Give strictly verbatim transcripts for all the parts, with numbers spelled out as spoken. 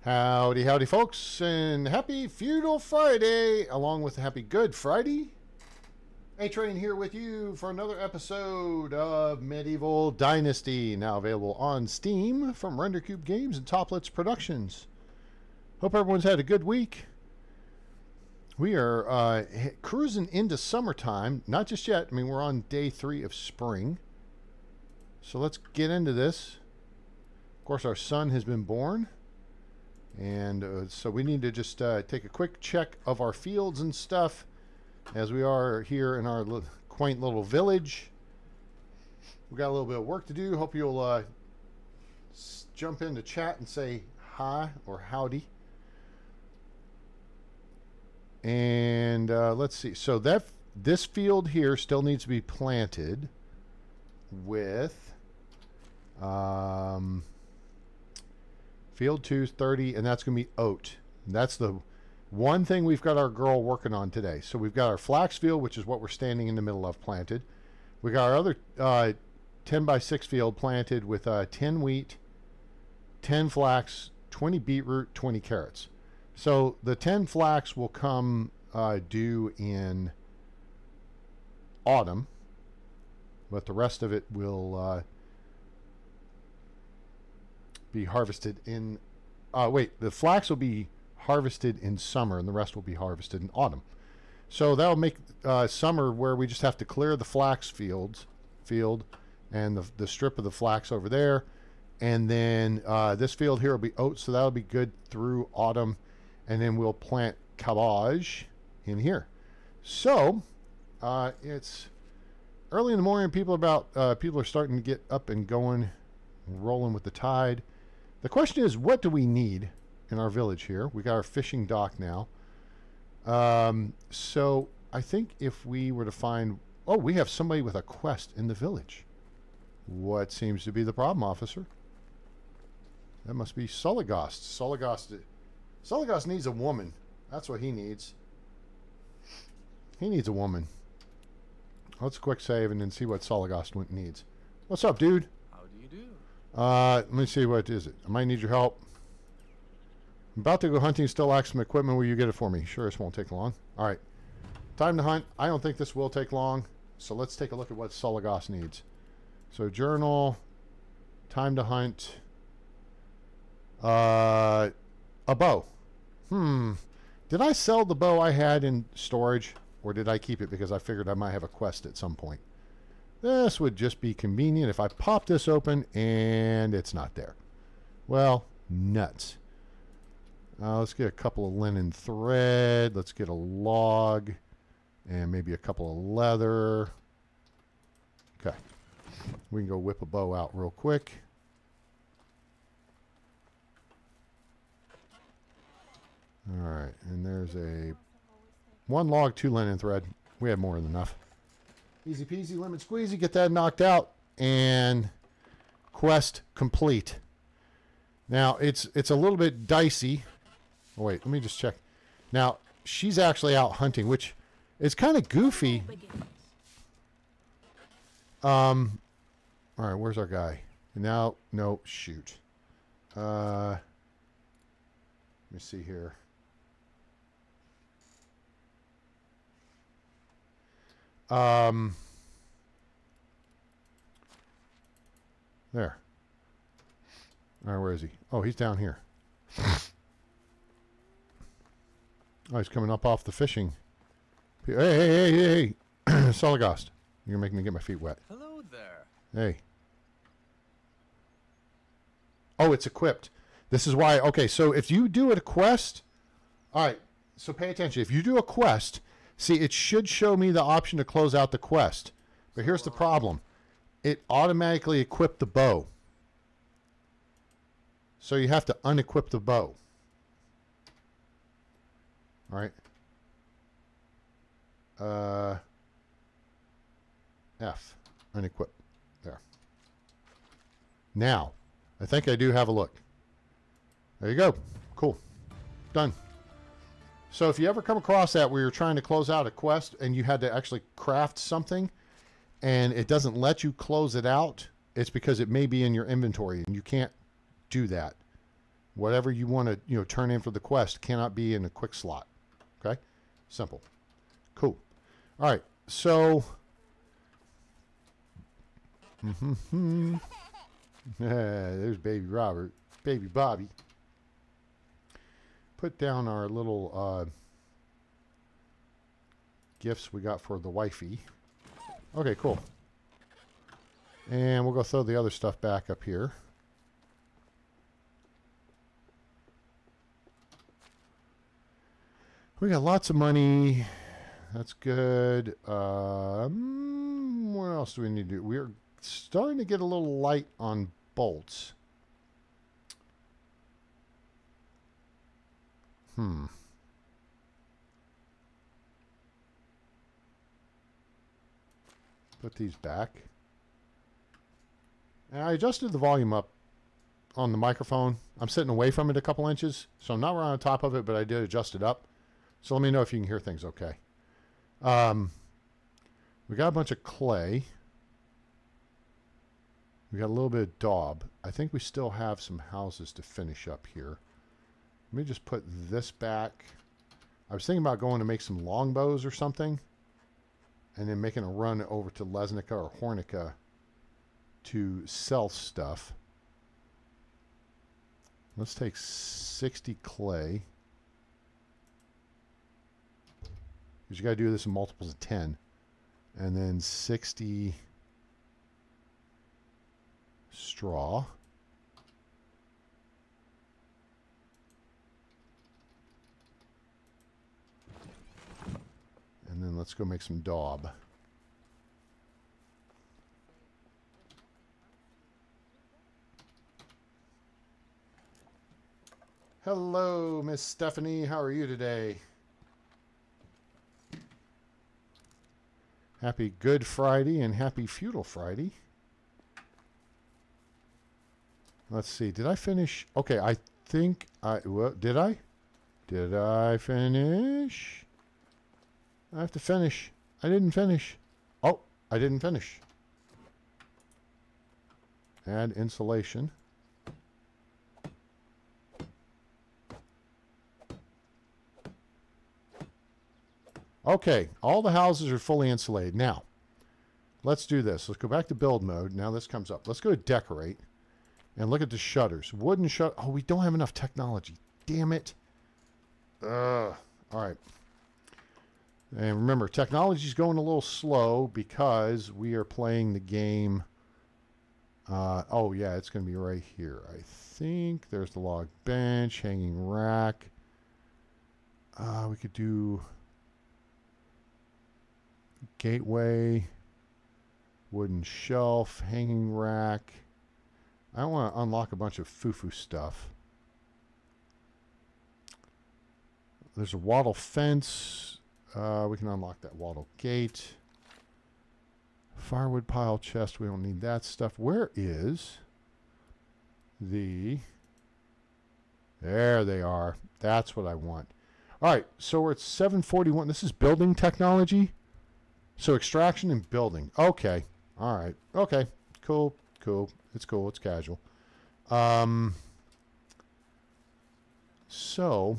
Howdy, howdy, folks, and happy Feudal Friday, along with a happy Good Friday. A-Train here with you for another episode of Medieval Dynasty, now available on Steam from RenderCube Games and Toplets Productions. Hope everyone's had a good week. We are uh, cruising into summertime, not just yet. I mean, we're on day three of spring. So let's get into this. Of course, our son has been born. And uh, so we need to just uh, take a quick check of our fields and stuff as we are here in our li quaint little village. We got a little bit of work to do. Hope you'll uh, s jump into chat and say hi or howdy. And uh, let's see. So that this field here still needs to be planted with um, field two thirty, and that's going to be oat. And that's the one thing we've got our girl working on today. So we've got our flax field, which is what we're standing in the middle of, planted. We got our other uh, ten by six field planted with uh, ten wheat, ten flax, twenty beetroot, twenty carrots. So the ten flax will come uh, due in autumn, but the rest of it will uh, be harvested in uh, wait the flax will be harvested in summer, and the rest will be harvested in autumn. So that'll make uh, summer where we just have to clear the flax fields field and the, the strip of the flax over there, and then uh, this field here will be oats, so that'll be good through autumn, and then we'll plant cabbage in here. So uh, it's early in the morning. People are about uh, people are starting to get up and going, rolling with the tide. The question is, what do we need in our village here? We got our fishing dock now. Um, so I think if we were to find... Oh, we have somebody with a quest in the village. What seems to be the problem, officer? That must be Sulligost. Sulligost, Sulligost needs a woman. That's what he needs. He needs a woman. Let's quick save and then see what Sulligost needs. What's up, dude? How do you do? Uh, let me see, what is it? I might need your help. I'm about to go hunting, still lack some equipment. Will you get it for me? Sure, this won't take long. All right. Time to hunt. I don't think this will take long. So let's take a look at what Sulligost needs. So journal. Time to hunt. Uh, a bow. Hmm. Did I sell the bow I had in storage? Or did I keep it because I figured I might have a quest at some point? This would just be convenient if I pop this open and it's not there. Well, nuts. Uh, let's get a couple of linen thread. Let's get a log and maybe a couple of leather. Okay. We can go whip a bow out real quick. All right. And there's a one log, two linen thread. We have more than enough. Easy peasy, lemon squeezy. Get that knocked out, and quest complete. Now it's it's a little bit dicey. Oh, wait, let me just check. Now she's actually out hunting, which is kind of goofy. Um, all right, where's our guy? Now, no, shoot. Uh, let me see here. Um, there. All right, where is he? Oh, he's down here. Oh, he's coming up off the fishing. Hey, hey, hey, hey, hey. Sulligost. You're making me get my feet wet. Hello there. Hey. Oh, it's equipped. This is why. Okay, so if you do a quest. All right, so pay attention. If you do a quest... See, it should show me the option to close out the quest. But here's the problem. It automatically equipped the bow. So you have to unequip the bow. All right. Uh, F. Unequip. There. Now, I think I do have a look. There you go. Cool. Done. So if you ever come across that where you're trying to close out a quest and you had to actually craft something and it doesn't let you close it out, it's because it may be in your inventory and you can't do that. Whatever you want to, you know, turn in for the quest cannot be in a quick slot. Okay? Simple. Cool. All right. So, mm-hmm. There's baby Robert, baby Bobby. Put down our little uh, gifts we got for the wifey. Okay, cool. And we'll go throw the other stuff back up here. We got lots of money. That's good. Um, what else do we need to do? We're starting to get a little light on bolts. Hmm. Put these back. And I adjusted the volume up on the microphone. I'm sitting away from it a couple inches, so I'm not right on top of it, but I did adjust it up. So let me know if you can hear things okay. Um, we got a bunch of clay. We got a little bit of daub. I think we still have some houses to finish up here. Let me just put this back. I was thinking about going to make some longbows or something, and then making a run over to Lesnica or Hornica to sell stuff. Let's take sixty clay. Because you got to do this in multiples of ten. And then sixty straw. And then let's go make some daub. Hello, Miss Stephanie. How are you today? Happy Good Friday and happy Feudal Friday. Let's see. Did I finish? Okay, I think I... Well, did I? Did I finish? I have to finish. I didn't finish. Oh, I didn't finish. Add insulation. Okay, all the houses are fully insulated. Now, let's do this. Let's go back to build mode. Now this comes up. Let's go to decorate and look at the shutters. Wooden shut. Oh, we don't have enough technology. Damn it. Ugh. All right. And remember, technology is going a little slow because we are playing the game. Uh, oh, yeah, it's going to be right here. I think there's the log bench, hanging rack. Uh, we could do gateway, wooden shelf, hanging rack. I don't want to unlock a bunch of foo-foo stuff. There's a wattle fence. Uh, we can unlock that wattle gate. Firewood pile chest. We don't need that stuff. Where is the... There they are. That's what I want. All right, so we're at seven forty-one. This is building technology. So extraction and building. Okay. All right. Okay. Cool. Cool. It's cool. It's casual. Um, so,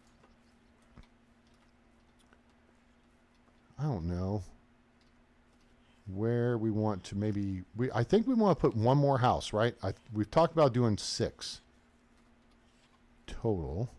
I don't know where we want to maybe... We, I think we want to put one more house, right? I, we've talked about doing six total.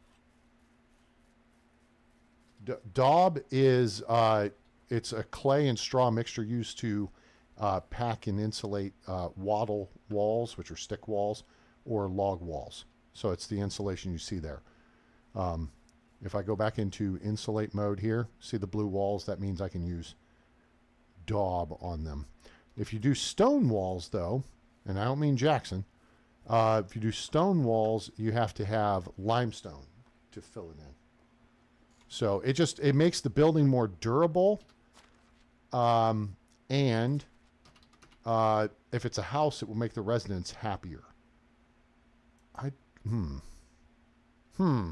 D daub is... Uh, It's a clay and straw mixture used to uh, pack and insulate uh, wattle walls, which are stick walls, or log walls. So it's the insulation you see there. Um, if I go back into insulate mode here, see the blue walls? That means I can use daub on them. If you do stone walls, though, and I don't mean Jackson, uh, if you do stone walls, you have to have limestone to fill it in. So it just, it makes the building more durable. Um, and uh, if it's a house, it will make the residents happier. I, hmm. Hmm.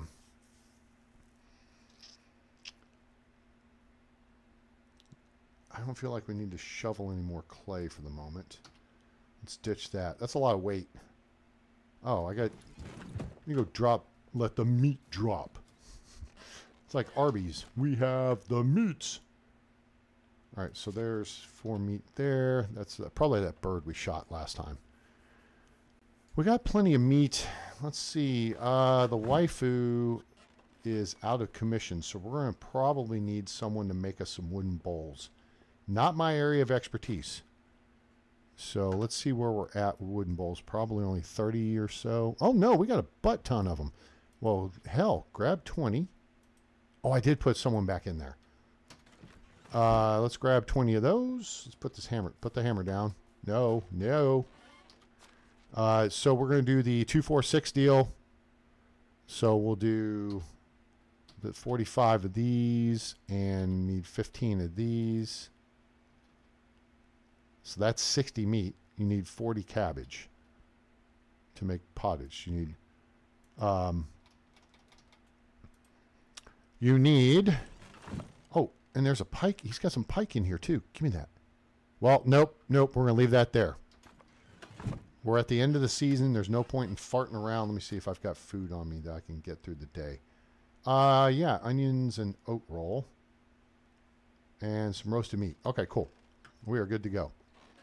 I don't feel like we need to shovel any more clay for the moment. Let's ditch that. That's a lot of weight. Oh, I got... You go drop, let the meat drop. It's like Arby's. We have the meats. All right, so there's four meat there. That's uh, probably that bird we shot last time. We got plenty of meat. Let's see. Uh, the waifu is out of commission, so we're going to probably need someone to make us some wooden bowls. Not my area of expertise. So let's see where we're at with wooden bowls. Probably only thirty or so. Oh, no, we got a butt ton of them. Well, hell, grab twenty. Oh, I did put someone back in there. Uh, let's grab twenty of those. Let's put this hammer, put the hammer down. No, no. Uh, so we're going to do the two four six deal. So we'll do the forty-five of these and need fifteen of these. So that's sixty meat. You need forty cabbage to make pottage. You need, um, you need, oh, and there's a pike. He's got some pike in here too. Give me that. Well, nope, nope. We're going to leave that there. We're at the end of the season. There's no point in farting around. Let me see if I've got food on me that I can get through the day. Uh, yeah, onions and oat roll. And some roasted meat. Okay, cool. We are good to go.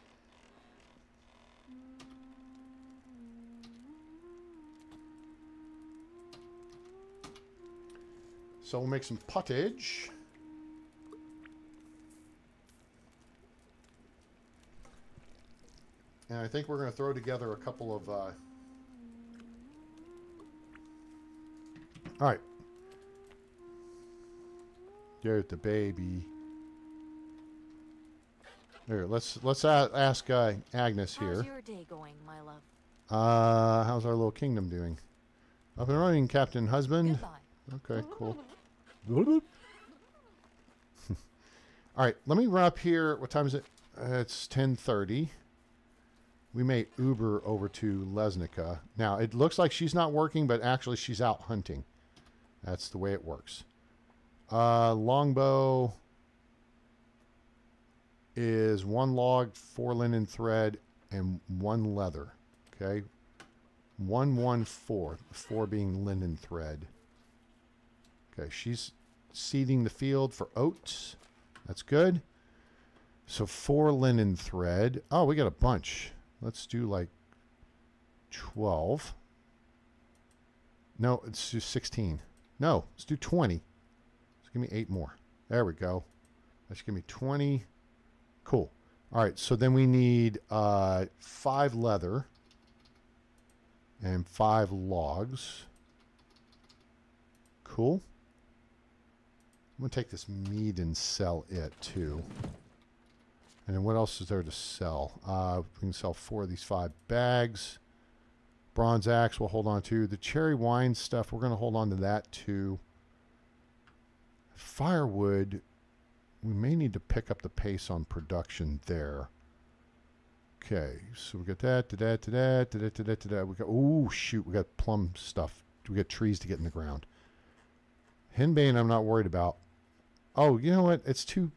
So we'll make some pottage. And I think we're going to throw together a couple of... Uh... All right. There's the baby. Here, let's let's a ask uh, Agnes here. How's your day going, my love? Uh, how's our little kingdom doing? Up and running, Captain Husband. Goodbye. Okay, cool. All right, let me run up here. What time is it? Uh, it's ten thirty. We may Uber over to Lesnica. Now, it looks like she's not working, but actually she's out hunting. That's the way it works. Uh, longbow is one log, four linen thread, and one leather. Okay? One, one, four. Four being linen thread. Okay, she's seeding the field for oats. That's good. So four linen thread. Oh, we got a bunch. Let's do like twelve. No, let's do sixteen. No, let's do twenty. Let's give me eight more. There we go. Let's give me twenty. Cool. All right, so then we need uh, five leather and five logs. Cool. I'm going to take this meat and sell it too. And then what else is there to sell? Uh, we can sell four of these five bags. Bronze axe we'll hold on to. The cherry wine stuff, we're going to hold on to that too. Firewood, we may need to pick up the pace on production there. Okay, so we got that, to that, to that, to that, to that, to that. We got, oh shoot, we got plum stuff. We got trees to get in the ground. Henbane I'm not worried about. Oh, you know what? It's too...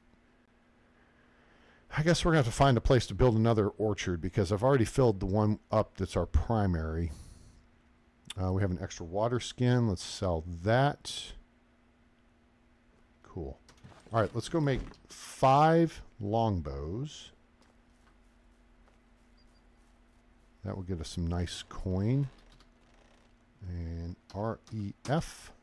I guess we're going to have to find a place to build another orchard because I've already filled the one up that's our primary. Uh, we have an extra water skin. Let's sell that. Cool. All right, let's go make five longbows. That will get us some nice coin. And R E F.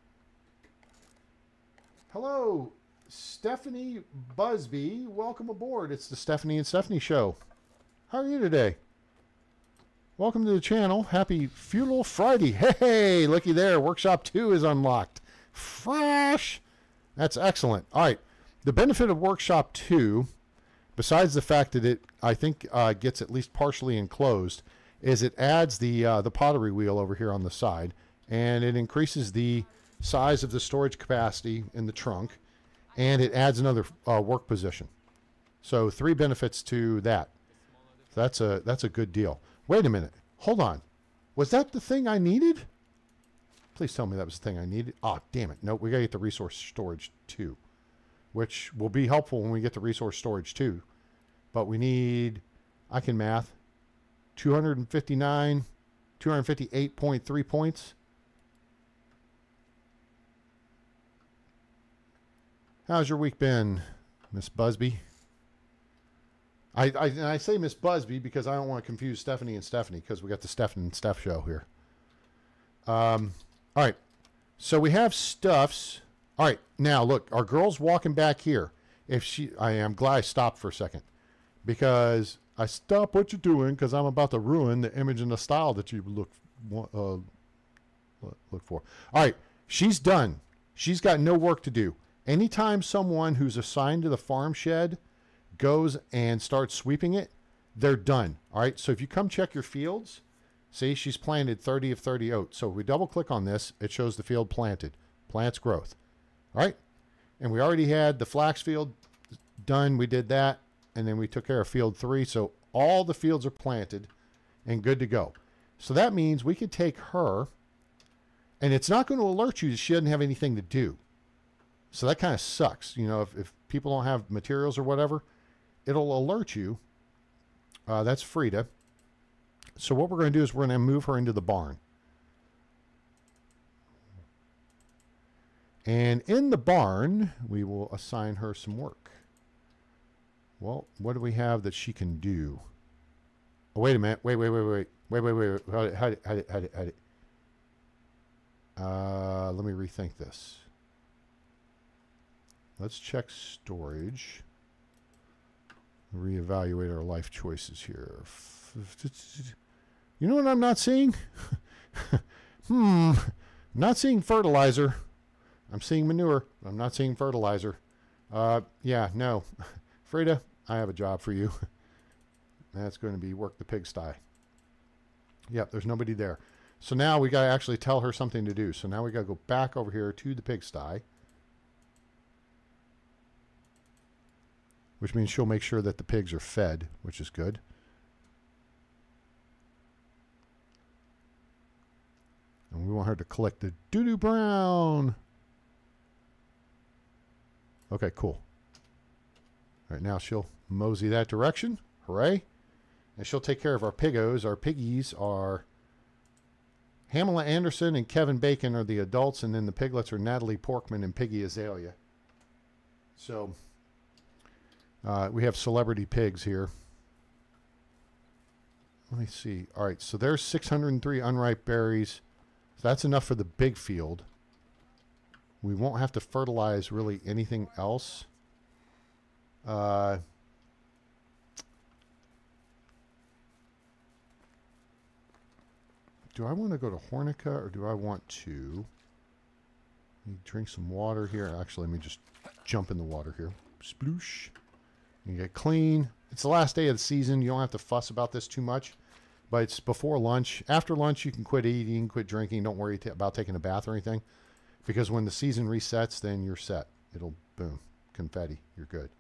Hello, Stephanie Busby. Welcome aboard. It's the Stephanie and Stephanie Show. How are you today? Welcome to the channel. Happy Feudal Friday. Hey, looky there. Workshop two is unlocked. Fresh. That's excellent. All right. The benefit of Workshop two, besides the fact that it, I think, uh, gets at least partially enclosed, is it adds the, uh, the pottery wheel over here on the side, and it increases the size of the storage capacity in the trunk, and it adds another uh, work position. So three benefits to that. That's a, that's a good deal. Wait a minute. Hold on. Was that the thing I needed? Please tell me that was the thing I needed. Oh, damn it. No, we got to get the resource storage too, which will be helpful when we get the resource storage too. But we need, I can math, two hundred fifty-nine, two hundred fifty-eight point three points. How's your week been, Miss Busby? I, I, and I say Miss Busby because I don't want to confuse Stephanie and Stephanie because we got the Stephanie and Steph show here. Um, all right. So we have stuffs. All right. Now, look, our girl's walking back here. If she, I am glad I stopped for a second because I stop what you're doing because I'm about to ruin the image and the style that you look, uh, look for. All right. She's done. She's got no work to do. Anytime someone who's assigned to the farm shed goes and starts sweeping it, they're done. All right. So if you come check your fields, see, she's planted thirty of thirty oats. So if we double click on this, it shows the field planted, plants growth. All right. And we already had the flax field done. We did that. And then we took care of field three. So all the fields are planted and good to go. So that means we could take her, and it's not going to alert you that she doesn't have anything to do. So that kind of sucks. You know, if, if people don't have materials or whatever, it'll alert you. Uh, that's Frida. So what we're going to do is we're going to move her into the barn. And in the barn, we will assign her some work. Well, what do we have that she can do? Oh, wait a minute. Wait, wait, wait, wait. Wait, wait, wait. How did, how did, how did, how did, how did. Uh, let me rethink this. Let's check storage. Reevaluate our life choices here. You know what I'm not seeing? hmm. I'm not seeing fertilizer. I'm seeing manure. I'm not seeing fertilizer. Uh, yeah, no. Frida, I have a job for you. That's going to be work the pigsty. Yep, there's nobody there. So now we got to actually tell her something to do. So now we got to go back over here to the pigsty. Which means she'll make sure that the pigs are fed, which is good. And we want her to collect the doo-doo brown. Okay, cool. All right, now she'll mosey that direction. Hooray. And she'll take care of our piggos. Our piggies are Hamela Anderson and Kevin Bacon are the adults, and then the piglets are Natalie Porkman and Piggy Azalea. So uh, we have celebrity pigs here. Let me see. All right, so there's six hundred three unripe berries. So that's enough for the big field. We won't have to fertilize really anything else. Uh, do I want to go to Hornica or do I want to let me drink some water here? Actually, let me just jump in the water here. Sploosh. You get clean. It's the last day of the season. You don't have to fuss about this too much. But it's before lunch. After lunch, you can quit eating, quit drinking. Don't worry t- about taking a bath or anything. Because when the season resets, then you're set. It'll, boom, confetti. You're good.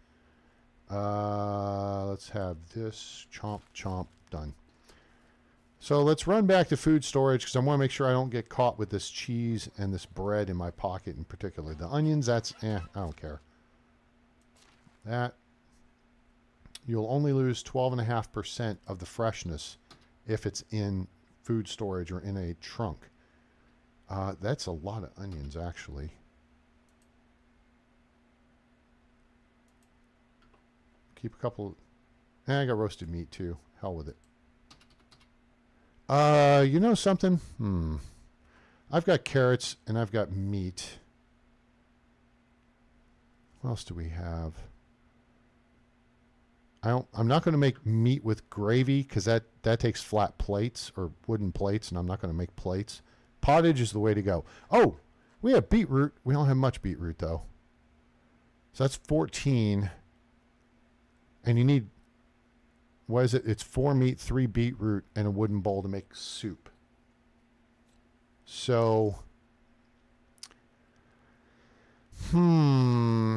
Uh, let's have this. Chomp, chomp, done. So let's run back to food storage because I want to make sure I don't get caught with this cheese and this bread in my pocket in particular. The onions, that's, eh, I don't care. That, you'll only lose twelve point five percent of the freshness if it's in food storage or in a trunk. Uh, that's a lot of onions, actually. Keep a couple. Eh, I got roasted meat, too. Hell with it. Uh, you know something? Hmm. I've got carrots and I've got meat. What else do we have? I don't, I'm not going to make meat with gravy because that, that takes flat plates or wooden plates, and I'm not going to make plates. Pottage is the way to go. Oh, we have beetroot. We don't have much beetroot, though. So that's fourteen. And you need, what is it? It's four meat, three beetroot, and a wooden bowl to make soup. So, hmm.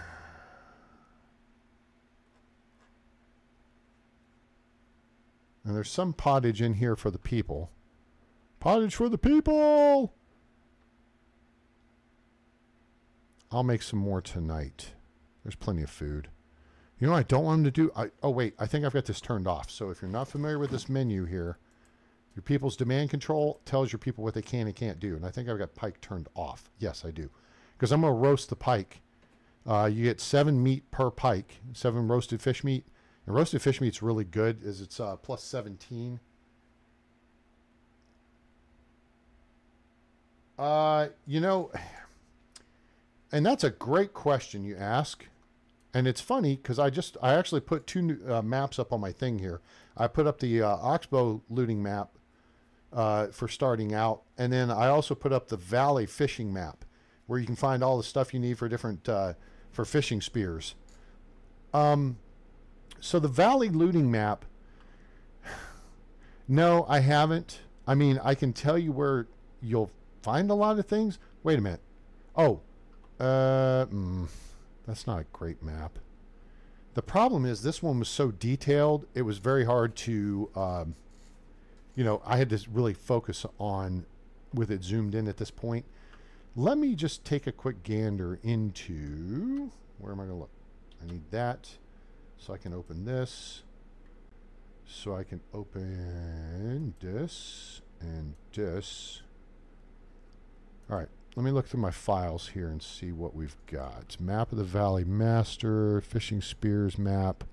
And there's some pottage in here for the people. Pottage for the people! I'll make some more tonight. There's plenty of food. You know what I don't want them to do? I, oh, wait. I think I've got this turned off. So if you're not familiar with this menu here, your people's demand control tells your people what they can and can't do. And I think I've got pike turned off. Yes, I do. Because I'm going to roast the pike. Uh, you get seven meat per pike, seven roasted fish meat. And roasted fish meat's really good, is it's uh, plus seventeen. Uh, you know, and that's a great question you ask. And it's funny because I just, I actually put two new, uh, maps up on my thing here. I put up the uh, Oxbow looting map uh, for starting out. And then I also put up the Valley fishing map where you can find all the stuff you need for different, uh, for fishing spears. Um, so the Valley looting map, no, I haven't. I mean, I can tell you where you'll find a lot of things. Wait a minute. Oh, uh, mm, that's not a great map. The problem is this one was so detailed, it was very hard to, um, you know, I had to really focus on with it zoomed in at this point. Let me just take a quick gander into, where am I going to look? I need that so I can open this. So I can open this and this. All right, let me look through my files here and see what we've got. Map of the Valley Master, Fishing Spears map,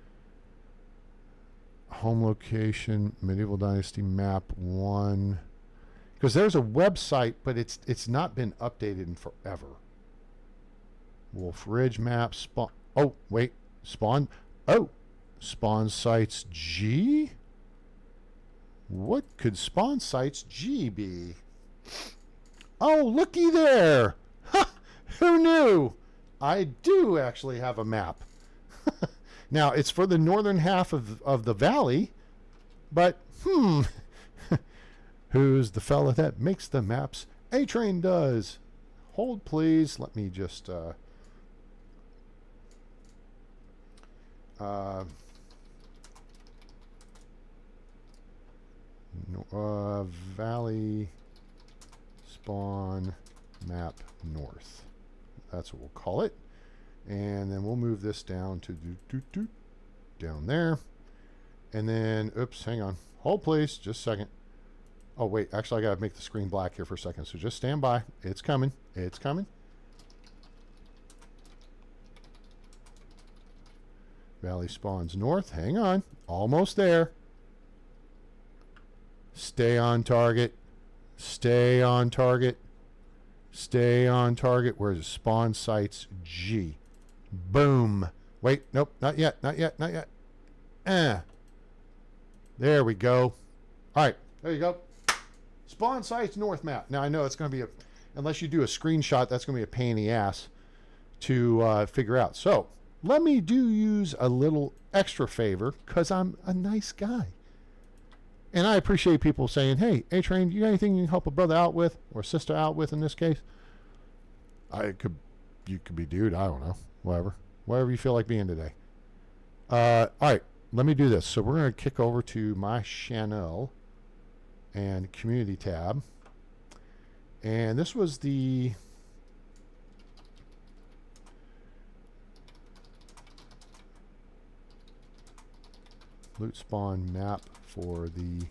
home location, Medieval Dynasty map one. Because there's a website, but it's it's not been updated in forever. Wolf Ridge map, spawn. Oh, wait, spawn. Oh, spawn sites G? What could spawn sites G be? Oh, looky there. Ha! Who knew? I do actually have a map. Now, it's for the northern half of, of the valley, but, hmm, who's the fella that makes the maps? A-Train does. Hold, please. Let me just, uh, uh, no, uh, Valley Spawn Map North. That's what we'll call it. And then we'll move this down to do, do, do, down there. And then, oops, hang on. Hold, please. Just a second. Oh, wait. Actually, I got to make the screen black here for a second. So just stand by. It's coming. It's coming. Valley spawns north. Hang on. Almost there. Stay on target. Stay on target. Stay on target. Where's the spawn sites? G. Boom. Wait. Nope. Not yet. Not yet. Not yet. Eh. There we go. All right. There you go. Spawn sites north map. Now, I know it's going to be a, unless you do a screenshot, that's going to be a pain in the ass to uh, figure out. So let me do use a little extra favor because I'm a nice guy. And I appreciate people saying, hey, A-Train, you got anything you can help a brother out with or sister out with in this case? I could, you could be dude. I don't know. Whatever. Whatever you feel like being today. Uh, all right. Let me do this. So we're going to kick over to my channel and community tab. And this was the loot spawn map for the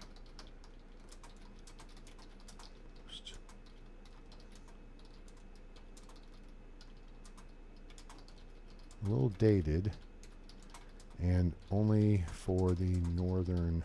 a little dated and only for the northern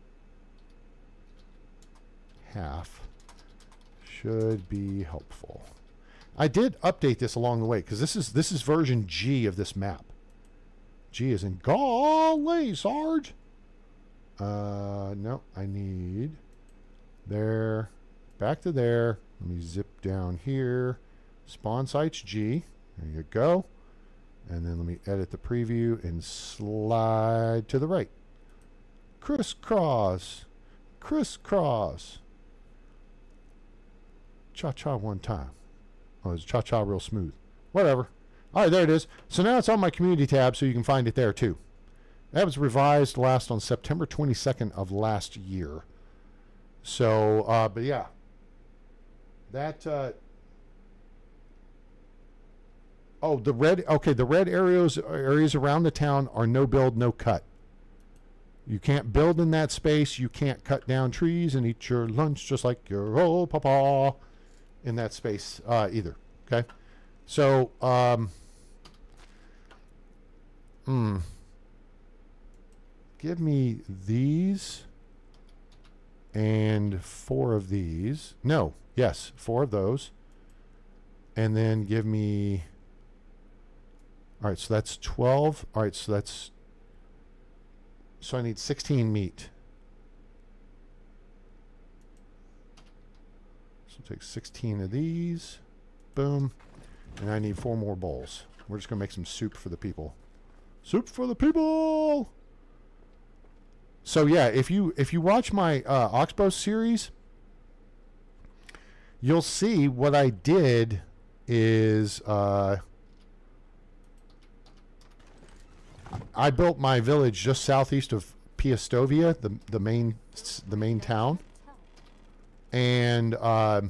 half. Should be helpful. I did update this along the way because this is this is version G of this map. G is in golly, Sarge. Uh, no, I need there, back to there. Let me zip down here. Spawn sites G. There you go. And then let me edit the preview and slide to the right. Crisscross. Crisscross. Cha-cha one time. Oh, it's cha-cha real smooth. Whatever. All right, there it is. So now it's on my community tab, so you can find it there too. That was revised last on September twenty-second of last year. So, uh, but yeah. That, uh, oh, the red, okay, the red areas, areas around the town are no build, no cut. You can't build in that space. You can't cut down trees and eat your lunch just like your old papa in that space uh, either. Okay. So, um, hmm. Give me these and four of these. No, yes, four of those. And then give me... All right, so that's twelve. All right, so that's... So I need sixteen meat. So take sixteen of these. Boom. And I need four more bowls. We're just going to make some soup for the people. Soup for the people! So yeah, if you if you watch my uh, Oxbow series, you'll see what I did is uh, I built my village just southeast of Piastovia, the the main the main town, and uh,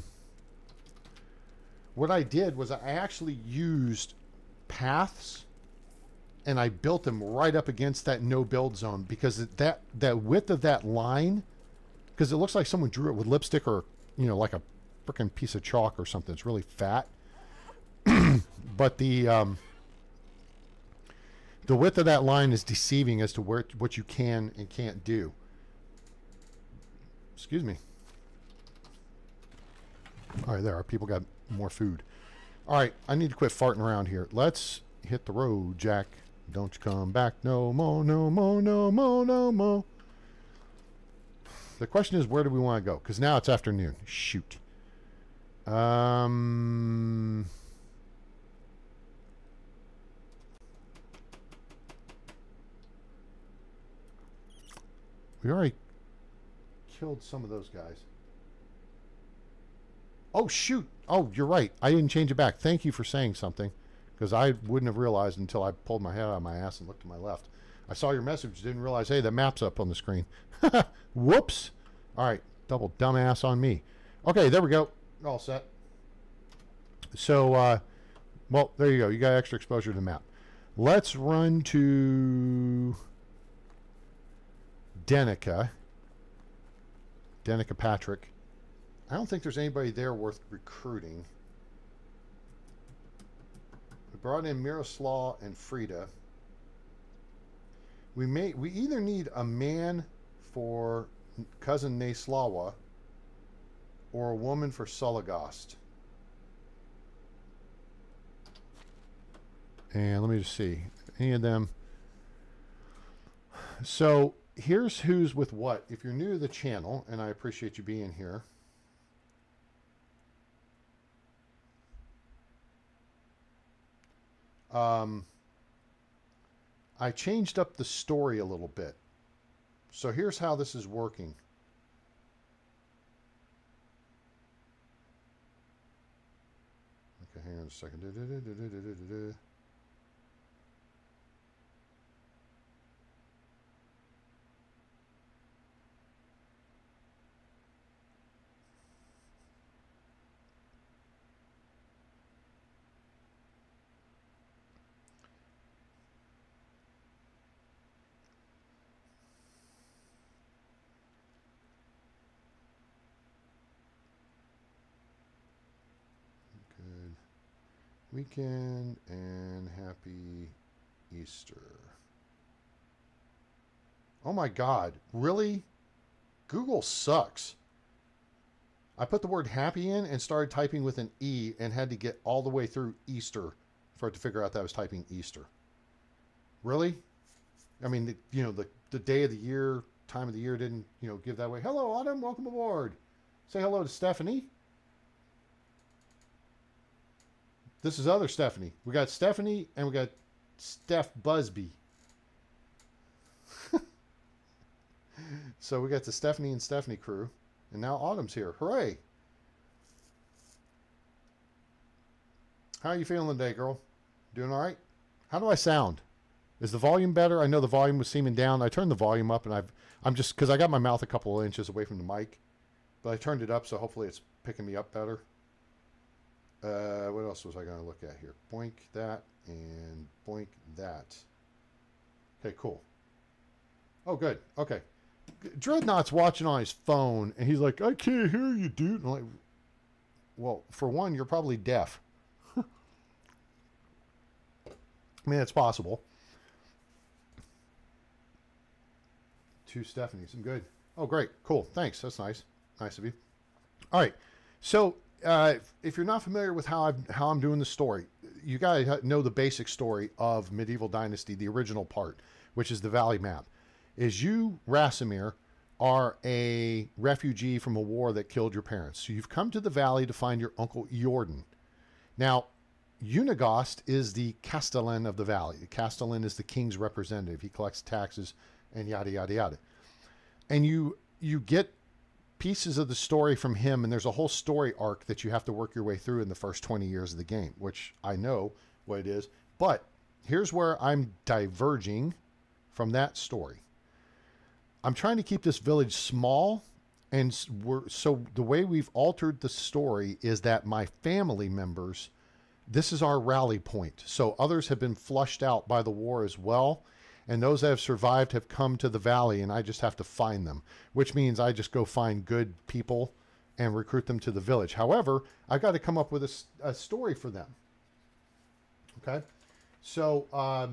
what I did was I actually used paths. And I built them right up against that no build zone because that that width of that line, because it looks like someone drew it with lipstick or, you know, like a freaking piece of chalk or something. It's really fat. But the um, the width of that line is deceiving as to where what you can and can't do. Excuse me. All right, there are people got more food. All right, I need to quit farting around here. Let's hit the road, Jack. Don't you come back no more, no more, no more, no more. The question is, where do we want to go? Because now it's afternoon. Shoot. Um... We already killed some of those guys. Oh, shoot. Oh, you're right. I didn't change it back. Thank you for saying something. Because I wouldn't have realized until I pulled my head out of my ass and looked to my left. I saw your message, didn't realize, hey, the map's up on the screen. Whoops. All right, double dumbass on me. Okay, there we go. All set. So, uh, well, there you go. You got extra exposure to the map. Let's run to Denica. Denica Patrick. I don't think there's anybody there worth recruiting. Brought in Miroslav and Frida. We may we either need a man for cousin Naslawa or a woman for Sulligost. And let me just see. Any of them. So here's who's with what. If you're new to the channel, and I appreciate you being here. Um, I changed up the story a little bit. So here's how this is working. Okay, hang on a second. Da, da, da, da, da, da, da, da. Weekend and happy Easter. Oh my God, really? Google sucks. I put the word happy in and started typing with an E and had to get all the way through Easter for it to figure out that I was typing Easter. Really? I mean, the, you know, the, the day of the year, time of the year didn't, you know, give that way. Hello, Autumn, welcome aboard. Say hello to Stephanie. This is other Stephanie. We got Stephanie and we got Steph Busby. So we got the Stephanie and Stephanie crew. And now Autumn's here. Hooray. How are you feeling today, girl? Doing all right? How do I sound? Is the volume better? I know the volume was seeming down. I turned the volume up and I've, I'm just, because I got my mouth a couple of inches away from the mic. But I turned it up, so hopefully it's picking me up better. Uh, what else was I going to look at here? Boink that and boink that. Okay, cool. Oh, good. Okay. Dreadnought's watching on his phone, and he's like, I can't hear you, dude. And I'm like, well, for one, you're probably deaf. I mean, it's possible. Two Stephanies. I'm good. Oh, great. Cool. Thanks. That's nice. Nice of you. All right. So, uh, if you're not familiar with how I'm, how I'm doing the story, you guys know the basic story of Medieval Dynasty, the original part, which is the Valley map. Is you, Rasimir, are a refugee from a war that killed your parents. So you've come to the Valley to find your uncle Jordan. Now, Sulligost is the Castellan of the Valley. The Castellan is the king's representative. He collects taxes and yada, yada, yada. And you you get pieces of the story from him, and there's a whole story arc that you have to work your way through in the first twenty years of the game, which I know what it is. But here's where I'm diverging from that story. I'm trying to keep this village small, and we're, so the way we've altered the story is that my family members, this is our rally point. So others have been flushed out by the war as well. And those that have survived have come to the valley, and I just have to find them, which means I just go find good people and recruit them to the village. However, I got to come up with a, a story for them. Okay. So, um,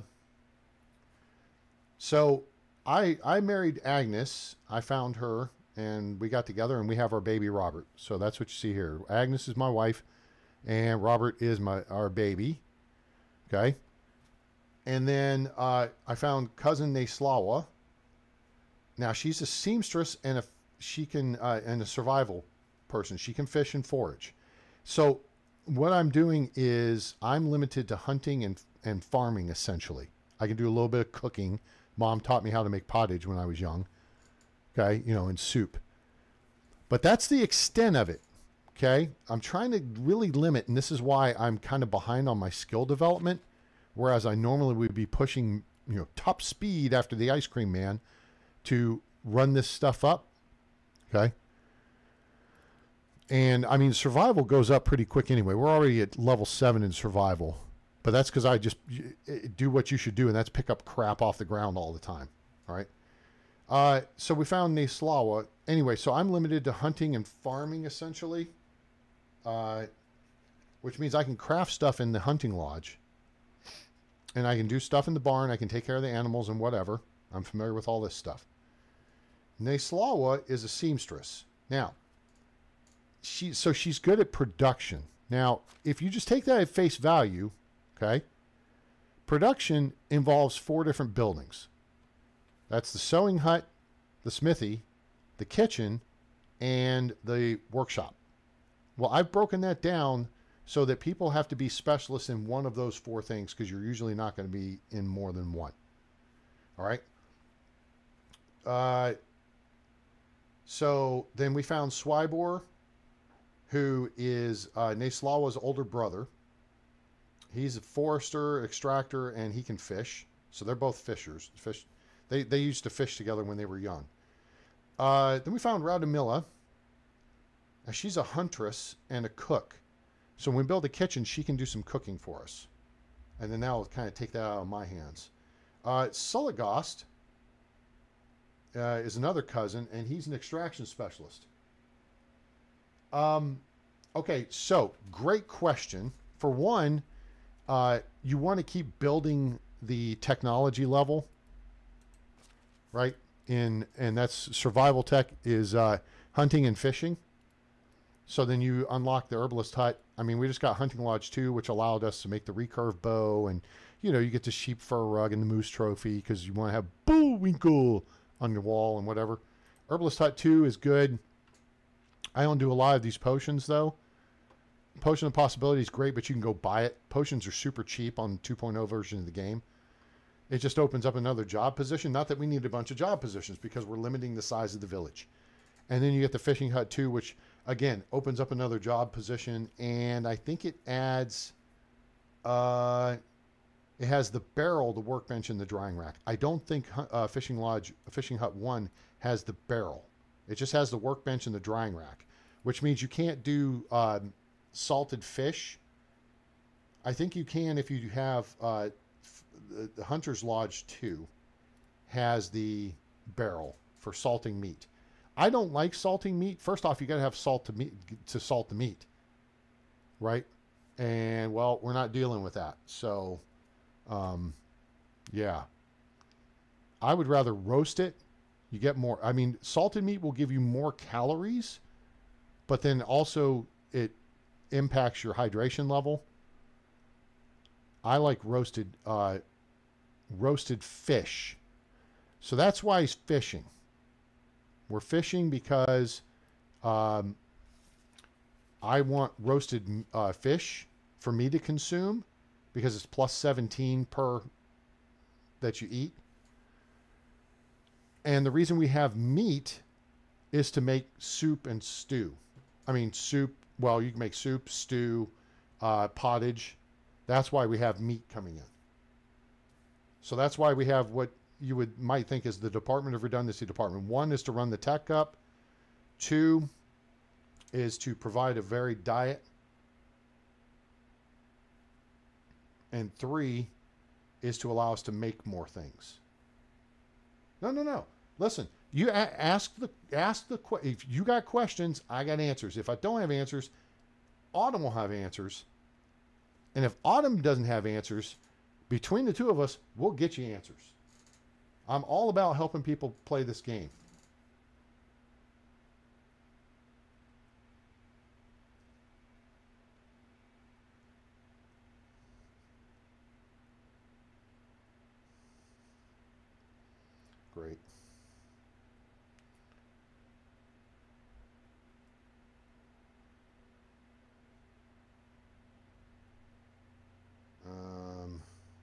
so I, I married Agnes. I found her and we got together and we have our baby Robert. So that's what you see here. Agnes is my wife and Robert is my, our baby. Okay. And then uh, I found cousin Naslawa. Now she's a seamstress and a she can uh, and a survival person. She can fish and forage. So what I'm doing is I'm limited to hunting and and farming essentially. I can do a little bit of cooking. Mom taught me how to make pottage when I was young. Okay, you know, and soup. But that's the extent of it. Okay, I'm trying to really limit, and this is why I'm kind of behind on my skill development. Whereas I normally would be pushing, you know, top speed after the ice cream man to run this stuff up. Okay. And I mean, survival goes up pretty quick anyway. We're already at level seven in survival, but that's because I just do what you should do. And that's pick up crap off the ground all the time. All right. Uh, so we found Naslawa anyway. So I'm limited to hunting and farming essentially, uh, which means I can craft stuff in the hunting lodge. And I can do stuff in the barn. I can take care of the animals and whatever. I'm familiar with all this stuff. Naslawa is a seamstress. Now, she so she's good at production. Now, if you just take that at face value, okay, production involves four different buildings. That's the sewing hut, the smithy, the kitchen, and the workshop. Well, I've broken that down so that people have to be specialists in one of those four things because you're usually not going to be in more than one. All right. Uh, so then we found Swibor, who is uh, Naslawa's older brother. He's a forester, extractor, and he can fish. So they're both fishers. Fish. They, they used to fish together when they were young. Uh, then we found Radamilla. Now, she's a huntress and a cook. So when we build a kitchen, she can do some cooking for us. And then now I'll kind of take that out of my hands. Uh, Sulligost uh, is another cousin, and he's an extraction specialist. Um, okay, so great question. For one, uh, you want to keep building the technology level, right? In and that's survival tech is uh, hunting and fishing. So then you unlock the herbalist hut. I mean, we just got Hunting Lodge two, which allowed us to make the recurve bow. And, you know, you get the sheep fur rug and the moose trophy because you want to have Bullwinkle on your wall and whatever. Herbalist hut two is good. I don't do a lot of these potions, though. Potion of Possibility is great, but you can go buy it. Potions are super cheap on two point oh version of the game. It just opens up another job position. Not that we need a bunch of job positions because we're limiting the size of the village. And then you get the Fishing Hut two, which... again, opens up another job position, and I think it adds, uh, it has the barrel, the workbench, and the drying rack. I don't think uh, Fishing Lodge, Fishing Hut one has the barrel. It just has the workbench and the drying rack, which means you can't do um, salted fish. I think you can if you have uh, the, the Hunter's Lodge two has the barrel for salting meat. I don't like salting meat. First off, you got to have salt to meat to salt the meat, right? And well, we're not dealing with that. So, Um, yeah. I would rather roast it. You get more. I mean, salted meat will give you more calories, but then also it impacts your hydration level. I like roasted uh, roasted fish. So that's why he's fishing. We're fishing because um, I want roasted uh, fish for me to consume because it's plus seventeen per that you eat. And the reason we have meat is to make soup and stew. I mean, soup, well, you can make soup, stew, uh, pottage. That's why we have meat coming in. So that's why we have what you would might think is the Department of Redundancy department. One is to run the tech up. Two is to provide a varied diet. And three is to allow us to make more things. No, no, no. Listen, you a- ask the ask the que- if you got questions, I got answers. If I don't have answers, Autumn will have answers. And if Autumn doesn't have answers, between the two of us, we'll get you answers. I'm all about helping people play this game. Great. Um,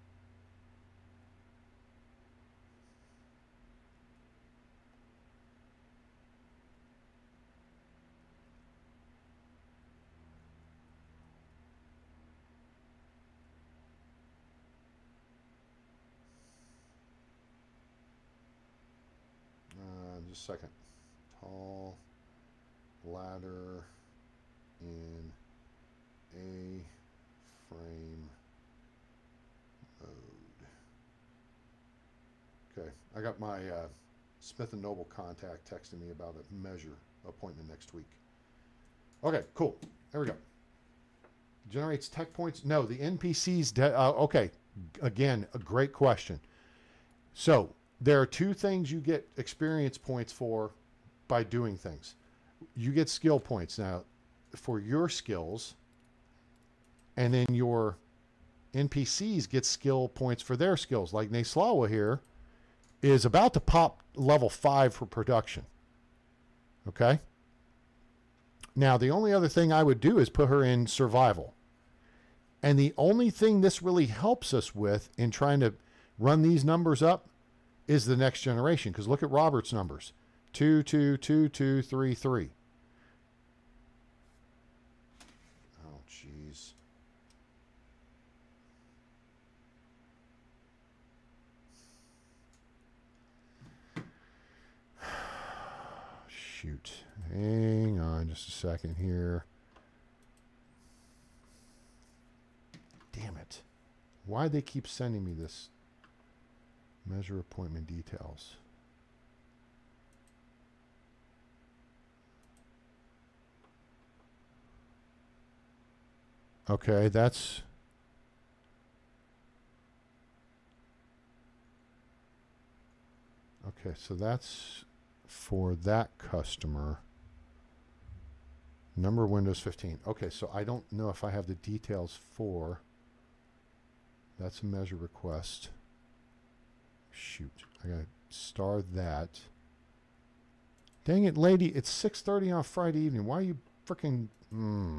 uh, just a second. Tall ladder in A frame mode. Okay, I got my uh, Smith and Noble contact texting me about a measure appointment next week. Okay, cool. There we go. Generates tech points? No, the N P Cs. De- uh, okay, again, a great question. So there are two things you get experience points for by doing things. You get skill points now for your skills, and then your N P Cs get skill points for their skills. Like Naslawa here is about to pop level five for production. Okay? Now, the only other thing I would do is put her in survival. And the only thing this really helps us with in trying to run these numbers up is the next generation. Because look at Robert's numbers. Two, two, two, two, three, three. Oh, jeez. Shoot. Hang on just a second here. Damn it. Why they keep sending me this measure appointment details? Okay, that's okay, so that's for that customer. Number Windows fifteen. Okay, so I don't know if I have the details for. That's a measure request. Shoot, I gotta star that. Dang it, lady! It's six thirty on Friday evening. Why are you freaking? Mm.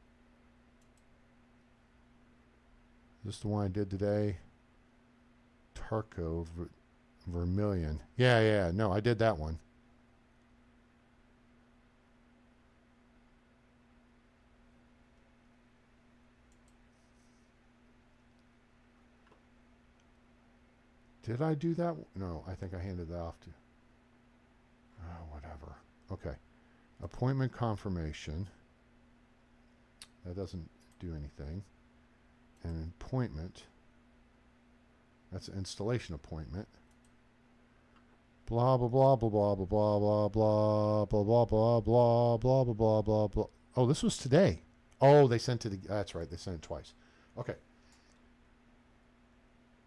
Is this the one I did today? Tarko Ver, Vermilion. Yeah, yeah. No, I did that one. Did I do that? No, I think I handed that off to. Oh, whatever. Okay. Appointment confirmation. That doesn't do anything. An appointment. That's an installation appointment. Blah blah blah blah blah blah blah blah blah blah blah blah blah blah blah blah blah blah. Oh, this was today. Oh, they sent it. That's right. They sent it twice. Okay.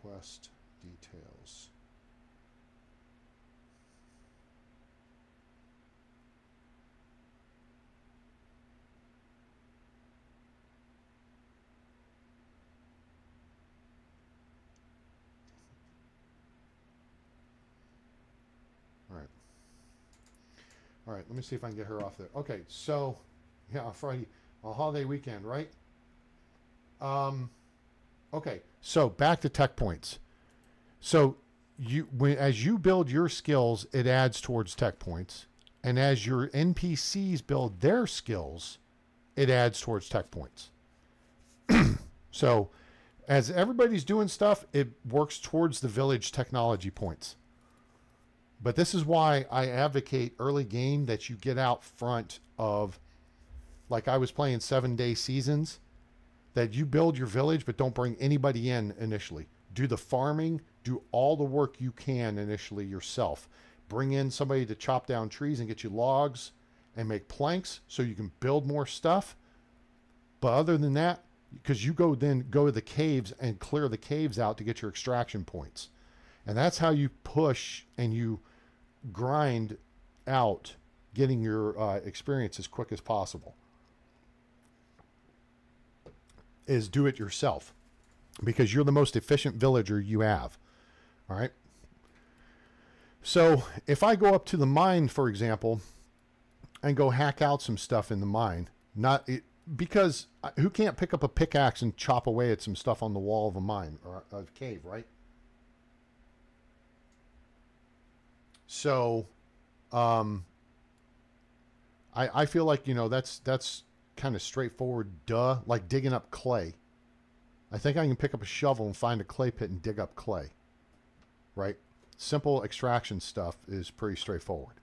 quest details. All right. All right, let me see if I can get her off there. Okay, so, yeah, on Friday, a holiday weekend, right? Um, okay, so back to tech points. So you, when as you build your skills, it adds towards tech points, and as your N P Cs build their skills, it adds towards tech points. So, as everybody's doing stuff, it works towards the village technology points. But this is why I advocate early game that you get out front of, like I was playing seven day seasons, that you build your village, but don't bring anybody in initially. Do the farming, do all the work you can initially yourself. Bring in somebody to chop down trees and get you logs and make planks so you can build more stuff. But other than that, because you go then go to the caves and clear the caves out to get your extraction points. And that's how you push and you grind out getting your uh, experience as quick as possible. Is do it yourself, because you're the most efficient villager you have. All right. So if I go up to the mine, for example, and go hack out some stuff in the mine, not it, because who can't pick up a pickaxe and chop away at some stuff on the wall of a mine or a cave, right? So, um, I, I feel like, you know, that's, that's kind of straightforward, duh, like digging up clay. I think I can pick up a shovel and find a clay pit and dig up clay, right? Simple extraction stuff is pretty straightforward.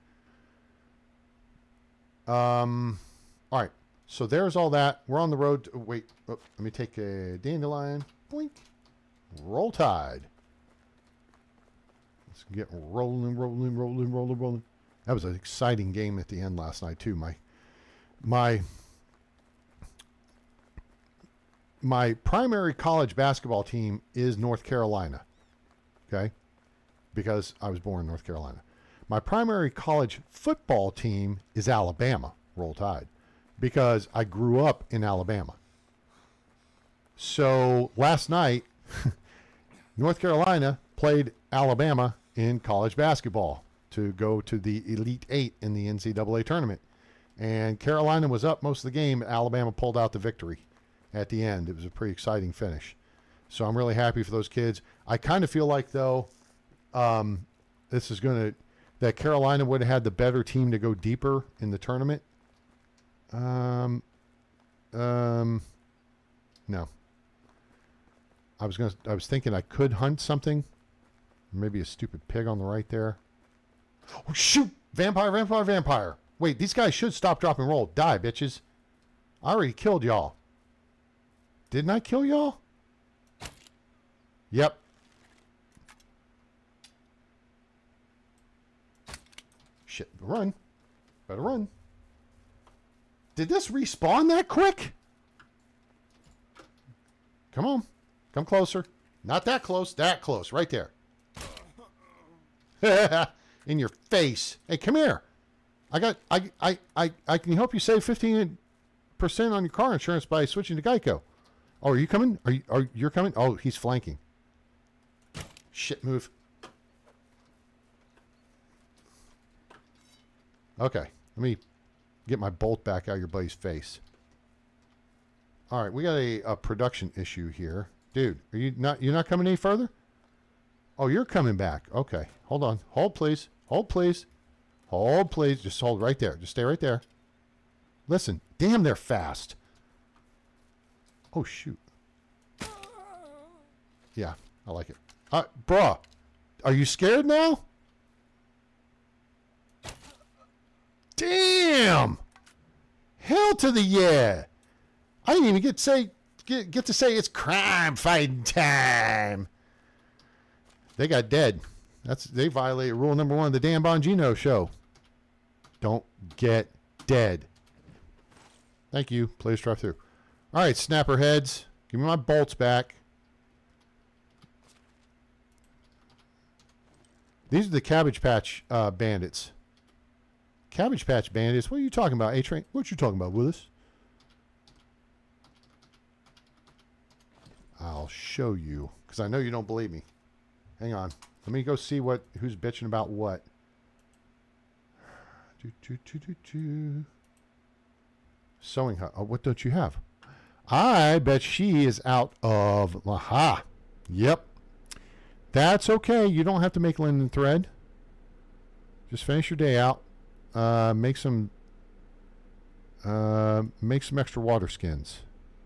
Um, all right. So there's all that. We're on the road. To, wait, oh, let me take a dandelion. Boink. Roll Tide. Let's get rolling, rolling, rolling, rolling, rolling. That was an exciting game at the end last night too. My, my, my primary college basketball team is North Carolina. Okay, because I was born in North Carolina. My primary college football team is Alabama. Roll Tide, because I grew up in Alabama. So last night, North Carolina played Alabama in college basketball to go to the Elite Eight in the N C double A tournament. And Carolina was up most of the game. Alabama pulled out the victory at the end. It was a pretty exciting finish. So I'm really happy for those kids. I kind of feel like, though, um, this is going to, that Carolina would have had the better team to go deeper in the tournament. Um, um, no. I was going to, I was thinking I could hunt something. Maybe a stupid pig on the right there. Oh, shoot! Vampire, vampire, vampire. Wait, these guys should stop, drop, and roll. Die, bitches. I already killed y'all. Didn't I kill y'all? Yep. Shit, run. Better run. Did this respawn that quick? Come on. Come closer. Not that close. That close. Right there. In your face. Hey, come here. I got, I, I, I, I can help you save fifteen percent on your car insurance by switching to Geico. Oh, are you coming? Are you, are you coming? Oh, he's flanking. Shit, move. Okay. Let me get my bolt back out of your buddy's face. All right. We got a, a production issue here. Dude, are you not, you're not coming any further? Oh, you're coming back. Okay. Hold on. Hold, please. Hold, please. Hold, please. Just hold right there. Just stay right there. Listen. Damn, they're fast. Oh, shoot. Yeah, I like it. Uh, bruh, are you scared now? Damn! Hell to the yeah! I didn't even get to say get, get to say it's crime fighting time. They got dead. That's they violated rule number one of the Dan Bongino show. Don't get dead. Thank you. Please drive through. All right, snapper heads. Give me my bolts back. These are the Cabbage Patch uh, Bandits. Cabbage Patch Bandits? What are you talking about, A-Train? What you talking about, Willis? I'll show you, because I know you don't believe me. Hang on. Let me go see what who's bitching about what. Do, do, do, do, do. Sewing hut. Oh, what don't you have? I bet she is out of... Aha. Yep. That's okay. You don't have to make linen thread. Just finish your day out. Uh, make some... Uh, make some extra water skins.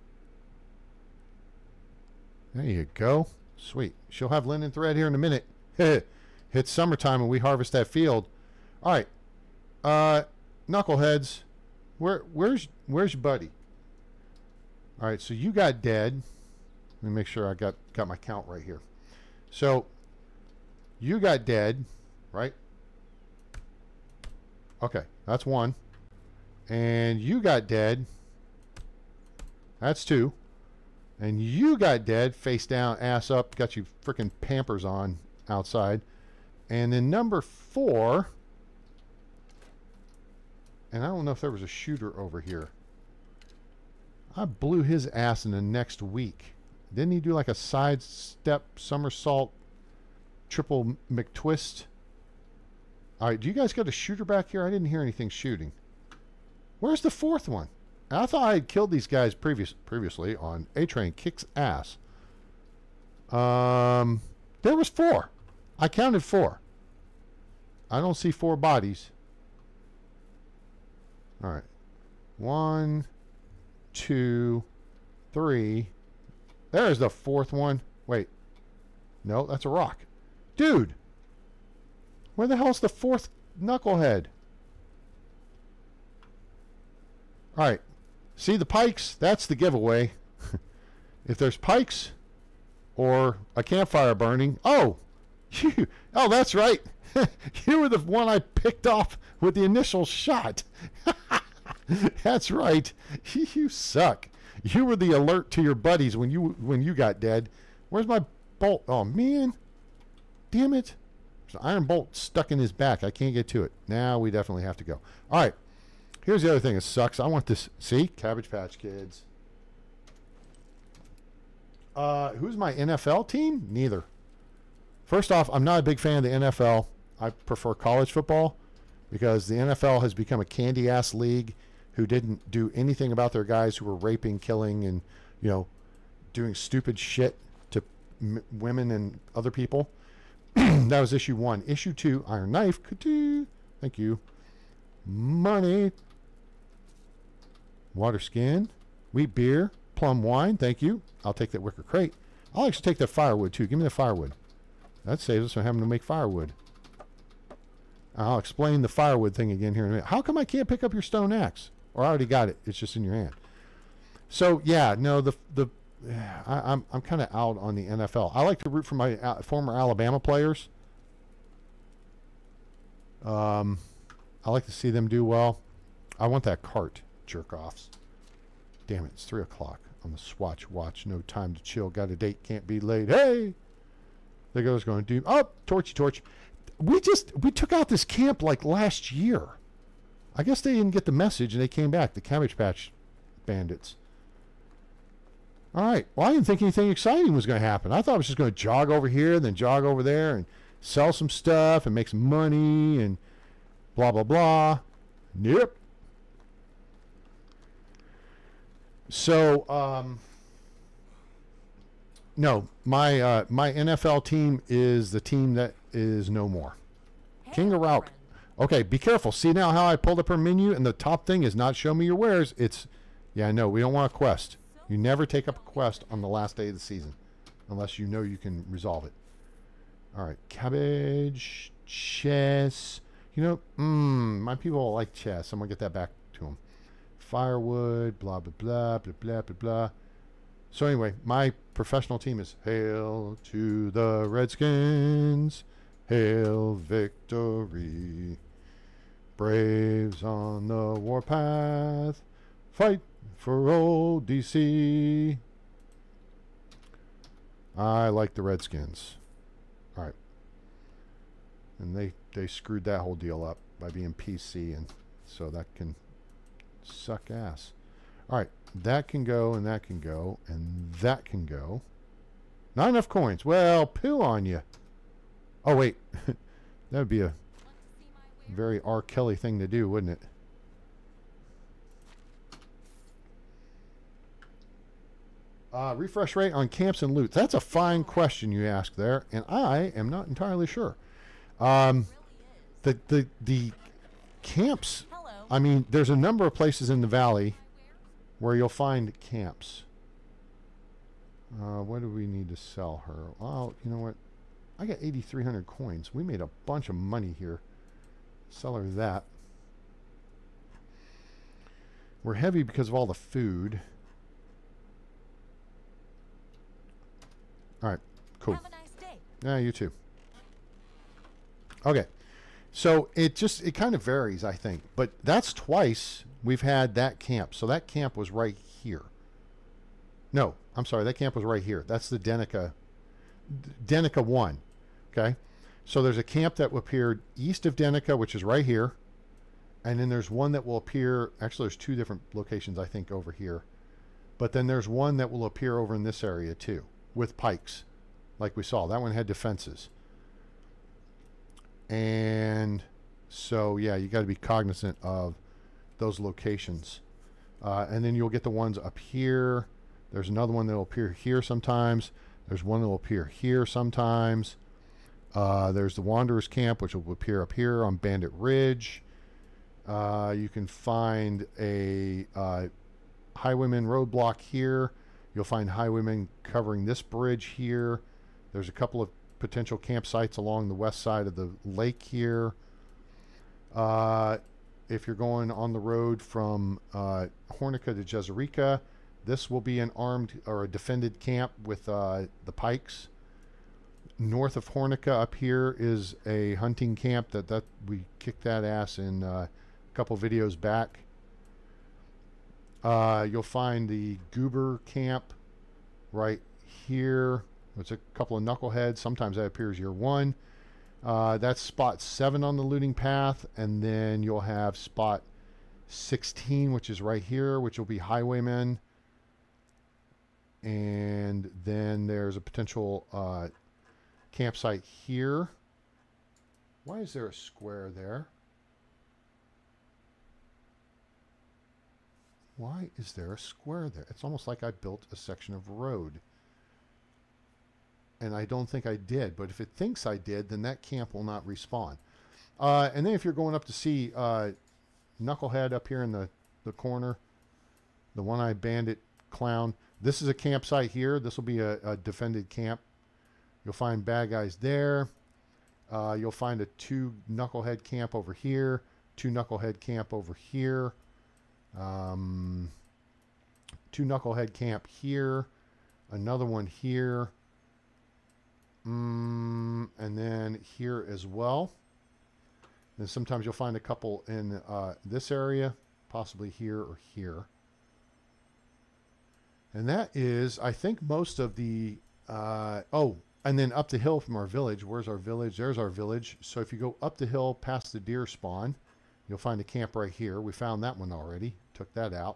There you go. Sweet. She'll have linen thread here in a minute. It's summertime and we harvest that field. All right. Uh, knuckleheads. Where, where's, where's your buddy? All right. So you got dead. Let me make sure I got, got my count right here. So you got dead, right? Okay. That's one. And you got dead. That's two. And you got dead, face down, ass up, got you freaking Pampers on outside. And then number four, and I don't know if there was a shooter over here. I blew his ass in the next week. Didn't he do like a side step somersault triple McTwist? All right, do you guys got a shooter back here? I didn't hear anything shooting. Where's the fourth one? I thought I had killed these guys previous previously on A-Train Kicks Ass. Um, there was four. I counted four. I don't see four bodies. All right. One, two, three. There's the fourth one. Wait. No, that's a rock. Dude. Where the hell's the fourth knucklehead? All right. See the pikes? That's the giveaway. If there's pikes or a campfire burning. Oh, you. Oh, that's right. You were the one I picked off with the initial shot. That's right. You suck. You were the alert to your buddies when you when you got dead. Where's my bolt? Oh, man. Damn it. There's an iron bolt stuck in his back. I can't get to it. Now we definitely have to go. All right. Here's the other thing that sucks. I want this. See? Cabbage Patch Kids. Uh, who's my N F L team? Neither. First off, I'm not a big fan of the N F L. I prefer college football because the N F L has become a candy-ass league who didn't do anything about their guys who were raping, killing, and, you know, doing stupid shit to m women and other people. That was issue one. Issue two, Iron Knife. Thank you. Money. Water skin, wheat beer, plum wine. Thank you. I'll take that wicker crate. I'll actually take that firewood too. Give me the firewood. That saves us from having to make firewood. I'll explain the firewood thing again here in a minute. How come I can't pick up your stone axe? Or I already got it. It's just in your hand. So yeah, no, the the I, I'm I'm kind of out on the N F L. I like to root for my uh, former Alabama players. Um, I like to see them do well. I want that cart. Jerk-offs. Damn it, it's three o'clock on the Swatch watch. No time to chill. Got a date, can't be late. Hey! There goes going to do. Oh, torchy torch. We just, we took out this camp like last year. I guess they didn't get the message and they came back. The Cabbage Patch Bandits. All right. Well, I didn't think anything exciting was going to happen. I thought I was just going to jog over here, then jog over there and sell some stuff and make some money and blah, blah, blah. Nope. So, um, no, my uh, my N F L team is the team that is no more. Hey, King of Route. Okay, be careful. See now how I pulled up her menu and the top thing is not show me your wares. It's, yeah, no, we don't want a quest. You never take up a quest on the last day of the season unless you know you can resolve it. All right, cabbage, chess. You know, mmm, my people like chess. I'm going to get that back to them. Firewood, blah, blah, blah, blah, blah, blah, blah. So anyway, my professional team is Hail to the Redskins. Hail victory. Braves on the warpath. Fight for old D C. I like the Redskins. All right. And they, they screwed that whole deal up by being P C, and so that can suck ass. All right, that can go, and that can go, and that can go. Not enough coins. Well, poo on you. Oh, wait. That would be a very R. Kelly thing to do, wouldn't it? Uh, refresh rate on camps and loot. That's a fine question you ask there, and I am not entirely sure. Um, the, the, the camps, I mean, there's a number of places in the valley where you'll find camps. Uh, what do we need to sell her? Well, you know what? I got eighty-three hundred coins. We made a bunch of money here. Sell her that. We're heavy because of all the food. All right, cool. Have a nice day. Yeah, you too. Okay, so it just, it kind of varies, I think. But that's twice we've had that camp. So that camp was right here. No, I'm sorry, that camp was right here. That's the Denica, Denica one, okay? So there's a camp that appeared east of Denica, which is right here. And then there's one that will appear, actually there's two different locations, I think, over here. But then there's one that will appear over in this area too, with pikes, like we saw. That one had defenses. And so, yeah, you got to be cognizant of those locations. Uh, and then you'll get the ones up here. There's another one that will appear here sometimes. There's one that will appear here sometimes. Uh, there's the Wanderer's Camp, which will appear up here on Bandit Ridge. Uh, you can find a uh, Highwayman roadblock here. You'll find Highwaymen covering this bridge here. There's a couple of potential campsites along the west side of the lake here. Uh, if you're going on the road from uh, Hornica to Jezerica, this will be an armed or a defended camp with uh, the pikes. North of Hornica up here is a hunting camp that, that we kicked that ass in uh, a couple videos back. Uh, you'll find the Goober camp right here. It's a couple of knuckleheads. Sometimes that appears year one. Uh, that's spot seven on the looting path. And then you'll have spot sixteen, which is right here, which will be Highwaymen. And then there's a potential uh, campsite here. Why is there a square there? Why is there a square there? It's almost like I built a section of road. And I don't think I did. But if it thinks I did, then that camp will not respawn. Uh, and then if you're going up to see uh, Knucklehead up here in the, the corner, the one-eyed bandit clown, this is a campsite here. This will be a, a defended camp. You'll find bad guys there. Uh, you'll find a two knucklehead camp over here. Two knucklehead camp over here. Um, two knucklehead camp here. Another one here. Mm, and then here as well. And sometimes you'll find a couple in uh, this area. Possibly here or here. And that is, I think, most of the... Uh, oh, and then up the hill from our village. Where's our village? There's our village. So if you go up the hill past the deer spawn, you'll find a camp right here. We found that one already. Took that out.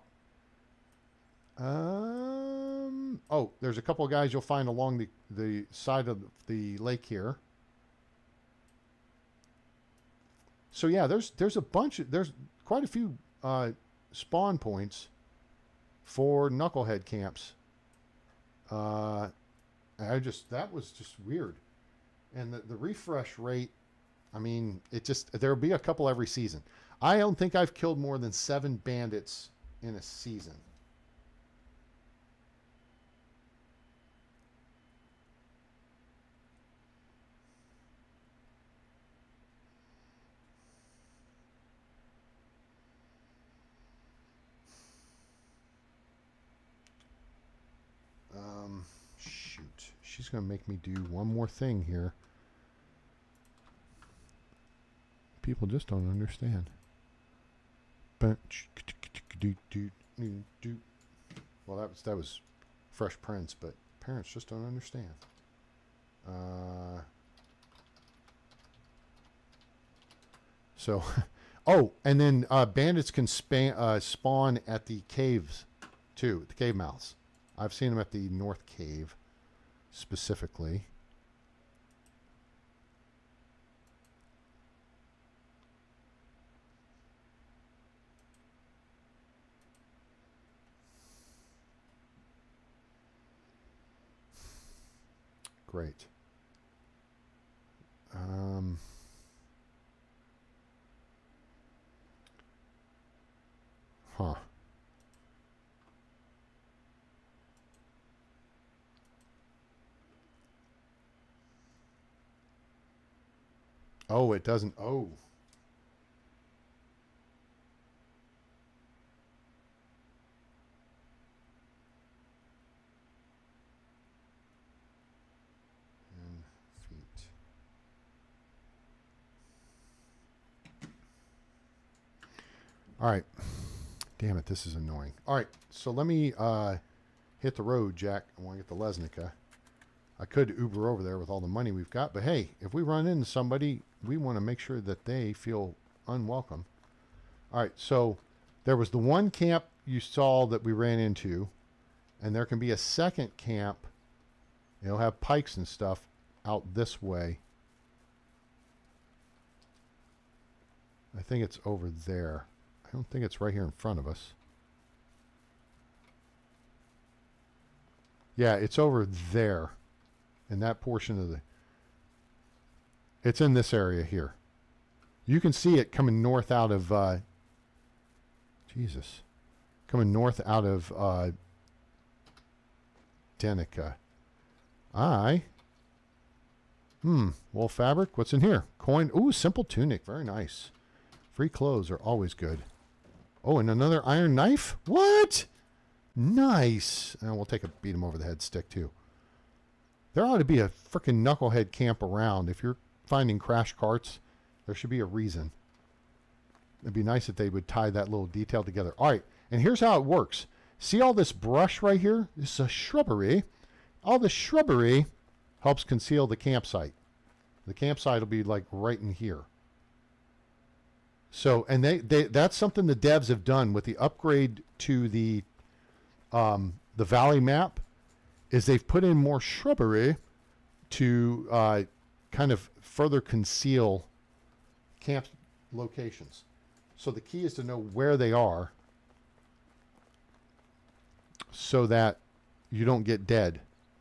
Um, oh, there's a couple of guys you'll find along the, the side of the lake here. So yeah, there's there's a bunch of, there's quite a few uh, spawn points for knucklehead camps. Uh, I just, that was just weird. And the, the refresh rate, I mean, it just, there'll be a couple every season. I don't think I've killed more than seven bandits in a season. Um, shoot. She's going to make me do one more thing here. People just don't understand. Well, that was that was Fresh Prince, but parents just don't understand. Uh, So, oh, and then uh, bandits can span, uh, spawn at the caves, too, the cave mouths. I've seen them at the North Cave, specifically. Great. Um, huh. Oh, it doesn't. Oh. And feet. All right. Damn it, this is annoying. All right, so let me uh, hit the road, Jack. I want to get the Lesnica. I could Uber over there with all the money we've got, but hey, if we run into somebody, we want to make sure that they feel unwelcome. All right, so there was the one camp you saw that we ran into, and there can be a second camp. It'll have pikes and stuff out this way. I think it's over there. I don't think it's right here in front of us. Yeah, it's over there. In that portion of the... It's in this area here. You can see it coming north out of... Uh, Jesus. Coming north out of uh, Denica. I... Hmm. Wool fabric. What's in here? Coin. Ooh, simple tunic. Very nice. Free clothes are always good. Oh, and another iron knife? What? Nice. And we'll take a beat him over the head stick, too. There ought to be a frickin' knucklehead camp around. If you're finding crash carts, there should be a reason. It'd be nice if they would tie that little detail together. All right, and here's how it works. See all this brush right here? This is a shrubbery. All the shrubbery helps conceal the campsite. The campsite will be like right in here. So, and they, they that's something the devs have done with the upgrade to the um, the valley map, is they've put in more shrubbery to uh, kind of further conceal camp locations. So the key is to know where they are so that you don't get dead.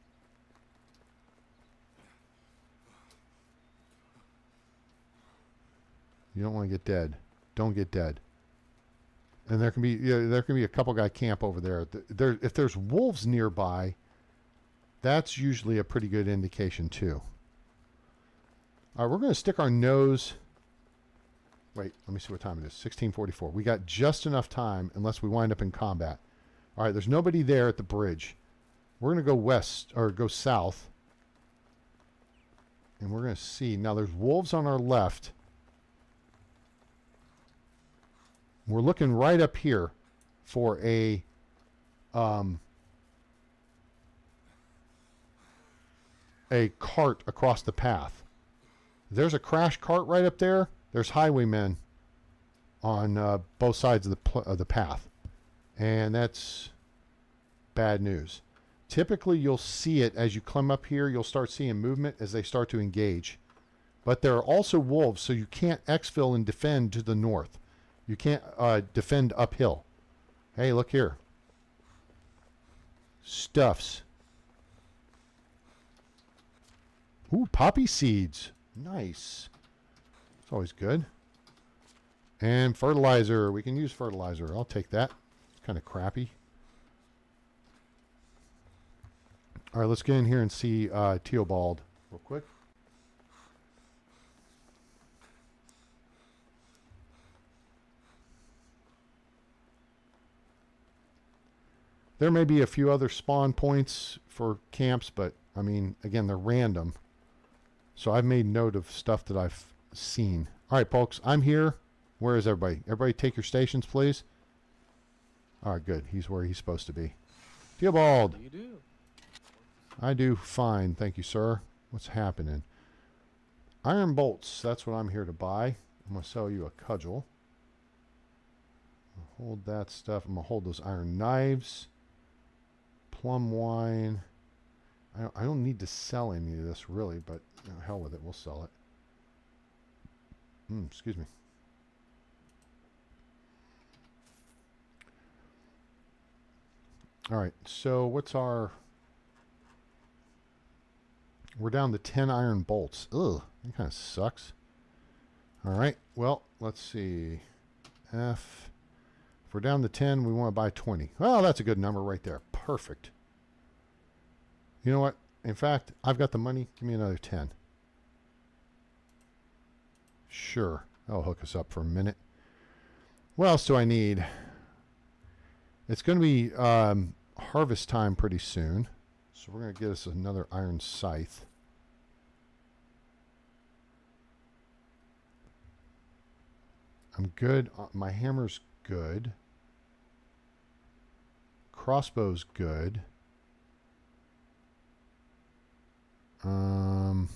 You don't want to get dead. Don't get dead. And there can be you know, there can be a couple guy camp over there. There, if there's wolves nearby, that's usually a pretty good indication too. All right, we're going to stick our nose. Wait, let me see what time it is. sixteen forty-four. We got just enough time unless we wind up in combat. All right, there's nobody there at the bridge. We're going to go west or go south. And we're going to see. Now there's wolves on our left. We're looking right up here for a um, a cart across the path. There's a crash cart right up there. There's highwaymen on uh, both sides of the pl of the path, and that's bad news. Typically, you'll see it as you climb up here. You'll start seeing movement as they start to engage. But there are also wolves, so you can't exfil and defend to the north. You can't uh, defend uphill. Hey, look here. Stuffs. Ooh, poppy seeds. Nice. It's always good. And fertilizer. We can use fertilizer. I'll take that. It's kind of crappy. All right, let's get in here and see uh, Teobald real quick. There may be a few other spawn points for camps, but, I mean, again, they're random. So I've made note of stuff that I've seen. All right, folks, I'm here. Where is everybody? Everybody take your stations, please. All right, good. He's where he's supposed to be. Theobald. How do you do? I do fine, thank you, sir. What's happening? Iron bolts. That's what I'm here to buy. I'm going to sell you a cudgel. I'll hold that stuff. I'm going to hold those iron knives. Plum wine. I don't, I don't need to sell any of this, really, but you know, hell with it. We'll sell it. Mm, excuse me. All right, so what's our... We're down to ten iron bolts. Ugh, that kind of sucks. All right, well, let's see. F. If we're down to ten, we want to buy twenty. Well, that's a good number right there. Perfect. You know what? In fact, I've got the money. Give me another ten. Sure. That'll hook us up for a minute. What else do I need? It's going to be um, harvest time pretty soon. So we're going to get us another iron scythe. I'm good. Uh, my hammer's good. Crossbow's good. Um...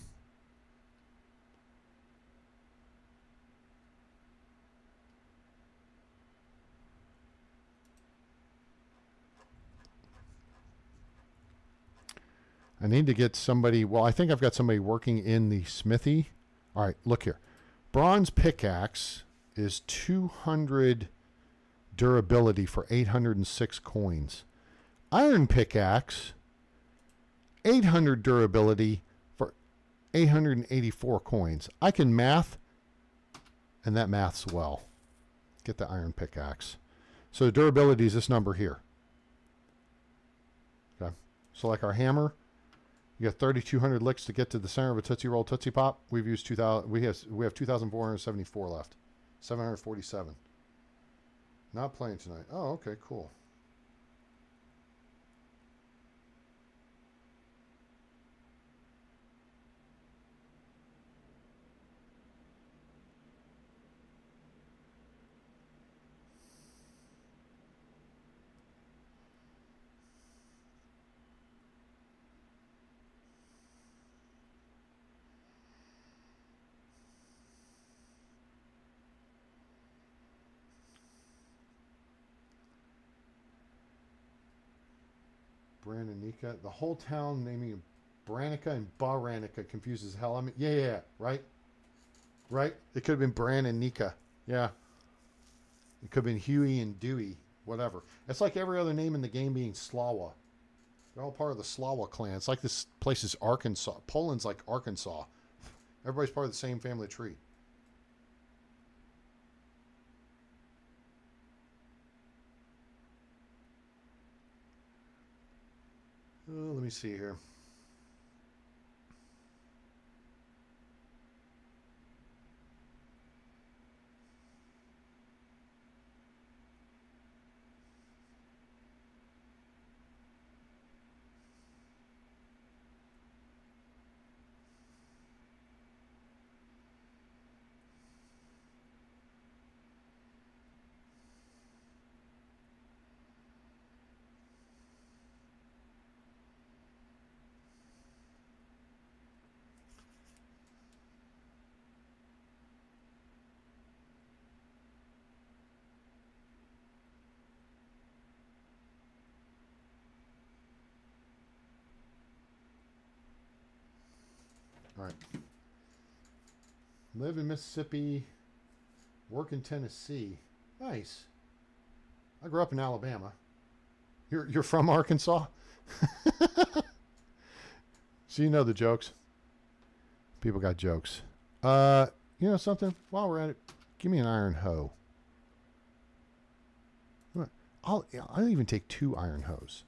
I need to get somebody, well, I think I've got somebody working in the smithy. All right, look here. Bronze pickaxe is two hundred durability for eight hundred six coins. Iron pickaxe, eight hundred durability for eight hundred eighty-four coins. I can math, and that maths well. Get the iron pickaxe. So the durability is this number here. Okay. So like our hammer, you got thirty-two hundred licks to get to the center of a Tootsie Roll Tootsie Pop. We've used two thousand. We have we have two thousand four hundred seventy-four left. seven hundred forty-seven. Not playing tonight. Oh, okay, cool. Brandanica. The whole town naming Branica and Baranica confuses hell. I mean, yeah, yeah, yeah, right? Right? It could have been Bran and Nika. Yeah. It could have been Huey and Dewey. Whatever. It's like every other name in the game being Slawa. They're all part of the Slawa clan. It's like this place is Arkansas. Poland's like Arkansas. Everybody's part of the same family tree. Oh, let me see here. All right. Live in Mississippi. Work in Tennessee. Nice. I grew up in Alabama. You're you're from Arkansas? So you know the jokes. People got jokes. Uh, you know something? While we're at it, give me an iron hoe. I'll I'll even take two iron hoes.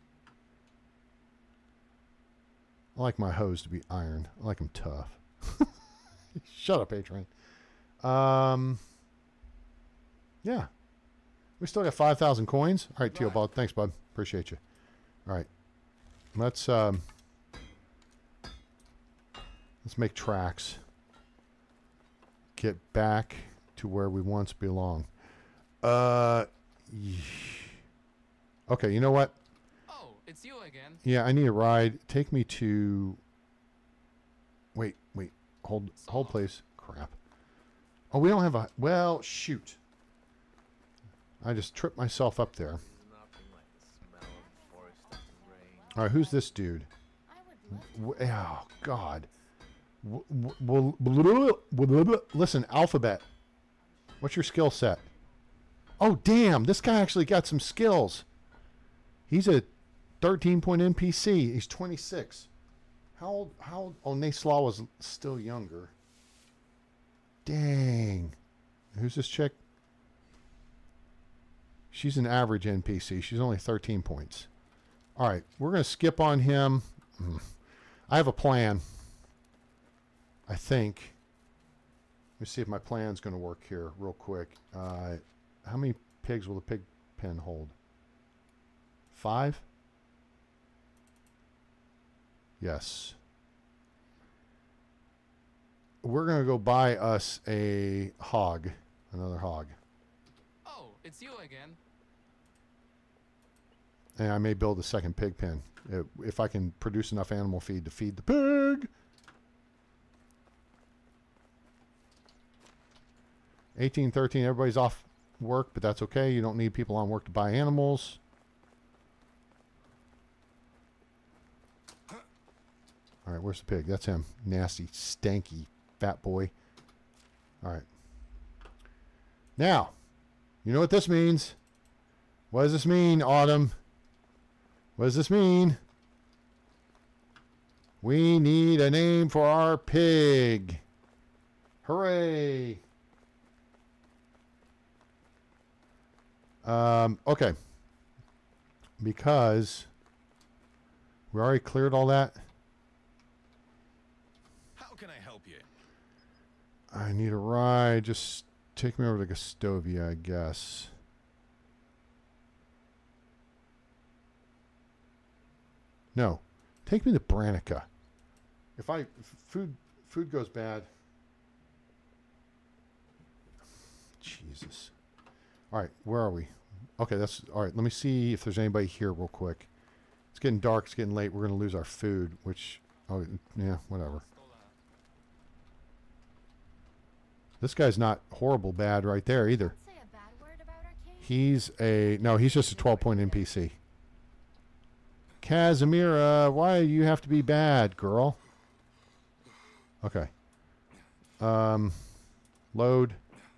I like my hose to be iron. I like them tough. Shut up, Adrian. Um, yeah. We still got five thousand coins. All right, Teal Ball. Thanks, bud. Appreciate you. All right. Let's, um, let's make tracks. Get back to where we once belong. Uh, okay, you know what? It's you again. Yeah, I need a ride. Take me to... Wait, wait. Hold, hold, please. Crap. Oh, we don't have a... Well, shoot. I just tripped myself up there. All right, who's this dude? W oh, God. W w w w Listen, Alphabet. What's your skill set? Oh, damn. This guy actually got some skills. He's a thirteen point N P C. He's twenty-six. How old? How old? Oh, Naslawa was still younger. Dang. Who's this chick? She's an average N P C. She's only thirteen points. All right. We're going to skip on him. I have a plan. I think. Let me see if my plan's going to work here real quick. Uh, how many pigs will the pig pen hold? Five? Yes. We're going to go buy us a hog. Another hog. Oh, it's you again. And I may build a second pig pen. If I can produce enough animal feed to feed the pig. eighteen thirteen, everybody's off work, but that's okay. You don't need people on work to buy animals. All right, where's the pig? That's him. Nasty, stanky, fat boy. All right. Now, you know what this means. What does this mean, Autumn? What does this mean? We need a name for our pig. Hooray. Um, okay. Because we already cleared all that. How can I help you? I need a ride. Just take me over to Gustovia, I guess. No. Take me to Branica. If I if food food goes bad. Jesus. All right, where are we? Okay, that's all right. Let me see if there's anybody here real quick. It's getting dark. It's getting late. We're going to lose our food, which, oh, yeah, whatever. This guy's not horrible bad right there either. Say a bad word about our king? He's a, no, he's just a twelve point N P C. Casimira, why do you have to be bad, girl? Okay. Um, load.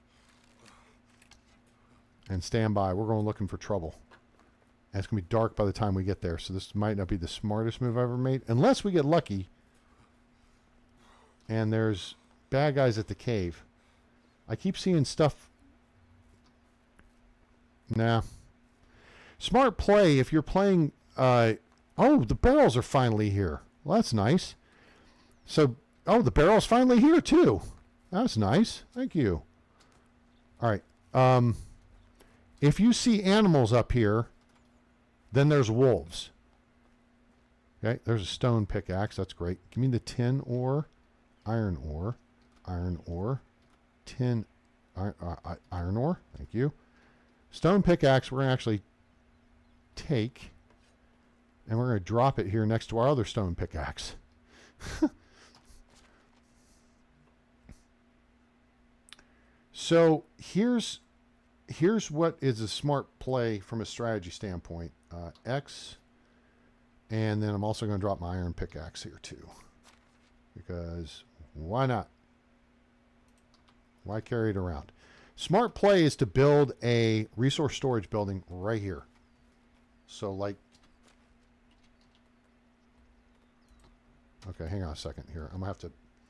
And stand by. We're going looking for trouble. And it's going to be dark by the time we get there. So this might not be the smartest move I've ever made. Unless we get lucky. And there's bad guys at the cave. I keep seeing stuff. Nah. Smart play if you're playing... Uh, oh, the barrels are finally here. Well, that's nice. So, oh, the barrel's finally here too. That's nice. Thank you. All right. Um... If you see animals up here, then there's wolves. Okay, there's a stone pickaxe. That's great. Give me the tin ore, iron ore, iron ore, tin, iron, uh, iron ore. Thank you. Stone pickaxe we're going to actually take, and we're going to drop it here next to our other stone pickaxe. So here's... Here's what is a smart play from a strategy standpoint. Uh, X, and then I'm also going to drop my iron pickaxe here too. Because why not? Why carry it around? Smart play is to build a resource storage building right here. So like... Okay, hang on a second here. I'm going to have to...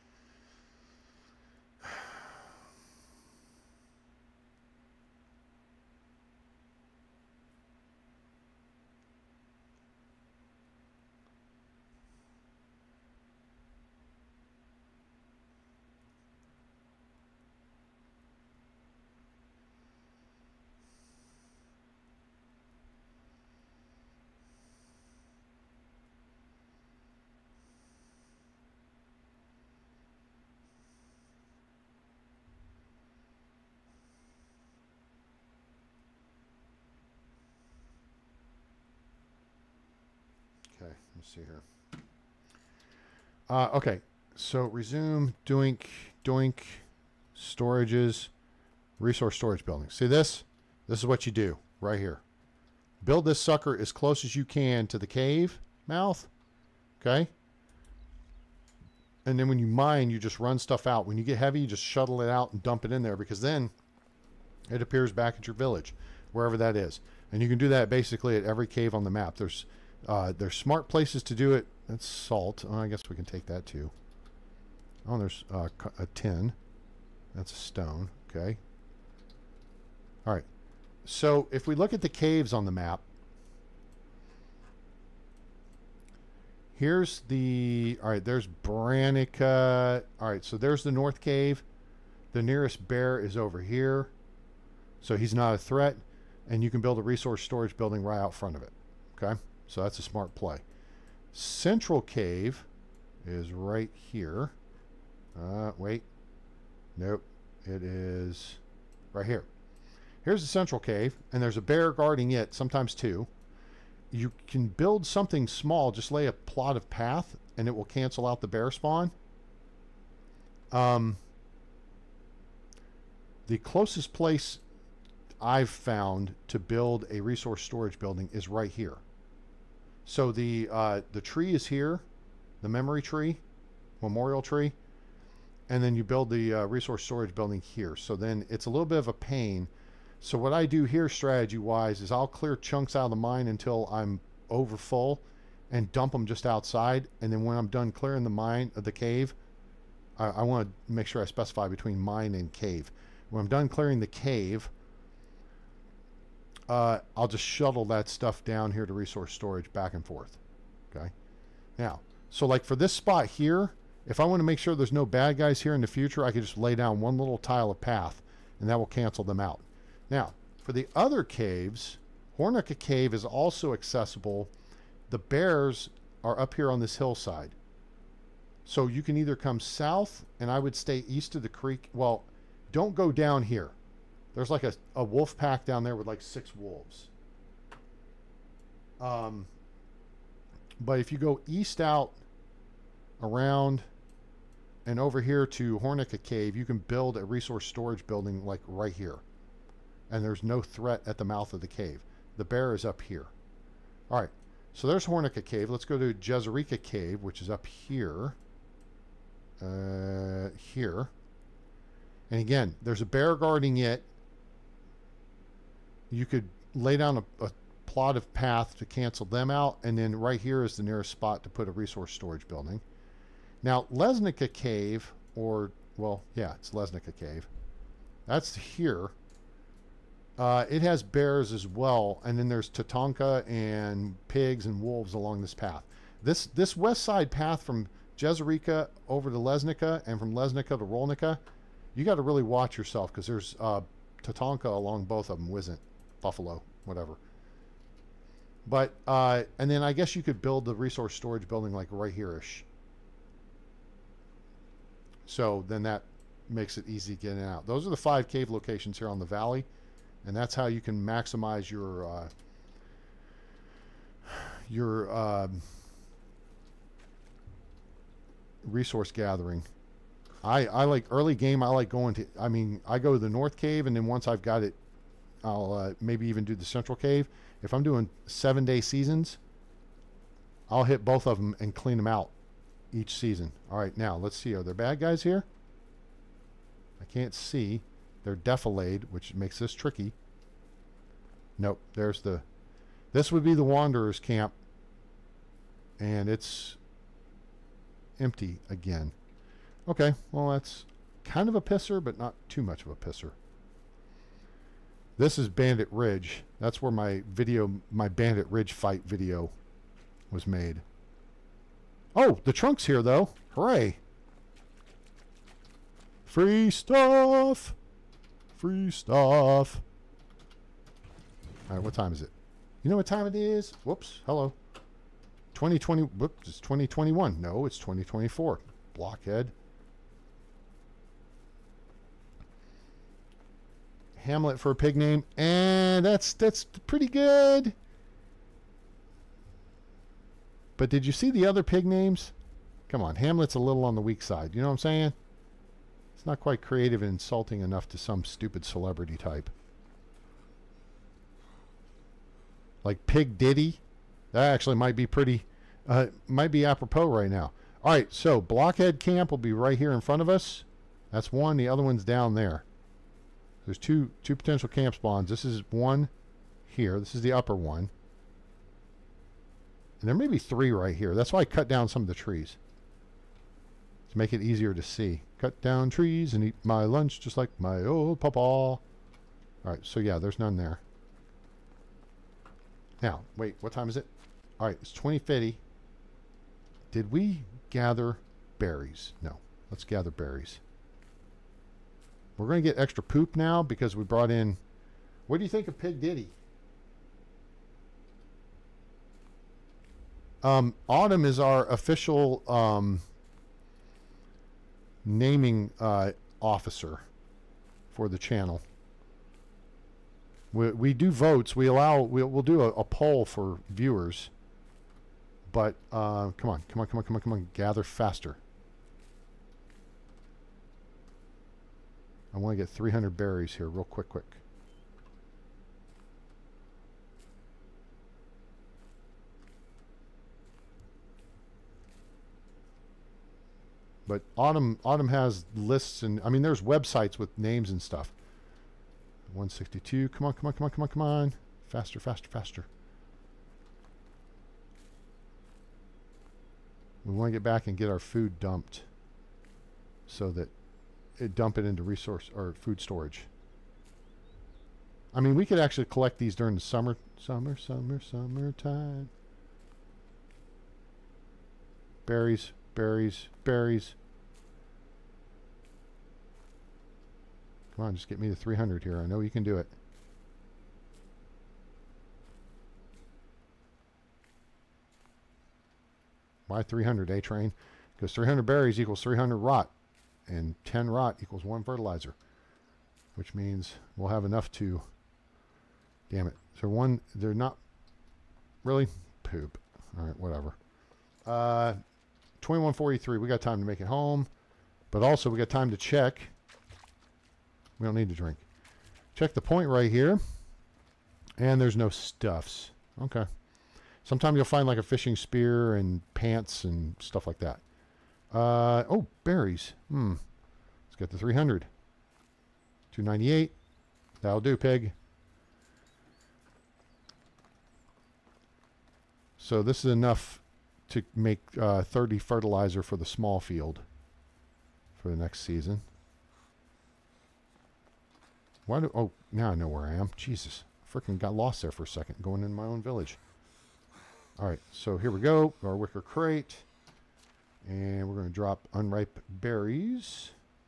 Okay, let me see here. Uh, okay, so resume, doink, doink, Storages, resource storage building. See this? This is what you do right here. Build this sucker as close as you can to the cave mouth. Okay? And then when you mine, you just run stuff out. When you get heavy, you just shuttle it out and dump it in there, because then it appears back at your village, wherever that is. And you can do that basically at every cave on the map. There's uh, there's smart places to do it. That's salt. Oh, I guess we can take that too. Oh, there's uh, a tin. That's a stone. Okay. All right. So if we look at the caves on the map, here's the, all right, there's Branica. All right, so there's the North Cave. The nearest bear is over here. So he's not a threat. And you can build a resource storage building right out front of it. Okay, so that's a smart play. Central Cave is right here. Uh, wait. Nope. It is right here. Here's the Central Cave, and there's a bear guarding it, sometimes two. You can build something small, just lay a plot of path, and it will cancel out the bear spawn. Um, the closest place I've found to build a resource storage building is right here. So the uh, the tree is here, the memory tree, memorial tree, and then you build the uh, resource storage building here. So then it's a little bit of a pain. So what I do here strategy-wise is I'll clear chunks out of the mine until I'm over full and dump them just outside. And then when I'm done clearing the mine, uh, the cave, I, I want to make sure I specify between mine and cave. When I'm done clearing the cave, uh, I'll just shuttle that stuff down here to resource storage back and forth. Okay. Now, so like for this spot here, if I want to make sure there's no bad guys here in the future, I could just lay down one little tile of path, and that will cancel them out. Now, for the other caves, Hornica Cave is also accessible. The bears are up here on this hillside. So you can either come south, and I would stay east of the creek. Well, don't go down here. There's like a, a wolf pack down there with like six wolves. Um, but if you go east out around and over here to Hornica Cave, you can build a resource storage building like right here. And there's no threat at the mouth of the cave. The bear is up here. All right, so there's Hornica Cave. Let's go to Jezerica Cave, which is up here. Uh, here. And again, there's a bear guarding it. You could lay down a, a plot of path to cancel them out, and then right here is the nearest spot to put a resource storage building. Now, Lesnica Cave, or, well, yeah, it's Lesnica Cave. That's here. Uh, it has bears as well, and then there's Tatanka and pigs and wolves along this path. This this west side path from Jezerica over to Lesnica and from Lesnica to Rolnica, you got to really watch yourself, because there's uh, Tatanka along both of them, Wizzent, Buffalo, whatever. But, uh, and then I guess you could build the resource storage building like right here-ish. So then that makes it easy to get in and out. Those are the five cave locations here on the valley. And that's how you can maximize your uh, your uh, resource gathering. I I like early game. I like going to. I mean, I go to the North Cave, and then once I've got it, I'll uh, maybe even do the Central Cave. If I'm doing seven day seasons, I'll hit both of them and clean them out each season. All right, now let's see. Are there bad guys here? I can't see. They're defilade, which makes this tricky. Nope, there's the... This would be the Wanderer's camp. And it's empty again. Okay, well that's kind of a pisser, but not too much of a pisser. This is Bandit Ridge. That's where my video, my Bandit Ridge fight video was made. Oh, the trunk's here though. Hooray. Free stuff. Free stuff. All right, what time is it? You know what time it is? Whoops. Hello. twenty twenty. Whoops. It's twenty twenty-one. No, it's twenty twenty-four. Blockhead. Hamlet for a pig name, and that's that's pretty good. But did you see the other pig names? Come on, Hamlet's a little on the weak side. You know what I'm saying? It's not quite creative and insulting enough to some stupid celebrity type. Like Pig Diddy. That actually might be pretty, uh, might be apropos right now. All right, so Blockhead Camp will be right here in front of us. That's one. The other one's down there. There's two two potential camp spawns. This is one here. This is the upper one. And there may be three right here. That's why I cut down some of the trees. To make it easier to see. Cut down trees and eat my lunch just like my old papa. All right, so yeah, there's none there. Now, wait, what time is it? All right, it's twenty fifty. Did we gather berries? No. Let's gather berries. We're going to get extra poop now because we brought in... What do you think of Pig Diddy? Um, Autumn is our official um, naming uh, officer for the channel. We, we do votes. We allow... We'll, we'll do a, a poll for viewers. But, uh, come on, come on, come on, come on, come on. Gather faster. I want to get three hundred berries here real quick, quick. But Autumn, Autumn has lists and, I mean, there's websites with names and stuff. one sixty-two, come on, come on, come on, come on, come on. Faster, faster, faster. We want to get back and get our food dumped so that it dump it into resource or food storage. I mean, we could actually collect these during the summer, summer, summer, summertime. Berries, berries, berries. Come on, just get me to three hundred here. I know you can do it. Why three hundred, A-Train? Because three hundred berries equals three hundred rot. And ten rot equals one fertilizer. Which means we'll have enough to... Damn it. So one... They're not... Really? Poop. Alright, whatever. Uh, twenty-one forty-three. We got time to make it home. But also we got time to check. We don't need to drink. Check the point right here. And there's no stuffs. Okay. Sometimes you'll find like a fishing spear and pants and stuff like that. Uh, oh, berries. Hmm. Let's get the three hundred. two ninety-eight. That'll do, pig. So this is enough to make uh, thirty fertilizer for the small field for the next season. Why do... Oh, now I know where I am. Jesus. Freaking got lost there for a second going in my own village. All right, so here we go. Our wicker crate. And we're going to drop unripe berries.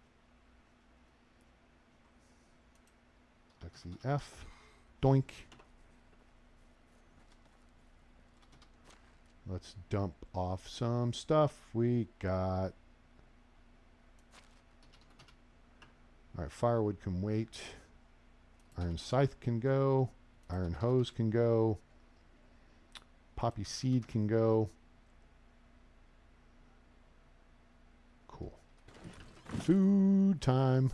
X E F. Doink. Let's dump off some stuff. We got... All right, firewood can wait. Iron scythe can go. Iron hose can go. Poppy seed can go. Cool. Food time.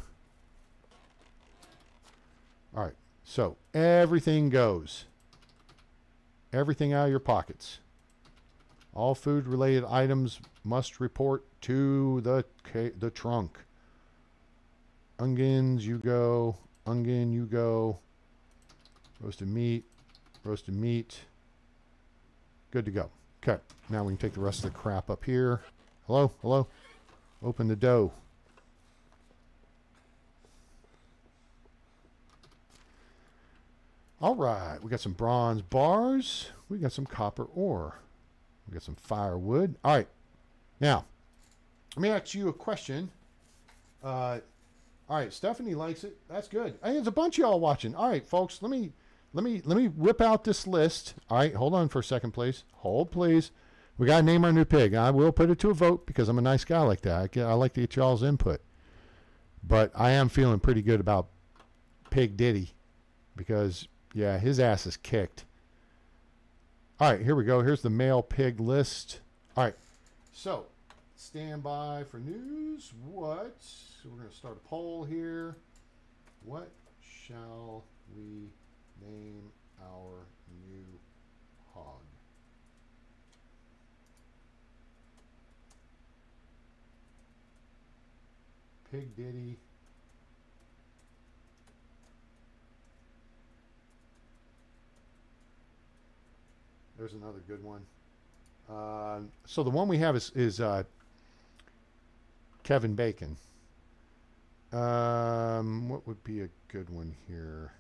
All right. So everything goes. Everything out of your pockets. All food related items must report to the ca the trunk. Onions, you go. Onion, you go. Roasted meat. Roasted meat. Good to go. Okay. Now we can take the rest of the crap up here. Hello? Hello? Open the dough. All right. We got some bronze bars. We got some copper ore. We got some firewood. All right. Now, let me ask you a question. Uh, all right. Stephanie likes it. That's good. Hey, there's a bunch of y'all watching. All right, folks. Let me... Let me let me whip out this list. All right, hold on for a second, please. Hold, please. We got to name our new pig. I will put it to a vote because I'm a nice guy like that. I, get, I like to get y'all's input. But I am feeling pretty good about Pig Diddy because, yeah, his ass is kicked. All right, here we go. Here's the male pig list. All right, so stand by for news. What? We're going to start a poll here. What shall we name our new hog? Pig Diddy. There's another good one. Uh, so the one we have is, is uh, Kevin Bacon. Um, what would be a good one here?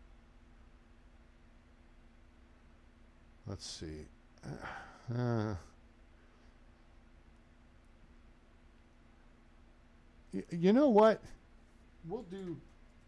Let's see. Uh, uh, y- you know what? We'll do.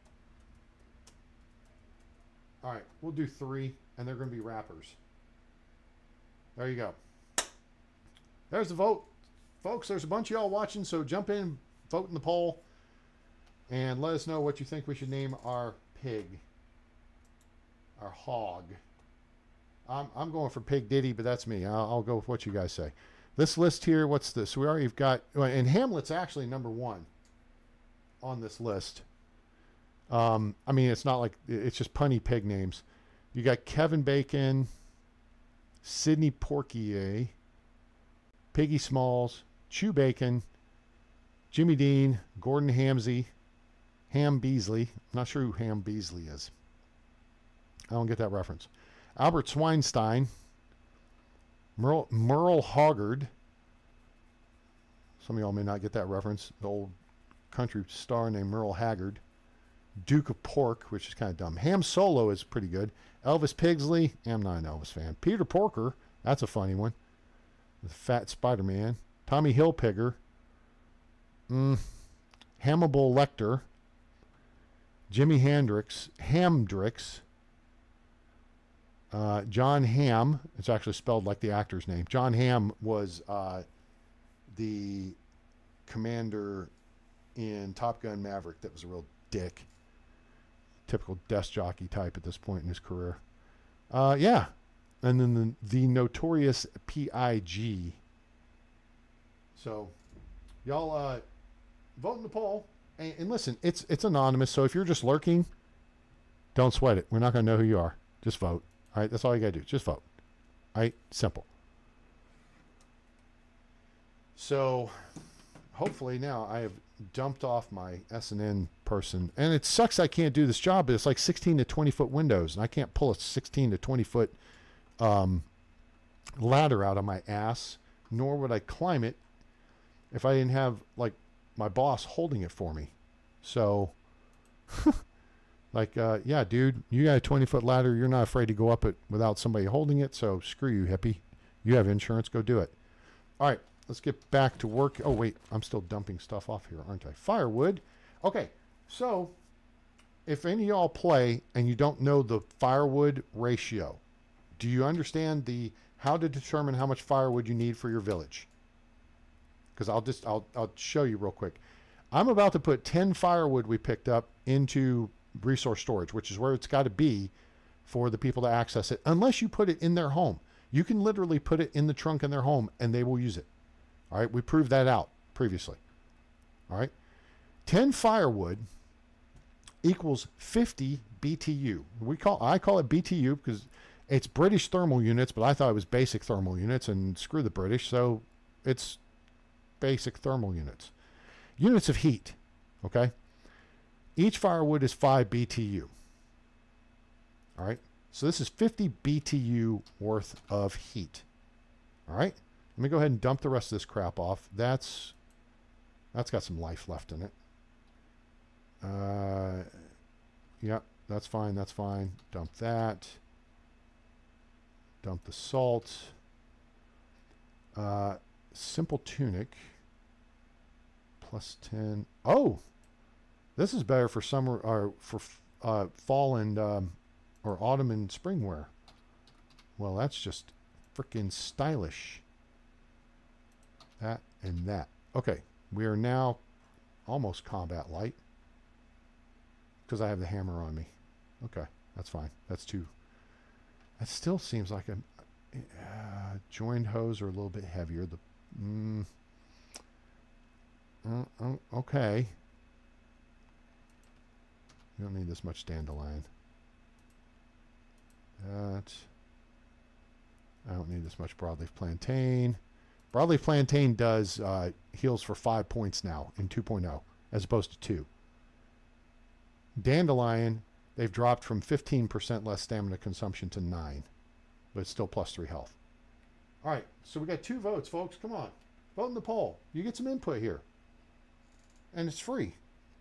All right, we'll do three, and they're going to be rappers. There you go. There's the vote. Folks, there's a bunch of y'all watching, so jump in, vote in the poll, and let us know what you think we should name our pig, our hog. I'm, I'm going for Pig Diddy, but that's me. I'll, I'll go with what you guys say. This list here, what's this? We already got, and Hamlet's actually number one on this list. Um, I mean, it's not like, it's just punny pig names. You got Kevin Bacon, Sidney Porquier, Piggy Smalls, Chew Bacon, Jimmy Dean, Gordon Hamsey, Ham Beasley. I'm not sure who Ham Beasley is. I don't get that reference. Albert Swinestein, Merle, Merle Hoggard. Some of y'all may not get that reference. The old country star named Merle Haggard. Duke of Pork, which is kind of dumb. Ham Solo is pretty good. Elvis Pigsley. I'm not an Elvis fan. Peter Porker. That's a funny one. The Fat Spider-Man. Tommy Hilfiger. Mm. Hannibal Lecter. Jimi Hendrix. Hamdrix. Uh, John Hamm. It's actually spelled like the actor's name. John Hamm was uh, the commander in Top Gun Maverick that was a real dick. Typical desk jockey type at this point in his career. Uh, yeah. And then the, the notorious P I G. So, y'all uh, vote in the poll. And, and listen, it's it's anonymous. So if you're just lurking, don't sweat it. We're not going to know who you are. Just vote. All right? That's all you got to do. Just vote. All right? Simple. So, hopefully now I have dumped off my S and N person, and it sucks I can't do this job, but it's like sixteen to twenty foot windows, and I can't pull a sixteen to twenty foot um, ladder out of my ass, nor would I climb it if I didn't have like my boss holding it for me. So like uh, yeah dude, you got a twenty foot ladder, you're not afraid to go up it without somebody holding it, so screw you, hippie. You have insurance, go do it. All right, let's get back to work. Oh, wait, I'm still dumping stuff off here, aren't I? Firewood. Okay, so if any of y'all play and you don't know the firewood ratio, do you understand the how to determine how much firewood you need for your village? Because I'll just, I'll, I'll show you real quick. I'm about to put ten firewood we picked up into resource storage, which is where it's got to be for the people to access it, unless you put it in their home. You can literally put it in the trunk in their home and they will use it. All right, we proved that out previously. All right, ten firewood equals fifty B T U. We call I call it B T U because it's British thermal units, but I thought it was basic thermal units, and screw the British, so it's basic thermal units. Units of heat. Okay, each firewood is five B T U. All right, so this is fifty B T U worth of heat. All right. Let me go ahead and dump the rest of this crap off. That's that's got some life left in it. Uh, yep, that's fine. That's fine. Dump that. Dump the salt. Uh, simple tunic. Plus ten. Oh, this is better for summer or for uh, fall and um, or autumn and spring wear. Well, that's just freaking stylish. That and that. Okay, we are now almost combat light because I have the hammer on me. Okay, that's fine. That's two. That still seems like a uh, joined hose are a little bit heavier. The mm, Uh, oh, okay. You don't need this much dandelion. That. I don't need this much broadleaf plantain. Broadleaf plantain does uh, heals for five points now in two point oh as opposed to two. Dandelion, they've dropped from fifteen percent less stamina consumption to nine, but it's still plus three health. All right, so we got two votes, folks. Come on. Vote in the poll. You get some input here. And it's free.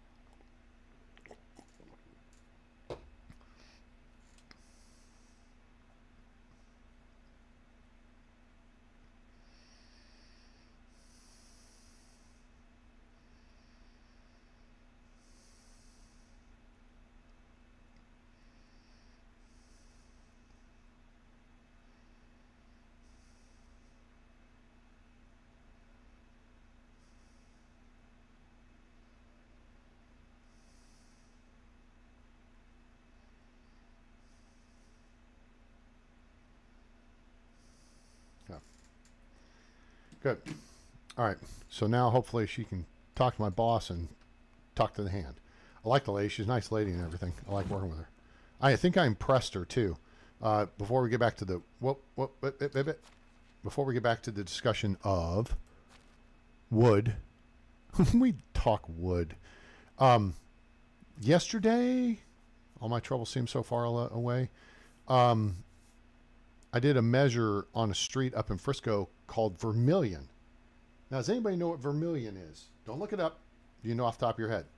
Good. All right. So now hopefully she can talk to my boss and talk to the hand. I like the lady. She's a nice lady and everything. I like working with her. I think I impressed her too. Uh, before we get back to the what, what, what, what, what, before we get back to the discussion of wood, we talk wood. Um, yesterday, all my troubles seem so far away. Um, I did a measure on a street up in Frisco called Vermilion. Now, does anybody know what Vermilion is? Don't look it up. Do you know off the top of your head?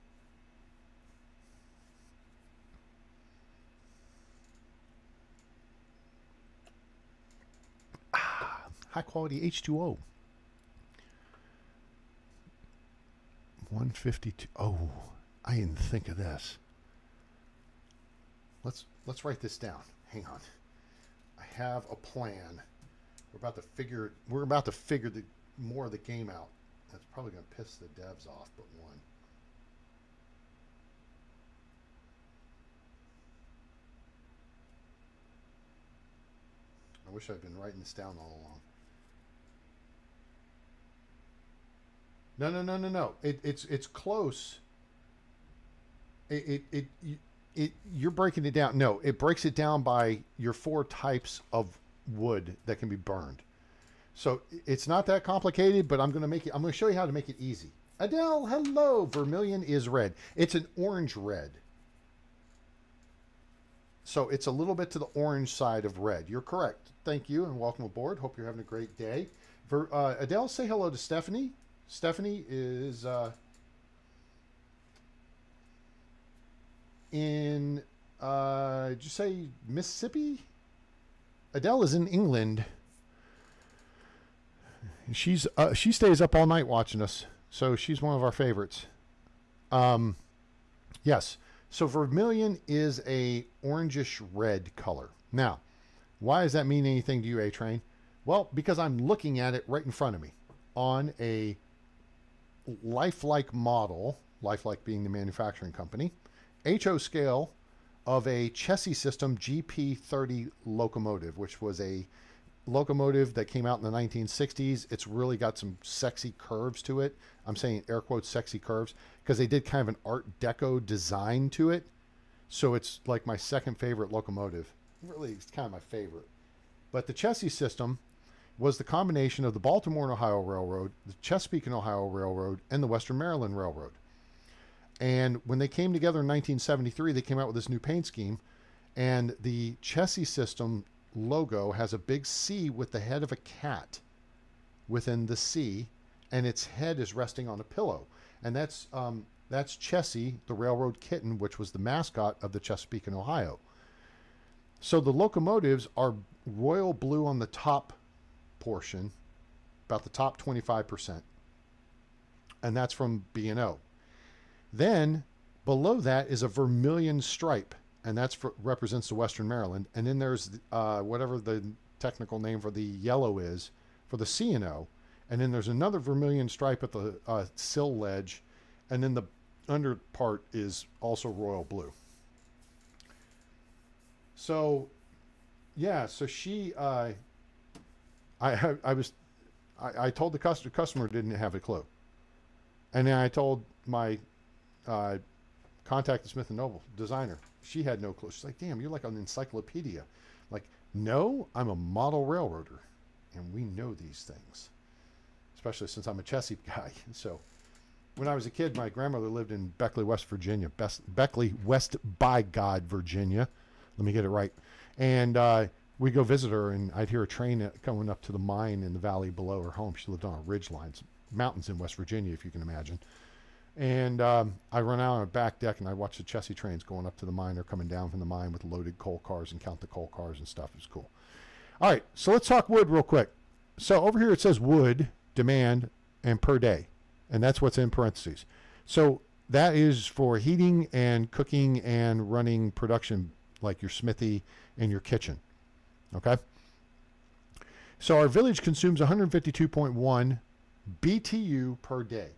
Ah, high quality H two O. one fifty-two. Oh, I didn't think of this. Let's let's write this down. Hang on. I have a plan. We're about to figure we're about to figure the more of the game out. That's probably going to piss the devs off, but one. I wish I'd been writing this down all along. No, no, no, no, no. It, it's it's close. It it it, it you're breaking it down. No, it breaks it down by your four types of wood that can be burned. So it's not that complicated, but I'm going to make it. I'm going to show you how to make it easy. Adele, hello. Vermilion is red. It's an orange red. So it's a little bit to the orange side of red. You're correct. Thank you and welcome aboard. Hope you're having a great day. Ver, uh, Adele, say hello to Stephanie. Stephanie is uh, in, uh, did you say Mississippi? Adele is in England. She's uh, she stays up all night watching us, so she's one of our favorites. Um, yes. So vermilion is a orangish red color. Now, why does that mean anything to you, A-Train? Well, because I'm looking at it right in front of me on a lifelike model, lifelike being the manufacturing company, H O scale of a chassis system G P thirty locomotive, which was a locomotive that came out in the nineteen sixties. It's really got some sexy curves to it. I'm saying air quotes sexy curves because they did kind of an Art Deco design to it. So it's like my second favorite locomotive. Really, it's kind of my favorite. But the chassis system was the combination of the Baltimore and Ohio Railroad, the Chesapeake and Ohio Railroad, and the Western Maryland Railroad. And when they came together in nineteen seventy-three, they came out with this new paint scheme. And the chassis system logo has a big C with the head of a cat within the C, and its head is resting on a pillow. And that's um, that's Chessie, the railroad kitten, which was the mascot of the Chesapeake and Ohio. So the locomotives are royal blue on the top portion, about the top twenty-five percent. And that's from B and O. Then below that is a vermilion stripe, and that's for, represents the Western Maryland. And then there's uh, whatever the technical name for the yellow is for the C and O. And then there's another vermilion stripe at the uh, sill ledge. And then the under part is also royal blue. So, yeah, so she, uh, I, I, I was, I, I told the customer, customer didn't have a clue. And then I told my uh, contact at Smith and Noble designer. She had no clue. She's like, damn, you're like an encyclopedia. Like, no, I'm a model railroader. And we know these things. Especially since I'm a chassis guy. So when I was a kid, my grandmother lived in Beckley, West Virginia. Best, Beckley, West by God, Virginia. Let me get it right. And uh, we'd go visit her, and I'd hear a train coming up to the mine in the valley below her home. She lived on a ridge line, mountains in West Virginia, if you can imagine. And um, I run out on a back deck, and I watch the chassis trains going up to the mine or coming down from the mine with loaded coal cars and count the coal cars and stuff. It was cool. All right, so let's talk wood real quick. So over here it says wood, demand, and per day. And that's what's in parentheses. So that is for heating and cooking and running production, like your smithy and your kitchen. Okay? So our village consumes one hundred fifty-two point one B T U per day.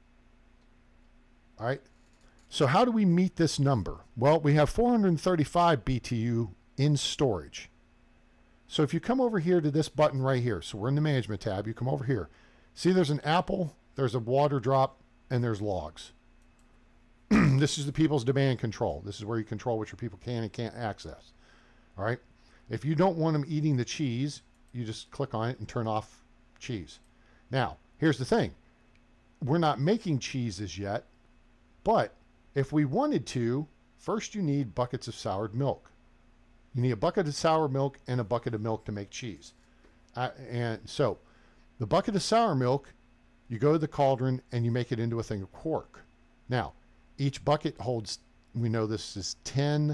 All right? So how do we meet this number? Well, we have four hundred thirty-five B T U in storage. So if you come over here to this button right here, so we're in the management tab, you come over here. See, there's an apple, there's a water drop, and there's logs. This is the people's demand control. This is where you control what your people can and can't access. All right? If you don't want them eating the cheese, you just click on it and turn off cheese. Now, here's the thing. We're not making cheeses yet, but if we wanted to, first you need buckets of soured milk. You need a bucket of sour milk and a bucket of milk to make cheese. Uh, and so the bucket of sour milk, you go to the cauldron and you make it into a thing of quark. Now, each bucket holds, we know this is ten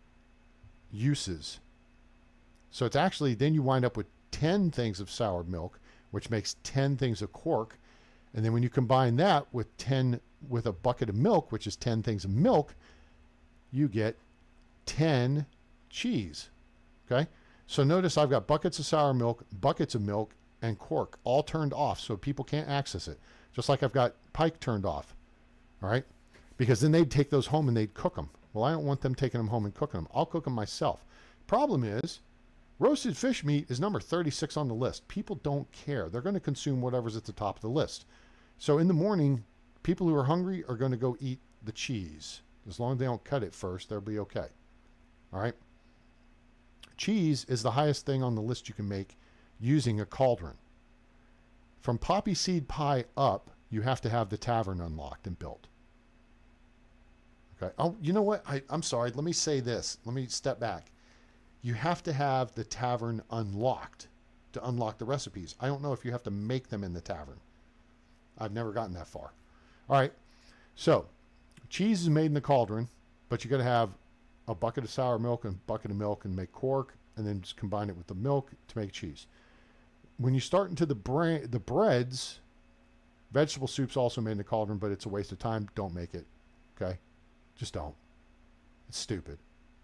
uses. So it's actually, then you wind up with ten things of sour milk, which makes ten things of quark. And then when you combine that with ten, with a bucket of milk, which is ten things of milk, you get ten cheese. Okay? So notice I've got buckets of sour milk, buckets of milk, and quark all turned off so people can't access it. Just like I've got pike turned off. All right? Because then they'd take those home and they'd cook them. Well, I don't want them taking them home and cooking them. I'll cook them myself. Problem is, roasted fish meat is number thirty-six on the list. People don't care. They're going to consume whatever's at the top of the list. So in the morning, people who are hungry are going to go eat the cheese. As long as they don't cut it first, they'll be okay. All right? Cheese is the highest thing on the list you can make using a cauldron. From poppy seed pie up, you have to have the tavern unlocked and built. Okay. Oh, you know what? I, I'm sorry. Let me say this. Let me step back. You have to have the tavern unlocked to unlock the recipes. I don't know if you have to make them in the tavern. I've never gotten that far. All right. So, cheese is made in the cauldron, but you got to have a bucket of sour milk and a bucket of milk and make quark, and then just combine it with the milk to make cheese. When you start into the bra- the breads, vegetable soup's also made in the cauldron, but it's a waste of time. Don't make it. Okay? Just don't. It's stupid.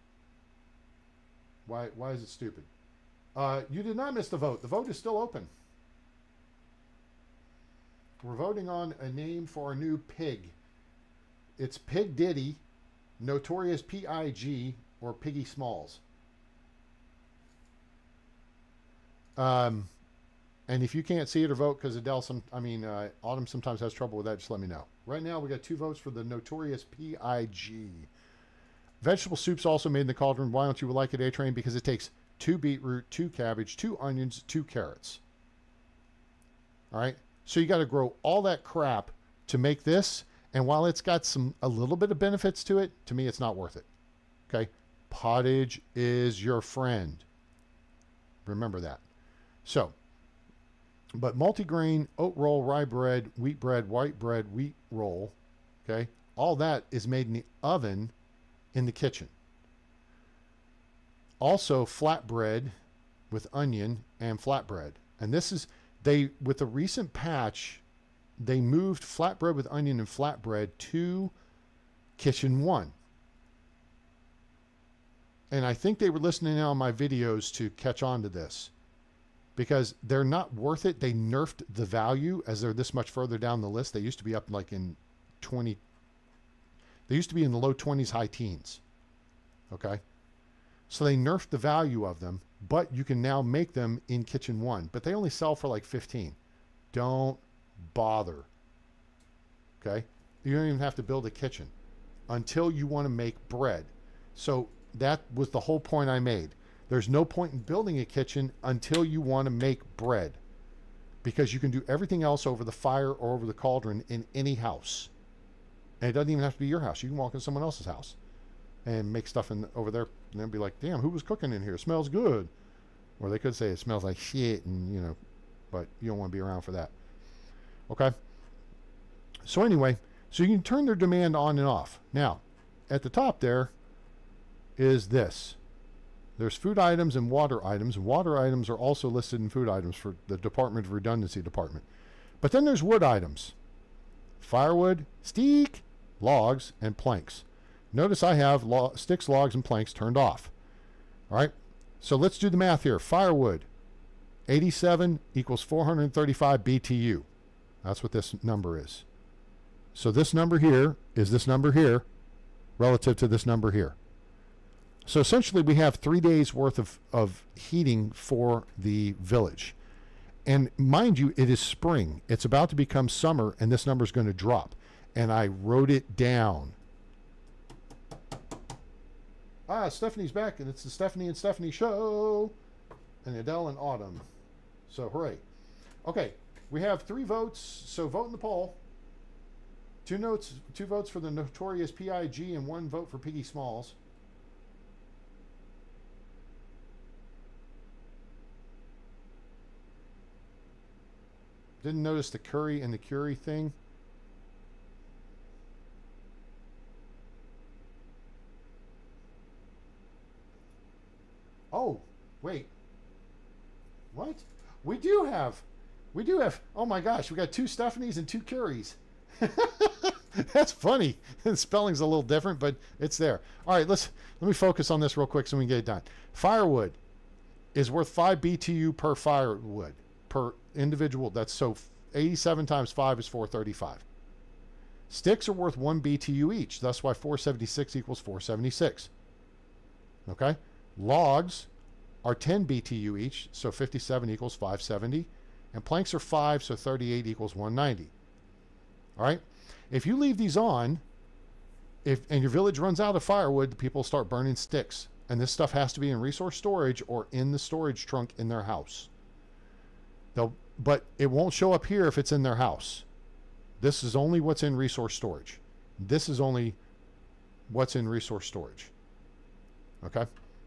Why, why is it stupid? Uh, you did not miss the vote. The vote is still open. We're voting on a name for a new pig. It's Pig Diddy, Notorious P I G, or Piggy Smalls. Um, and if you can't see it or vote, because Adele, some, I mean, uh, Autumn sometimes has trouble with that, just let me know. Right now, we got two votes for the Notorious P I G. Vegetable soup's also made in the cauldron. Why don't you like it, A-Train? Because it takes two beetroot, two cabbage, two onions, two carrots. All right? So you got to grow all that crap to make this. And while it's got some a little bit of benefits to it, to me, it's not worth it. Okay? Pottage is your friend. Remember that. So, but multigrain, oat roll, rye bread, wheat bread, white bread, wheat roll, okay? All that is made in the oven in the kitchen. Also, flatbread with onion and flatbread. And this is, they, with a recent patch, they moved flatbread with onion and flatbread to Kitchen One. And I think they were listening on my videos to catch on to this, because they're not worth it. They nerfed the value as they're this much further down the list. They used to be up like in twenty. They used to be in the low twenties, high teens. Okay. So they nerfed the value of them, but you can now make them in Kitchen One, but they only sell for like fifteen. Don't bother. Okay? You don't even have to build a kitchen until you want to make bread. So that was the whole point I made. There's no point in building a kitchen until you want to make bread, because you can do everything else over the fire or over the cauldron in any house. And it doesn't even have to be your house. You can walk in someone else's house and make stuff in over there, and they'll be like, damn, who was cooking in here? It smells good. Or they could say it smells like shit, and you know, but you don't want to be around for that. Okay? So anyway, so you can turn their demand on and off. Now, at the top there is this. There's food items and water items. Water items are also listed in food items for the Department of Redundancy department. But then there's wood items. Firewood, stick, logs, and planks. Notice I have lo sticks, logs, and planks turned off. All right? So let's do the math here. Firewood, eighty-seven equals four hundred thirty-five B T U. That's what this number is. So this number here is this number here relative to this number here. So essentially we have three days worth of, of heating for the village. And mind you, it is spring. It's about to become summer, and this number is going to drop. And I wrote it down. Ah, Stephanie's back, and it's the Stephanie and Stephanie show. And Adele and Autumn. So hooray. Okay, we have three votes, so vote in the poll. Two notes, two votes for the notorious P I G and one vote for Piggy Smalls. Didn't notice the curry and the curry thing. Oh, wait. What? We do have, we do have, oh my gosh, we got two Stephanies and two Curries. That's funny. The spelling's a little different, but it's there. All right, let's, let me focus on this real quick so we can get it done. Firewood is worth five B T U per firewood, per individual. That's so eighty-seven times five is four thirty-five. Sticks are worth one B T U each. That's why four seventy-six equals four seventy-six. Okay? Logs are ten B T U each, so fifty-seven equals five seventy. And planks are five, so thirty-eight equals one ninety. All right? If you leave these on, if and your village runs out of firewood, people start burning sticks. And this stuff has to be in resource storage or in the storage trunk in their house. They'll, but it won't show up here if it's in their house. This is only what's in resource storage. This is only what's in resource storage. Okay?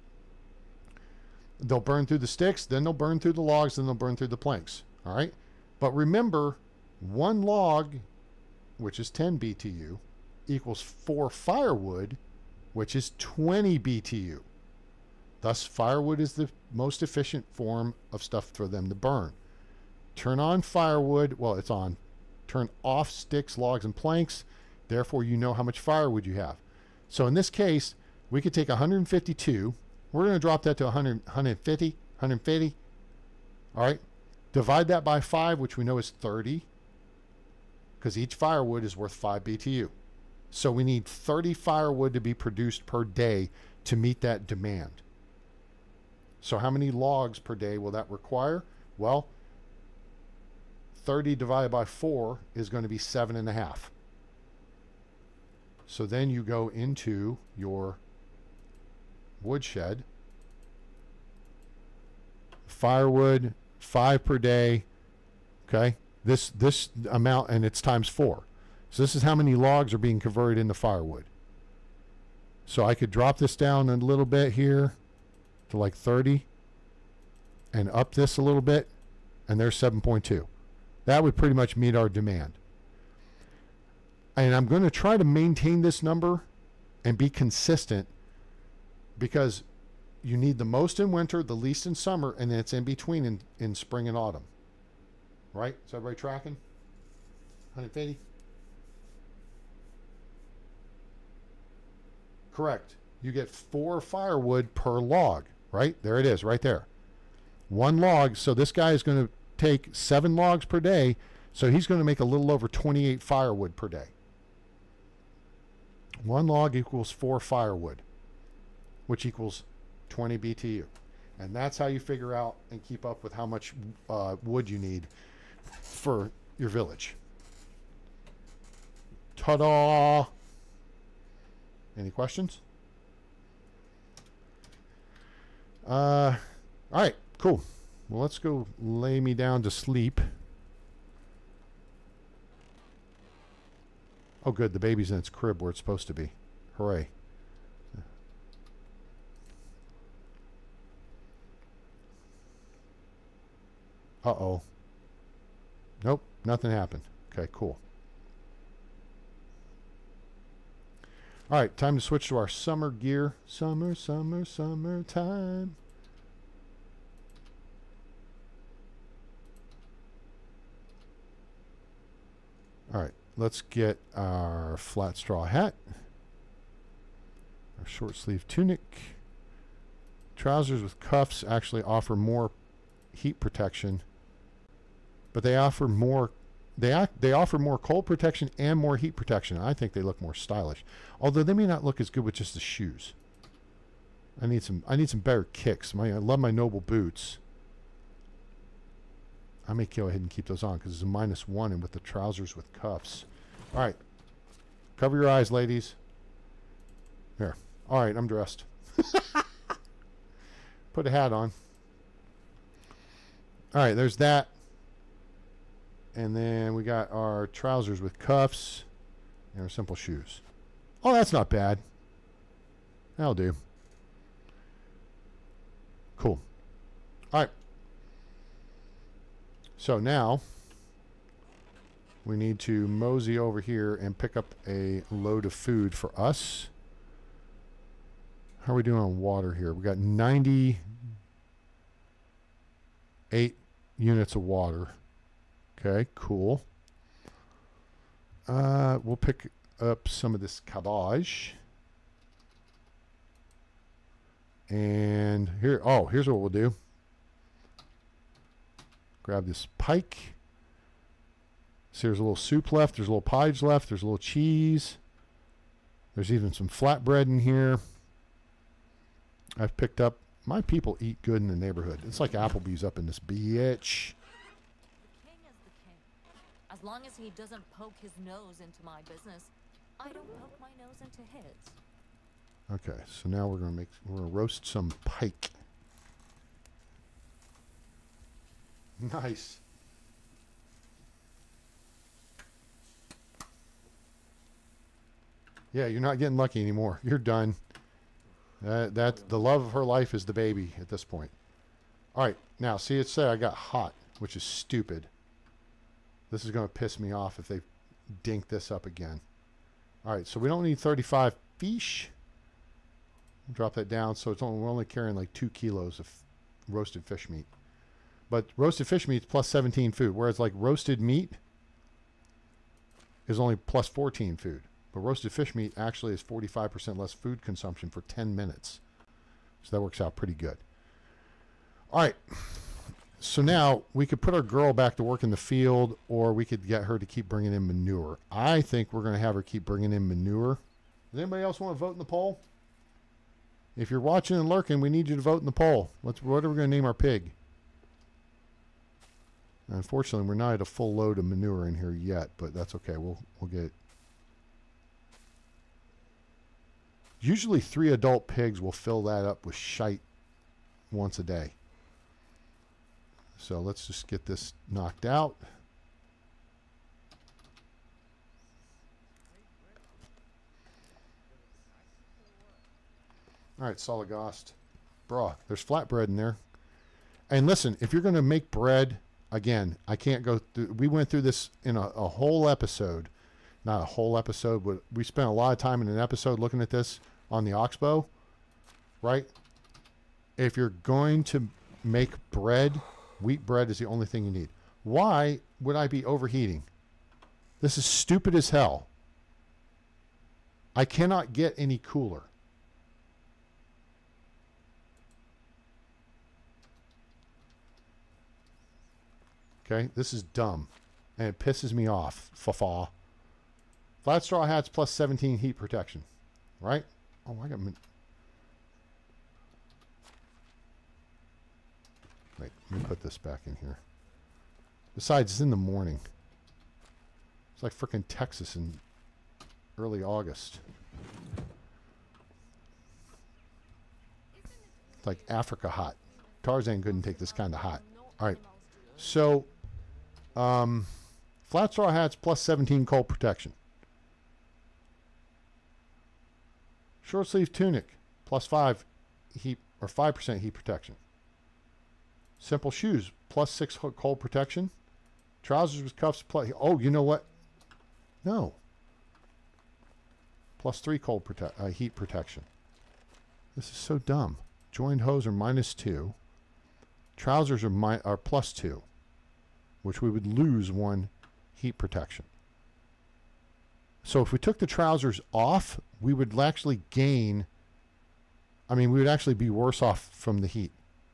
They'll burn through the sticks, then they'll burn through the logs, then they'll burn through the planks. All right? But remember, one log, which is ten B T U, equals four firewood, which is twenty B T U. Thus, firewood is the most efficient form of stuff for them to burn. Turn on firewood. Well, it's on. Turn off sticks, logs, and planks. Therefore, you know how much firewood you have. So in this case, we could take one hundred fifty-two. We're going to drop that to one hundred, one fifty, one fifty. All right. Divide that by five, which we know is thirty, because each firewood is worth five B T U. So we need thirty firewood to be produced per day to meet that demand. So how many logs per day will that require? Well, thirty divided by four is going to be seven and a half. So then you go into your woodshed. Firewood, five per day. Okay. This, this amount, and it's times four. So this is how many logs are being converted into firewood. So I could drop this down a little bit here to like thirty and up this a little bit, and there's seven point two. That would pretty much meet our demand. And I'm going to try to maintain this number and be consistent, because you need the most in winter, the least in summer, and then it's in between in, in spring and autumn. Right? Is everybody tracking? one fifty? Correct. You get four firewood per log, right? There it is, right there. One log. So this guy is going to take seven logs per day. So he's going to make a little over twenty-eight firewood per day. One log equals four firewood, which equals twenty B T U. And that's how you figure out and keep up with how much uh, wood you need for your village. Ta-da! Any questions? Uh, all right, cool. Well, let's go lay me down to sleep. Oh, good. The baby's in its crib where it's supposed to be. Hooray. Uh-oh. Nope, nothing happened. Okay, cool. All right, time to switch to our summer gear. Summer, summer, summertime. All right, let's get our flat straw hat, our short sleeve tunic. Trousers with cuffs actually offer more heat protection, but they offer more they act, they offer more cold protection and more heat protection. I think they look more stylish, although they may not look as good with just the shoes. I need some I need some better kicks. My I love my Noble boots. I may go ahead and keep those on because it's a minus one and with the trousers with cuffs. All right, cover your eyes, ladies. There. All right, I'm dressed. Put a hat on. All right, there's that. And then we got our trousers with cuffs and our simple shoes. Oh, that's not bad. That'll do. Cool. All right. So now we need to mosey over here and pick up a load of food for us. How are we doing on water here? We got ninety-eight units of water. Okay, cool. Uh, we'll pick up some of this cabbage. And here, oh, here's what we'll do. Grab this pike. See, there's a little soup left. There's a little porridge left. There's a little cheese. There's even some flatbread in here. I've picked up. My people eat good in the neighborhood. It's like Applebee's up in this bitch. The king is the king. As long as he doesn't poke his nose into my business, I don't poke my nose into his. Okay, so now we're gonna make we're gonna roast some pike. Nice. Yeah, you're not getting lucky anymore. You're done. That that the love of her life is the baby at this point. All right, now see it say I got hot, which is stupid. This is going to piss me off if they dink this up again. All right, so we don't need thirty-five fish. Drop that down, so it's only we're only carrying like two kilos of roasted fish meat. But roasted fish meat is plus seventeen food, whereas like roasted meat is only plus fourteen food. But roasted fish meat actually is forty-five percent less food consumption for ten minutes. So that works out pretty good. All right. So now we could put our girl back to work in the field, or we could get her to keep bringing in manure. I think we're going to have her keep bringing in manure. Does anybody else want to vote in the poll? If you're watching and lurking, we need you to vote in the poll. What's, what are we going to name our pig? Unfortunately, we're not at a full load of manure in here yet, but that's okay. We'll we'll get it. Usually three adult pigs will fill that up with shite once a day. So let's just get this knocked out. All right, Sulligost. Bruh, there's flatbread in there. And listen, if you're going to make bread, again, I can't go through. We went through this in a, a whole episode. Not a whole episode, but we spent a lot of time in an episode looking at this on the Oxbow, right? If you're going to make bread, wheat bread is the only thing you need. Why would I be overheating? This is stupid as hell. I cannot get any cooler. Okay, this is dumb, and it pisses me off. Fa-fa. Flat straw hats plus seventeen heat protection, right? Oh, I got. Wait, let me put this back in here. Besides, it's in the morning. It's like frickin' Texas in early August. It's like Africa hot. Tarzan couldn't take this kind of hot. All right. So, um, flat straw hats plus seventeen cold protection. Short sleeve tunic plus five heat or five percent heat protection. Simple shoes plus six cold protection. Trousers with cuffs plus. Oh, you know what? No. Plus three cold prote uh, heat protection. This is so dumb. Joined hose are minus two. Trousers are mi are plus two, which we would lose one heat protection. So if we took the trousers off, we would actually gain. I mean, we would actually be worse off from the heat.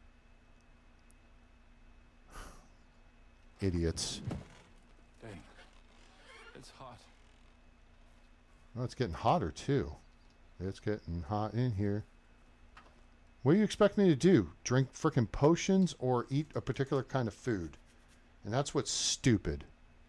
Idiots. Dang. It's hot. Oh, it's getting hotter too. It's getting hot in here. What do you expect me to do? Drink frickin' potions or eat a particular kind of food? And that's what's stupid.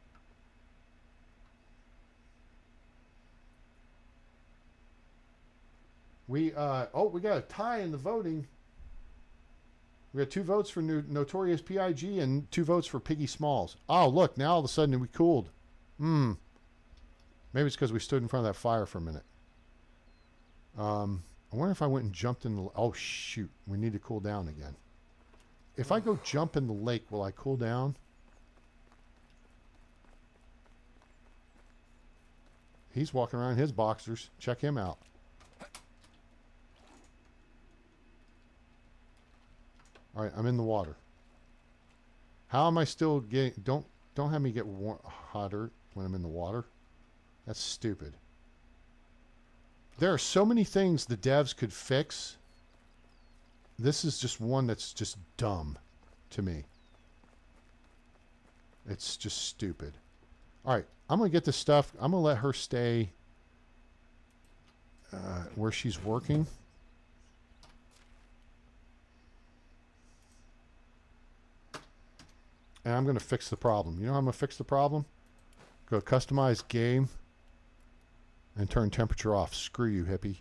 We, uh, oh, we got a tie in the voting. We got two votes for new, Notorious P I G and two votes for Piggy Smalls. Oh, look, now all of a sudden we cooled. Hmm. Maybe it's because we stood in front of that fire for a minute. Um, I wonder if I went and jumped in the... Oh, shoot. We need to cool down again. If I go jump in the lake, will I cool down? He's walking around in his boxers. Check him out. All right, I'm in the water. How am I still getting... Don't, don't have me get warm, hotter when I'm in the water. That's stupid. There are so many things the devs could fix. This is just one that's just dumb to me. It's just stupid. All right, I'm going to get this stuff. I'm going to let her stay uh, where she's working. And I'm going to fix the problem. You know how I'm going to fix the problem? Go customize game and turn temperature off. Screw you, hippie.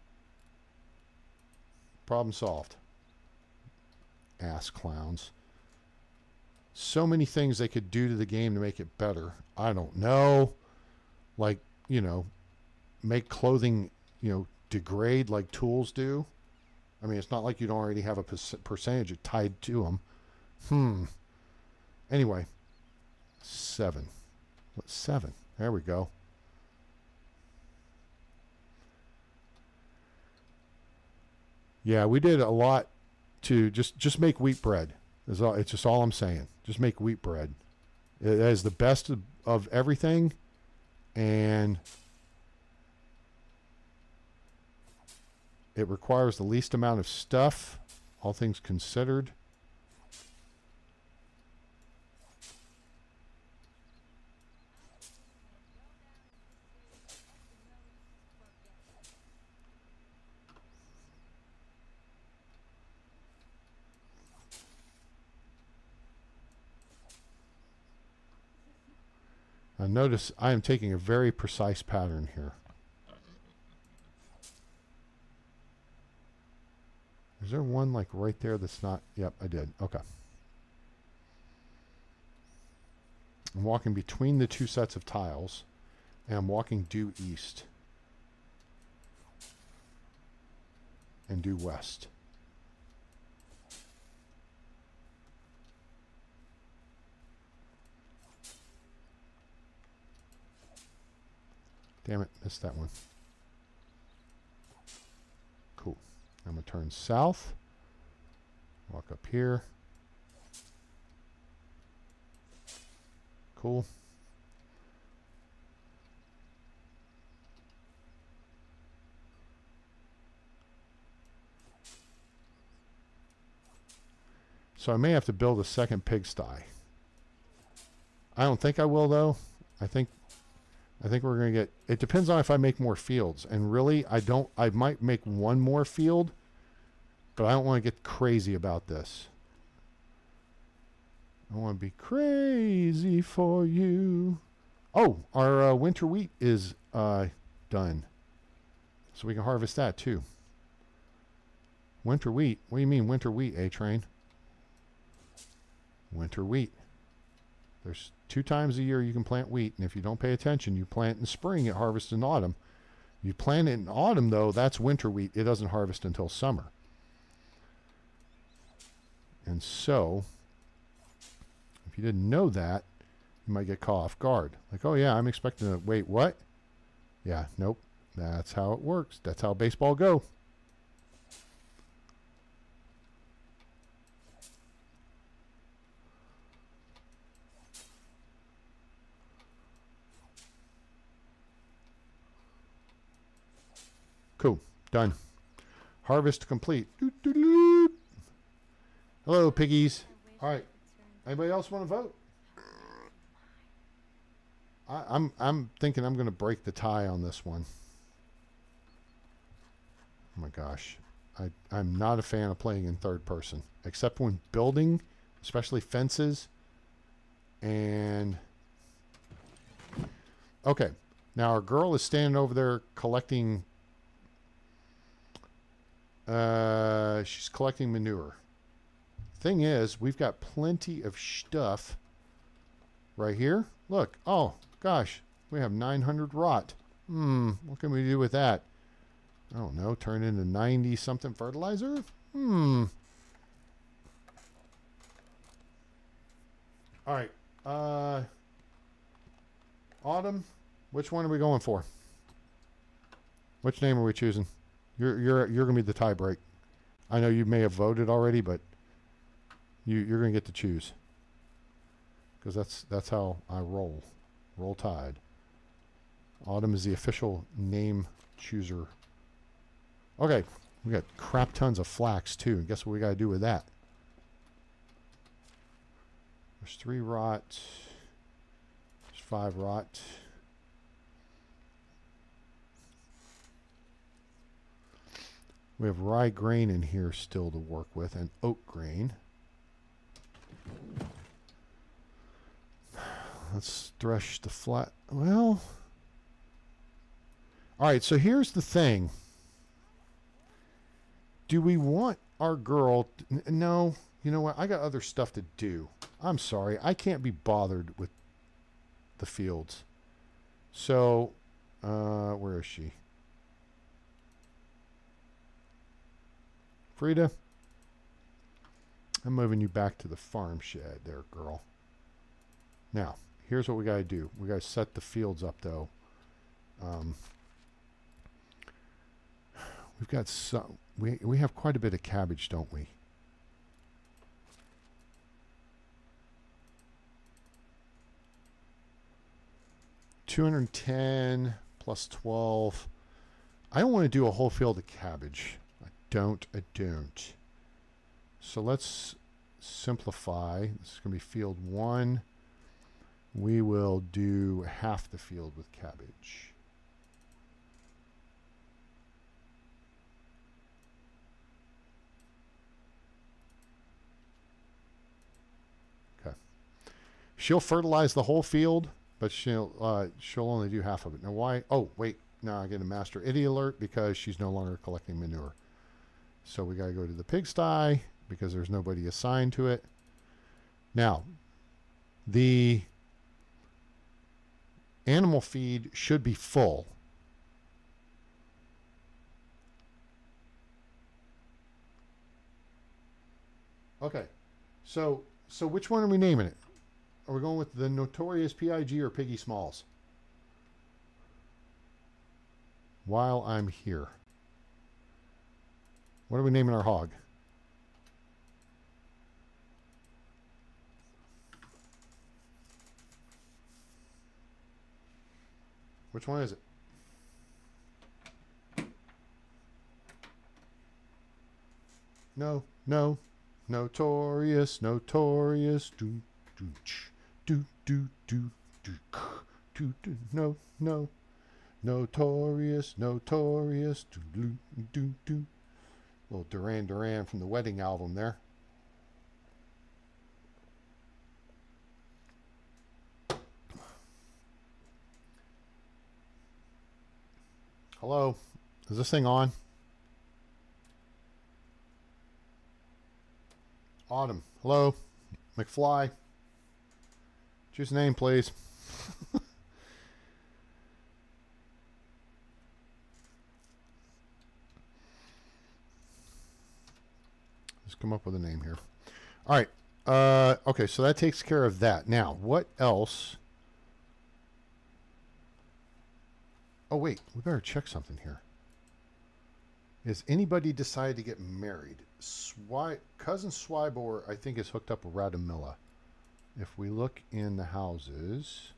Problem solved. Ass clowns. So many things they could do to the game to make it better. I don't know. Like, you know, make clothing, you know, degrade like tools do. I mean, it's not like you don't already have a percentage tied to them. Hmm. Anyway, seven. What, seven? There we go. Yeah, we did a lot to just just make wheat bread. Is all, it's just all I'm saying. Just make wheat bread. It is the best of, of everything, and it requires the least amount of stuff, all things considered. Now notice I am taking a very precise pattern here. Is there one like right there that's not? Yep, I did. Okay. I'm walking between the two sets of tiles, and I'm walking due east and due west. Damn it, missed that one. Cool. I'm going to turn south. Walk up here. Cool. So I may have to build a second pigsty. I don't think I will, though. I think I think we're going to get... It depends on if I make more fields. And really, I don't... I might make one more field, but I don't want to get crazy about this. I want to be crazy for you. Oh, our uh, winter wheat is uh, Done. So we can harvest that too. Winter wheat. What do you mean winter wheat, A-Train? Winter wheat. There's two times a year you can plant wheat, and if you don't pay attention, you plant in spring, it harvests in autumn. You plant it in autumn, though, that's winter wheat. It doesn't harvest until summer. And so, if you didn't know that, you might get caught off guard. Like, oh yeah, I'm expecting to, wait, what? Yeah, nope. That's how it works. That's how baseball go. Cool. Done. Harvest complete. Doo, doo, doo. Hello, piggies. All right. Anybody else want to vote? I, I'm I'm thinking I'm going to break the tie on this one. Oh my gosh. I, I'm not a fan of playing in third person, except when building, especially fences. And okay. Now our girl is standing over there collecting. Uh, she's collecting manure. Thing is, we've got plenty of stuff right here. Look. Oh, gosh. We have nine hundred rot. Hmm. What can we do with that? I don't know. Turn into ninety something fertilizer? Hmm. All right. Uh, Autumn. Which one are we going for? Which name are we choosing? You're you're you're gonna be the tie break. I know you may have voted already, but you you're gonna get to choose. Because that's that's how I roll. Roll Tide. Autumn is the official name chooser. Okay, we got crap tons of flax too. And guess what we gotta do with that? There's three rot. There's five rot. We have rye grain in here still to work with, and oat grain. Let's thresh the flat. Well, all right, so here's the thing. Do we want our girl... N no, you know what? I got other stuff to do. I'm sorry. I can't be bothered with the fields. So, uh, where is she? Frida, I'm moving you back to the farm shed there, girl. Now, here's what we got to do. We got to set the fields up, though. Um, we've got some... We, we have quite a bit of cabbage, don't we? two hundred ten plus twelve. I don't want to do a whole field of cabbage. Don't, I don't. So let's simplify. This is going to be field one. We will do half the field with cabbage. Okay. She'll fertilize the whole field, but she'll uh, she'll only do half of it. Now why? Oh, wait. Now I get a master idiot alert because she's no longer collecting manure. So we got to go to the pigsty because there's nobody assigned to it. Now, the animal feed should be full. Okay. So, so which one are we naming it? Are we going with the notorious P I G or Piggy Smalls? While I'm here. What are we naming our hog? Which one is it? No, no. Notorious, notorious. Do, do, ch, do, do, do, do, do, do. No, no. Notorious, notorious. Do, do, do, do. Little Duran Duran from the wedding album there. Hello? Is this thing on? Autumn. Hello? McFly? Choose a name, please. Let's come up with a name here. All right. Uh, okay, so that takes care of that. Now, what else? Oh, wait. We better check something here. Has anybody decided to get married? Swy Cousin Swybor, I think, is hooked up with Radamilla. If we look in the houses...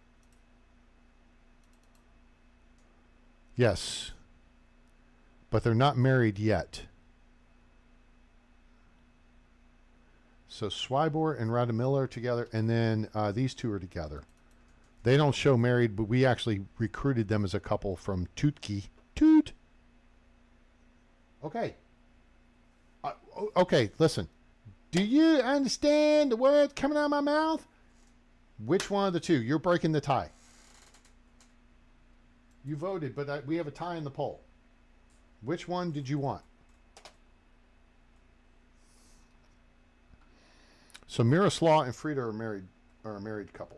Yes. But they're not married yet. So Swybor and Radamilla are together, and then uh, these two are together. They don't show married, but we actually recruited them as a couple from Tootki. Toot! Okay. Uh, okay, listen. Do you understand the word coming out of my mouth? Which one of the two? You're breaking the tie. You voted, but I, we have a tie in the poll. Which one did you want? So Miroslav and Frida are married, are a married couple.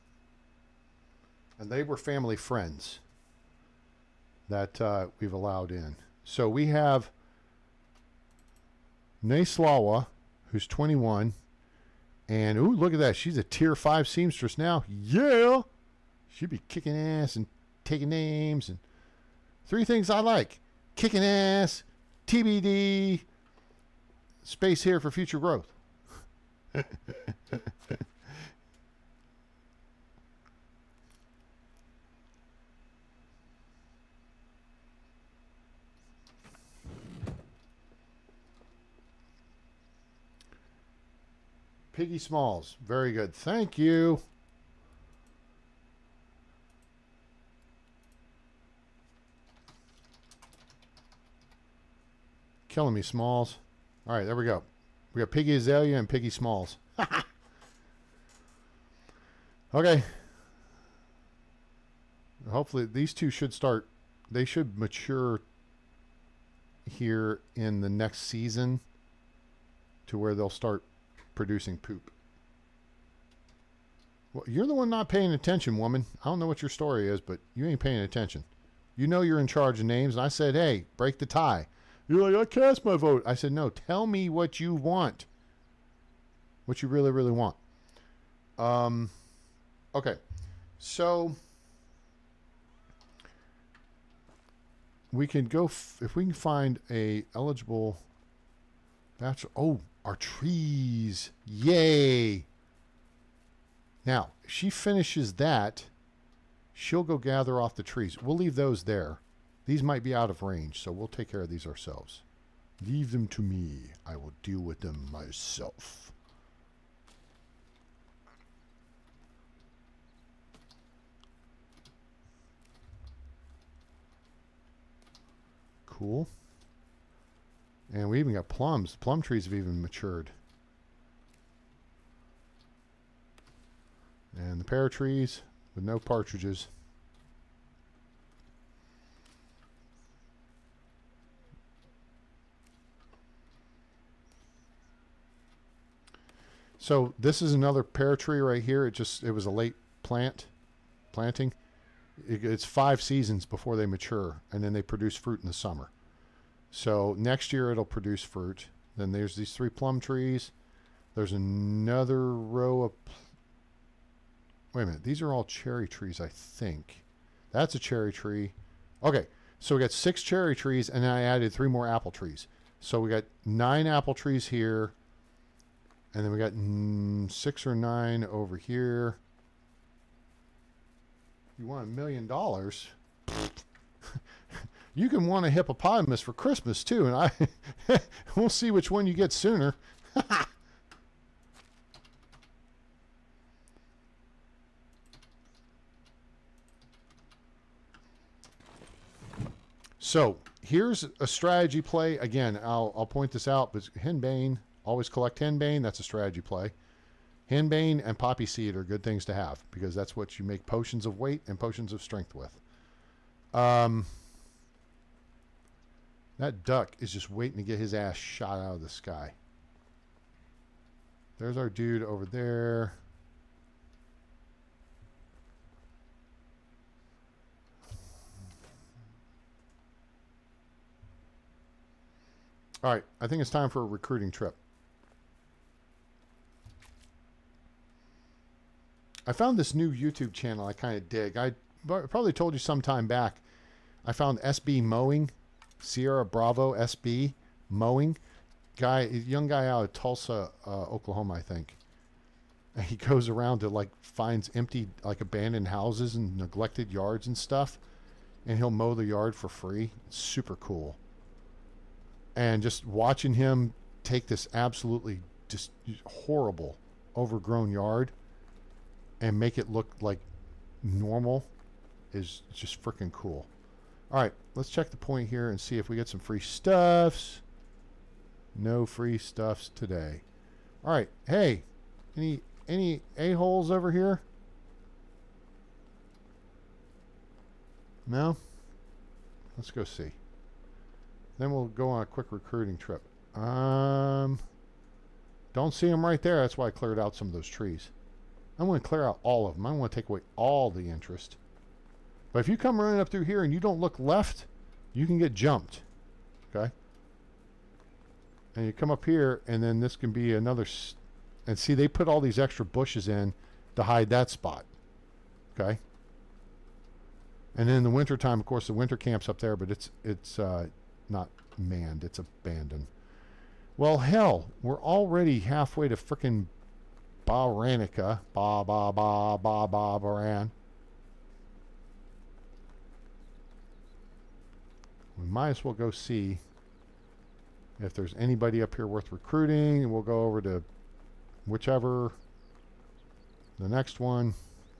And they were family friends that uh, we've allowed in. So we have Naslawa, who's twenty-one. And, ooh, look at that. She's a tier five seamstress now. Yeah! She'd be kicking ass and taking names. And three things I like. Kicking ass, T B D, space here for future growth. Piggy Smalls. Very good. Thank you. Killing me, Smalls. All right, there we go. We got Piggy Azalea and Piggy Smalls. Okay. Hopefully these two should start. They should mature here in the next season to where they'll start producing poop. Well, you're the one not paying attention, woman. I don't know what your story is, but you ain't paying attention. You know you're in charge of names, and I said, hey, break the tie. You're like, I cast my vote. I said, no, tell me what you want. What you really, really want. Um, okay. So, we can go, f if we can find a eligible bachelor. Oh, our trees. Yay. Now, if she finishes that, she'll go gather off the trees. We'll leave those there. These might be out of range, so we'll take care of these ourselves. Leave them to me. I will deal with them myself. Cool. And we even got plums. The plum trees have even matured. And the pear trees with no partridges. So this is another pear tree right here. It just, it was a late plant, planting. It, it's five seasons before they mature, and then they produce fruit in the summer. So next year it'll produce fruit. Then there's these three plum trees. There's another row of, wait a minute, these are all cherry trees, I think. That's a cherry tree. Okay, so we got six cherry trees, and then I added three more apple trees. So we got nine apple trees here. And then we got mm, six or nine over here. You want a million dollars? You can want a hippopotamus for Christmas too, and I we'll see which one you get sooner. So here's a strategy play. Again, I'll I'll point this out, but henbane. Always collect henbane. That's a strategy play. Henbane and poppy seed are good things to have because that's what you make potions of weight and potions of strength with. Um, That duck is just waiting to get his ass shot out of the sky. There's our dude over there. All right, I think it's time for a recruiting trip. I found this new YouTube channel I kind of dig. I probably told you some time back. I found S B Mowing, Sierra Bravo S B Mowing. Guy, young guy out of Tulsa, uh, Oklahoma, I think. And he goes around to like finds empty, like abandoned houses and neglected yards and stuff, and he'll mow the yard for free. It's super cool. And just watching him take this absolutely just horrible, overgrown yard and make it look like normal is just freaking cool. All right, let's check the point here and see if we get some free stuffs. No free stuffs today. All right, hey, any any a-holes over here? No? Let's go see. Then we'll go on a quick recruiting trip. Um, don't see them right there. That's why I cleared out some of those trees. I want to clear out all of them. I want to take away all the interest. But if you come running up through here and you don't look left, you can get jumped. Okay? And you come up here, and then this can be another... S and see, they put all these extra bushes in to hide that spot. Okay? And then in the wintertime, of course, the winter camp's up there, but it's... it's uh, not manned, it's abandoned. Well, hell, we're already halfway to frickin' Baranica. Ba ba ba ba ba Baran. We might as well go see if there's anybody up here worth recruiting, and we'll go over to whichever, the next one.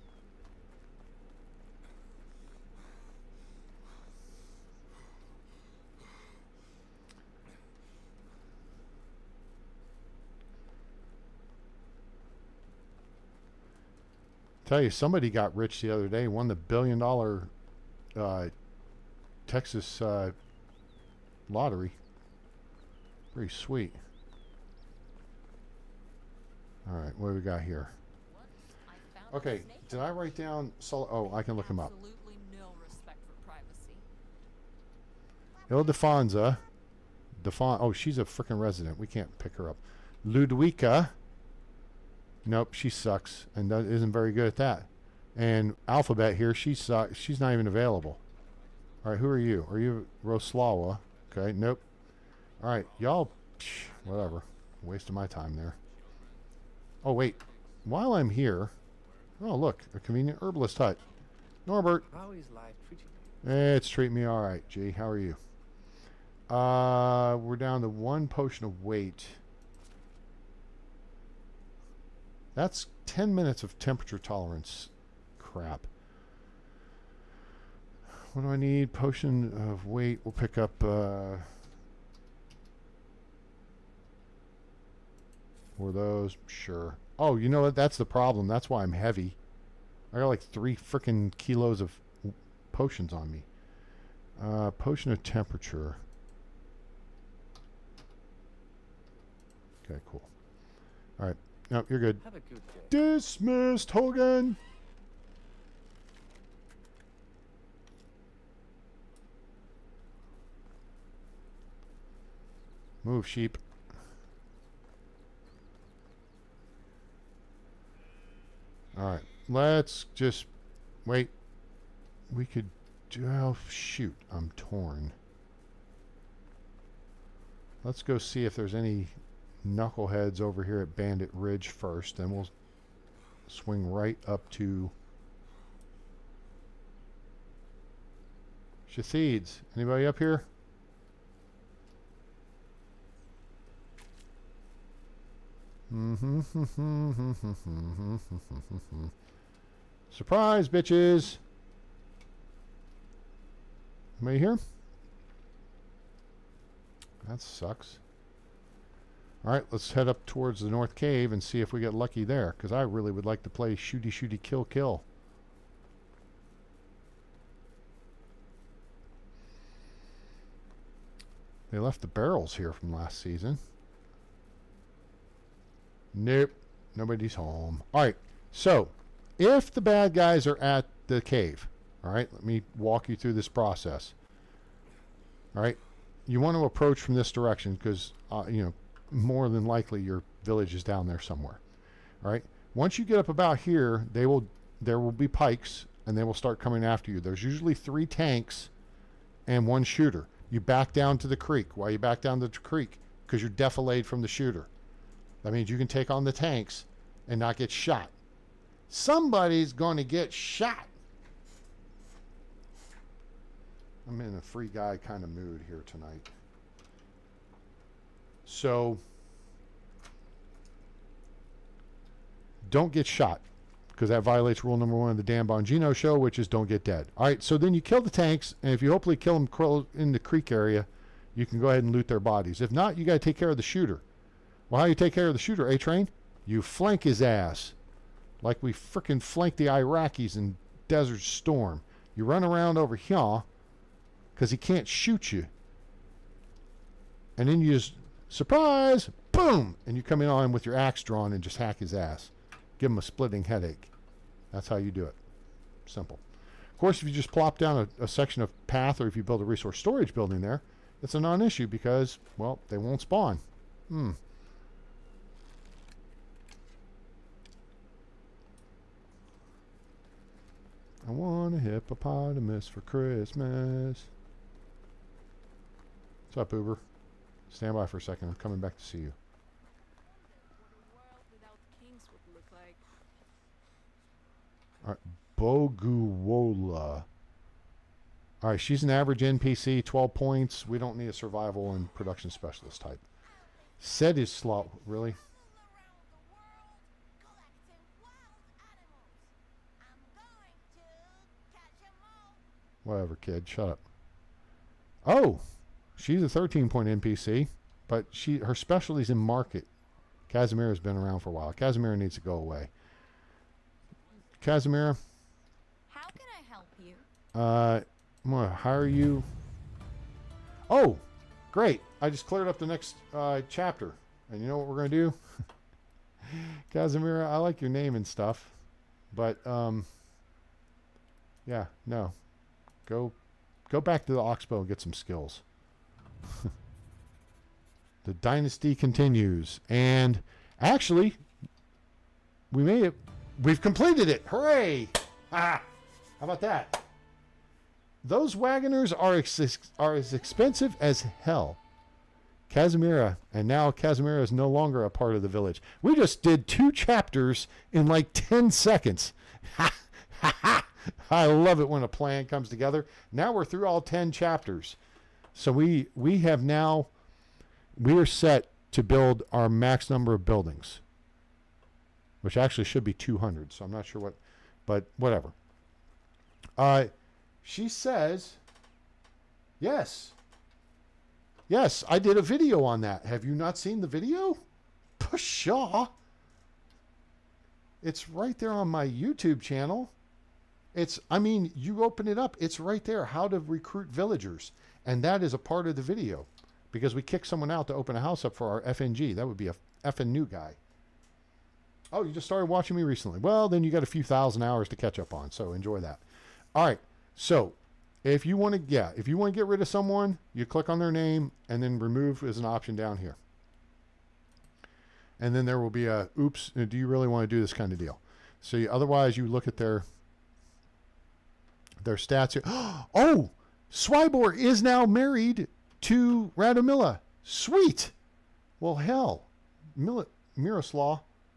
Tell you, somebody got rich the other day, won the billion dollar uh, Texas uh, lottery. Pretty sweet. All right, what do we got here? Okay, did I write down? Sul oh, I can look him up. Absolutely no respect for privacy. Ildefonsa. Defon oh, she's a freaking resident. We can't pick her up. Ludwika. Nope, she sucks and that isn't very good at that. And Alphabet here, she sucks. She's not even available. All right, who are you? Are you Roslawa? Okay, nope. All right, y'all, whatever. Waste of my time there. Oh, wait. While I'm here, oh, look, a convenient herbalist hut. Norbert. How is life treating you? It's treating me all right, G. How are you? Uh, we're down to one potion of weight. That's ten minutes of temperature tolerance. Crap. What do I need? Potion of weight. We'll pick up... Uh, for those. Sure. Oh, you know what? That's the problem. That's why I'm heavy. I got like three freaking kilos of potions on me. Uh, potion of temperature. Okay, cool. All right. Nope, you're good. Have a good day. Dismissed, Hogan. Move, sheep. All right, let's just wait. We could do. Oh, shoot, I'm torn. Let's go see if there's any knuckleheads over here at Bandit Ridge first, then we'll swing right up to Shathides. Anybody up here? Surprise, bitches! Anybody here? That sucks. Alright, let's head up towards the North Cave and see if we get lucky there, because I really would like to play shooty shooty kill kill. They left the barrels here from last season. Nope. Nobody's home. All right. So, if the bad guys are at the cave, all right, let me walk you through this process. All right. You want to approach from this direction because, uh, you know, more than likely your village is down there somewhere. All right. Once you get up about here, they will there will be pikes and they will start coming after you. There's usually three tanks and one shooter. You back down to the creek. Why you back down to the creek? Because you're defilade from the shooter. That means you can take on the tanks and not get shot. Somebody's going to get shot. I'm in a free guy kind of mood here tonight. So, don't get shot, because that violates rule number one of the Dan Bongino show, which is don't get dead. All right, so then you kill the tanks, and if you hopefully kill them in the creek area, you can go ahead and loot their bodies. If not, you got to take care of the shooter. Well, how you take care of the shooter, A-Train? You flank his ass, like we frickin' flanked the Iraqis in Desert Storm. You run around over here, because he can't shoot you. And then you just, surprise, boom, and you come in on him with your axe drawn and just hack his ass. Give him a splitting headache. That's how you do it. Simple. Of course, if you just plop down a, a section of path, or if you build a resource storage building there, it's a non-issue because, well, they won't spawn. Hmm. I want a hippopotamus for Christmas. What's up, Uber? Stand by for a second. I'm coming back to see you. All right, Boguwola. All right, she's an average N P C, twelve points. We don't need a survival and production specialist type. Said is slot. Really? Whatever, kid. Shut up. Oh, she's a thirteen point N P C, but she her specialty's in market. Casimira's been around for a while. Casimira needs to go away. Casimira. How can I help you? Uh, I'm going to hire you. Oh, great. I just cleared up the next uh, chapter. And you know what we're going to do? Casimira, I like your name and stuff. But, um, yeah, no. Go go back to the Oxbow and get some skills. The Dynasty continues. And actually, we may have, we've completed it. Hooray! Ah, how about that? Those wagoners are, ex are as expensive as hell. Casimira, and now Casimira is no longer a part of the village. We just did two chapters in like ten seconds. Ha ha ha! I love it when a plan comes together. Now we're through all ten chapters. So we we have now, we are set to build our max number of buildings, which actually should be two hundred. So I'm not sure what, but whatever. Uh, she says, yes. Yes, I did a video on that. Have you not seen the video? Pshaw. It's right there on my YouTube channel. It's, I mean, you open it up, it's right there, how to recruit villagers. And that is a part of the video. Because we kicked someone out to open a house up for our F N G. That would be a effing new guy. Oh, you just started watching me recently. Well, then you got a few thousand hours to catch up on, so enjoy that. All right, so if you want to, yeah, if you want to get rid of someone, you click on their name, and then remove is an option down here. And then there will be a, oops, do you really want to do this kind of deal? So you, otherwise, you look at their their stats here. Oh, Swybor is now married to Radomila. Sweet. Well, hell, Mil Miroslav.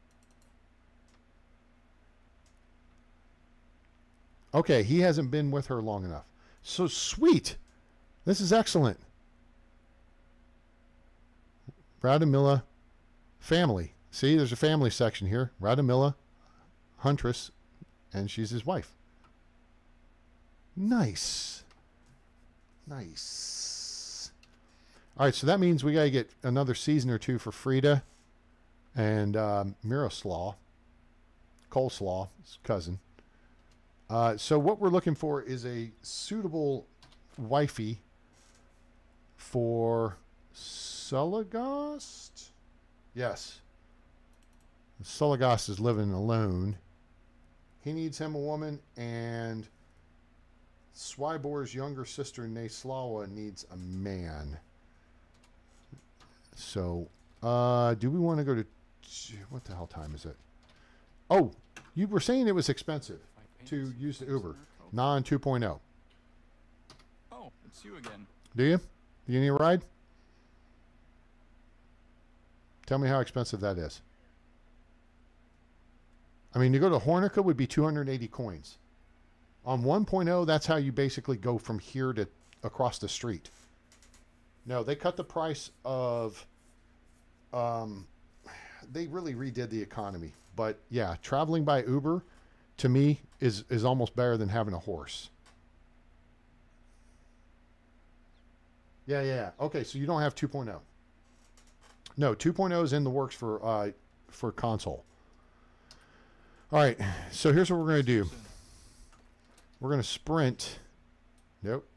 Okay, he hasn't been with her long enough. So sweet. This is excellent. Radomila family. See, there's a family section here. Radomila, huntress, and she's his wife. Nice. Nice. All right, so that means we got to get another season or two for Frida and um, Miroslav. Coleslaw, his cousin. Uh, so what we're looking for is a suitable wifey for Sulligost? Yes. Sulligost is living alone. He needs him a woman, and Swybor's younger sister, Naslawa, needs a man. So, uh, do we want to go to... What the hell time is it? Oh, you were saying it was expensive to use the Uber. Non two point oh. Oh, it's you again. Do you? Do you need a ride? Tell me how expensive that is. I mean, to go to Hornica would be two hundred eighty coins. On one point oh, that's how you basically go from here to across the street. No, they cut the price of... Um, they really redid the economy. But yeah, traveling by Uber, to me, is, is almost better than having a horse. Yeah, yeah, yeah. Okay, so you don't have two point oh. No, two point oh is in the works for uh, for console. All right, so here's what we're going to do. We're going to sprint. Nope.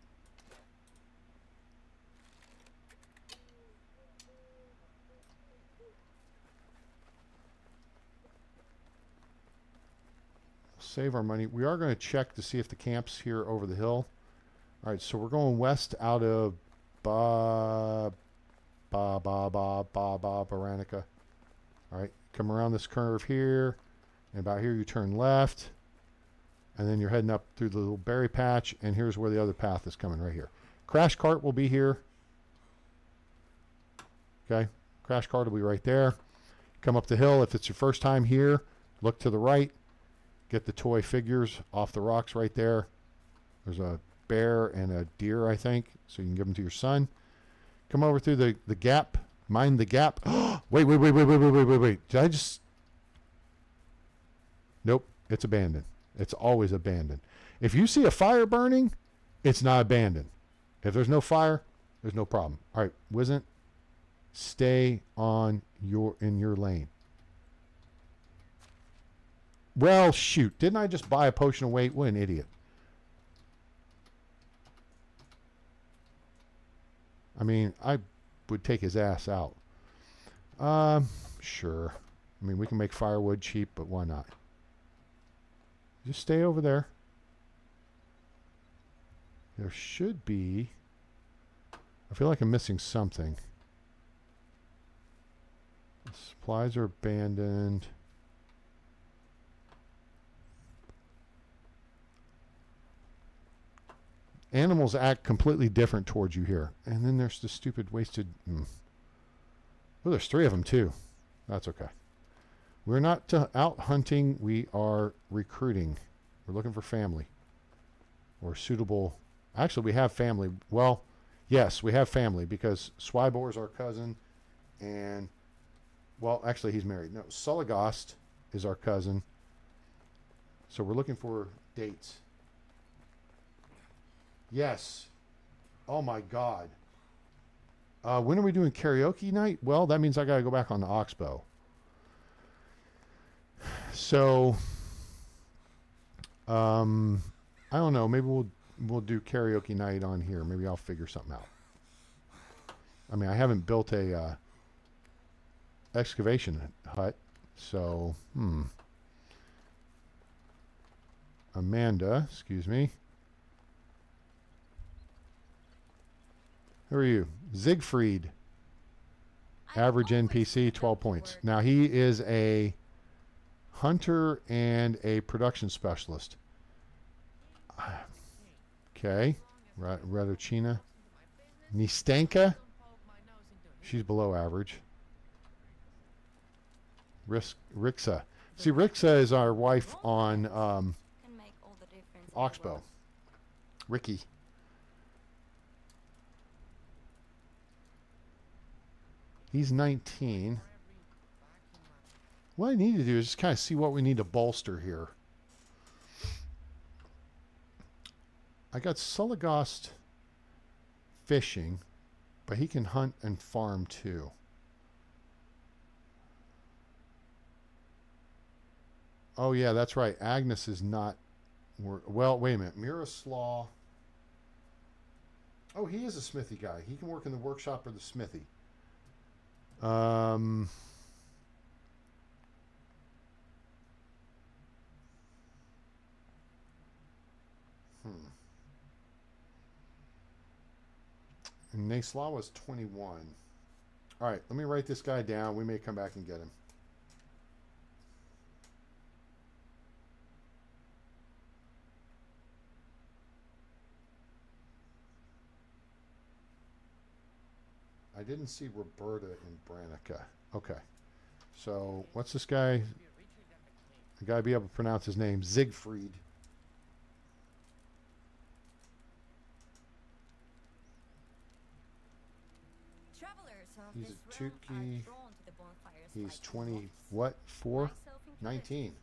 Save our money. We are going to check to see if the camp's here over the hill. All right, so we're going west out of Ba Ba Ba Ba Ba Ba Baranica. All right, come around this curve here, and about here you turn left, and then you're heading up through the little berry patch, and here's where the other path is coming right here. Crash cart will be here. Okay, crash cart will be right there. Come up the hill. If it's your first time here, look to the right. Get the toy figures off the rocks right there. There's a bear and a deer, I think, so you can give them to your son. Come over through the, the gap. Mind the gap. wait, wait, wait, wait, wait, wait, wait, wait, wait. Did I just... Nope, it's abandoned. It's always abandoned. If you see a fire burning, it's not abandoned. If there's no fire, there's no problem. All right, Wizzent, stay on your in your lane. Well, shoot. Didn't I just buy a potion of weight? What an idiot. I mean, I would take his ass out. Um, sure. I mean, we can make firewood cheap, but why not? Just stay over there. There should be... I feel like I'm missing something. The supplies are abandoned. Animals act completely different towards you here. And then there's the stupid wasted... Mm. Oh, there's three of them too. That's okay. We're not to out hunting. We are recruiting. We're looking for family. Or suitable... Actually, we have family. Well, yes, we have family because Swybor is our cousin. And, well, actually, he's married. No, Sulligost is our cousin. So we're looking for dates. Yes. Oh my God. Uh, when are we doing karaoke night? Well, that means I got to go back on the Oxbow. So, um, I don't know. Maybe we'll we'll do karaoke night on here. Maybe I'll figure something out. I mean, I haven't built a uh, excavation hut, so hmm. Amanda, excuse me. Who are you? Siegfried. Average N P C, twelve points. Now, he is a hunter and a production specialist. Okay. Radochina. Nistanka. She's below average. Risk, Rixa. See, Rixa is our wife on um, Oxbow. Ricky. He's nineteen. What I need to do is just kind of see what we need to bolster here. I got Sulligost fishing, but he can hunt and farm too. Oh yeah, that's right. Agnes is not... Well, wait a minute. Miroslav... Oh, he is a smithy guy. He can work in the workshop or the smithy. Um... Hmm. And Naslawa was twenty-one. All right, let me write this guy down. We may come back and get him. I didn't see Roberta in Branica. Okay. So, what's this guy? The guy be able to pronounce his name. Siegfried. He's a Tukey. He's twenty, what? Four? nineteen.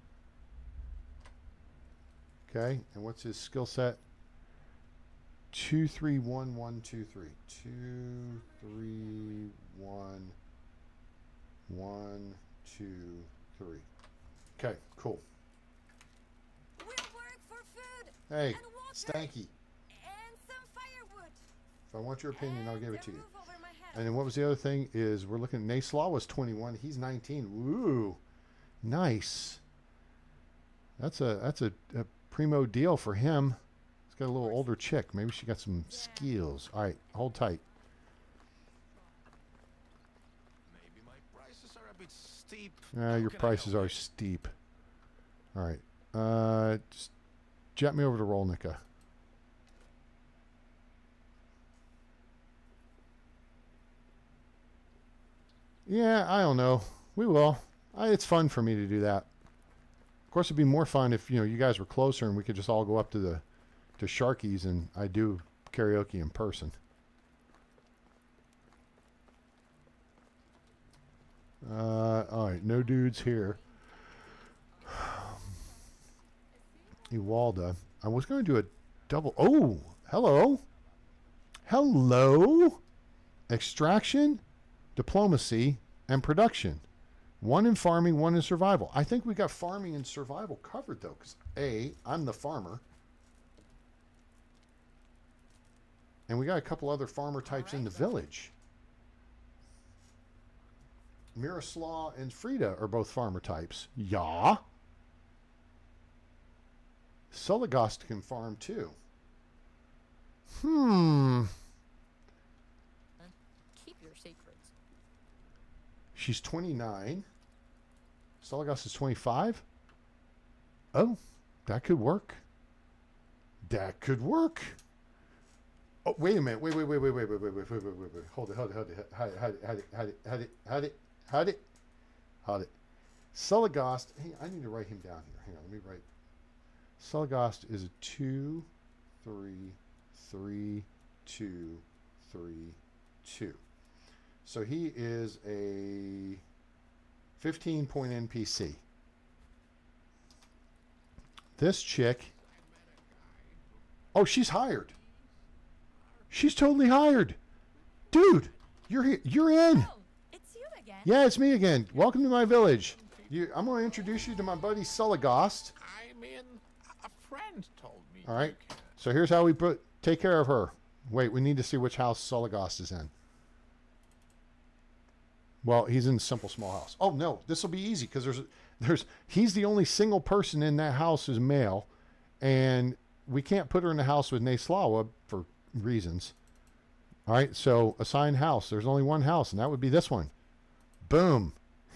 Okay, and what's his skill set? Two, three, one, one, two, three. Two, three, one, one, two, three. Okay, cool. We'll work for food. Hey, and water Stanky. And some firewood. If I want your opinion, And I'll give it a to you. roof over my head. And then what was the other thing is we're looking, Naslawa was twenty-one. He's nineteen. Woo. Nice. That's a that's a, a primo deal for him. He's got a little older chick. Maybe she got some skills. All right, hold tight. Maybe my prices are a bit steep. Uh, How your can I prices help are you? steep. All right. Uh, just jet me over to Rolnica. Yeah, I don't know. We will. I, it's fun for me to do that. Of course, it'd be more fun if you know you guys were closer and we could just all go up to the to Sharky's and I do karaoke in person. Uh, all right, no dudes here. Iwalda. I was going to do a double. Oh, hello. Hello. Extraction, diplomacy, and production. One in farming, one in survival. I think we got farming and survival covered, though, because A, I'm the farmer. And we got a couple other farmer types in the village. Miroslav and Frida are both farmer types. Yeah. Sulligost can farm, too. Hmm. Keep your secrets. She's twenty-nine. Sulligost is twenty-five. Oh, that could work. That could work. Oh, wait a minute. Wait, wait, wait, wait, wait, wait, wait, wait, wait, wait, wait, wait. Hold it, hold it, hold it. Hide it, hide it, hide it, hide it, hide it, hide it, hide it, hide it. Sulligost. Hey, I need to write him down here. Hang on, let me write. Sulligost is a two, three, three, two, three, two. So he is a fifteen point N P C. This chick. Oh, she's hired. She's totally hired. Dude, you're here. You're in. Oh, it's you again. Yeah, it's me again. Welcome to my village. You, I'm going to introduce you to my buddy Sulligost. I mean, a friend told me. All right. you can- So here's how we put take care of her. Wait, we need to see which house Sulligost is in. Well, he's in a simple small house. Oh no, this will be easy because there's there's he's the only single person in that house is male, and we can't put her in the house with Naslawa for reasons. All right, so assign house. There's only one house, and that would be this one. Boom.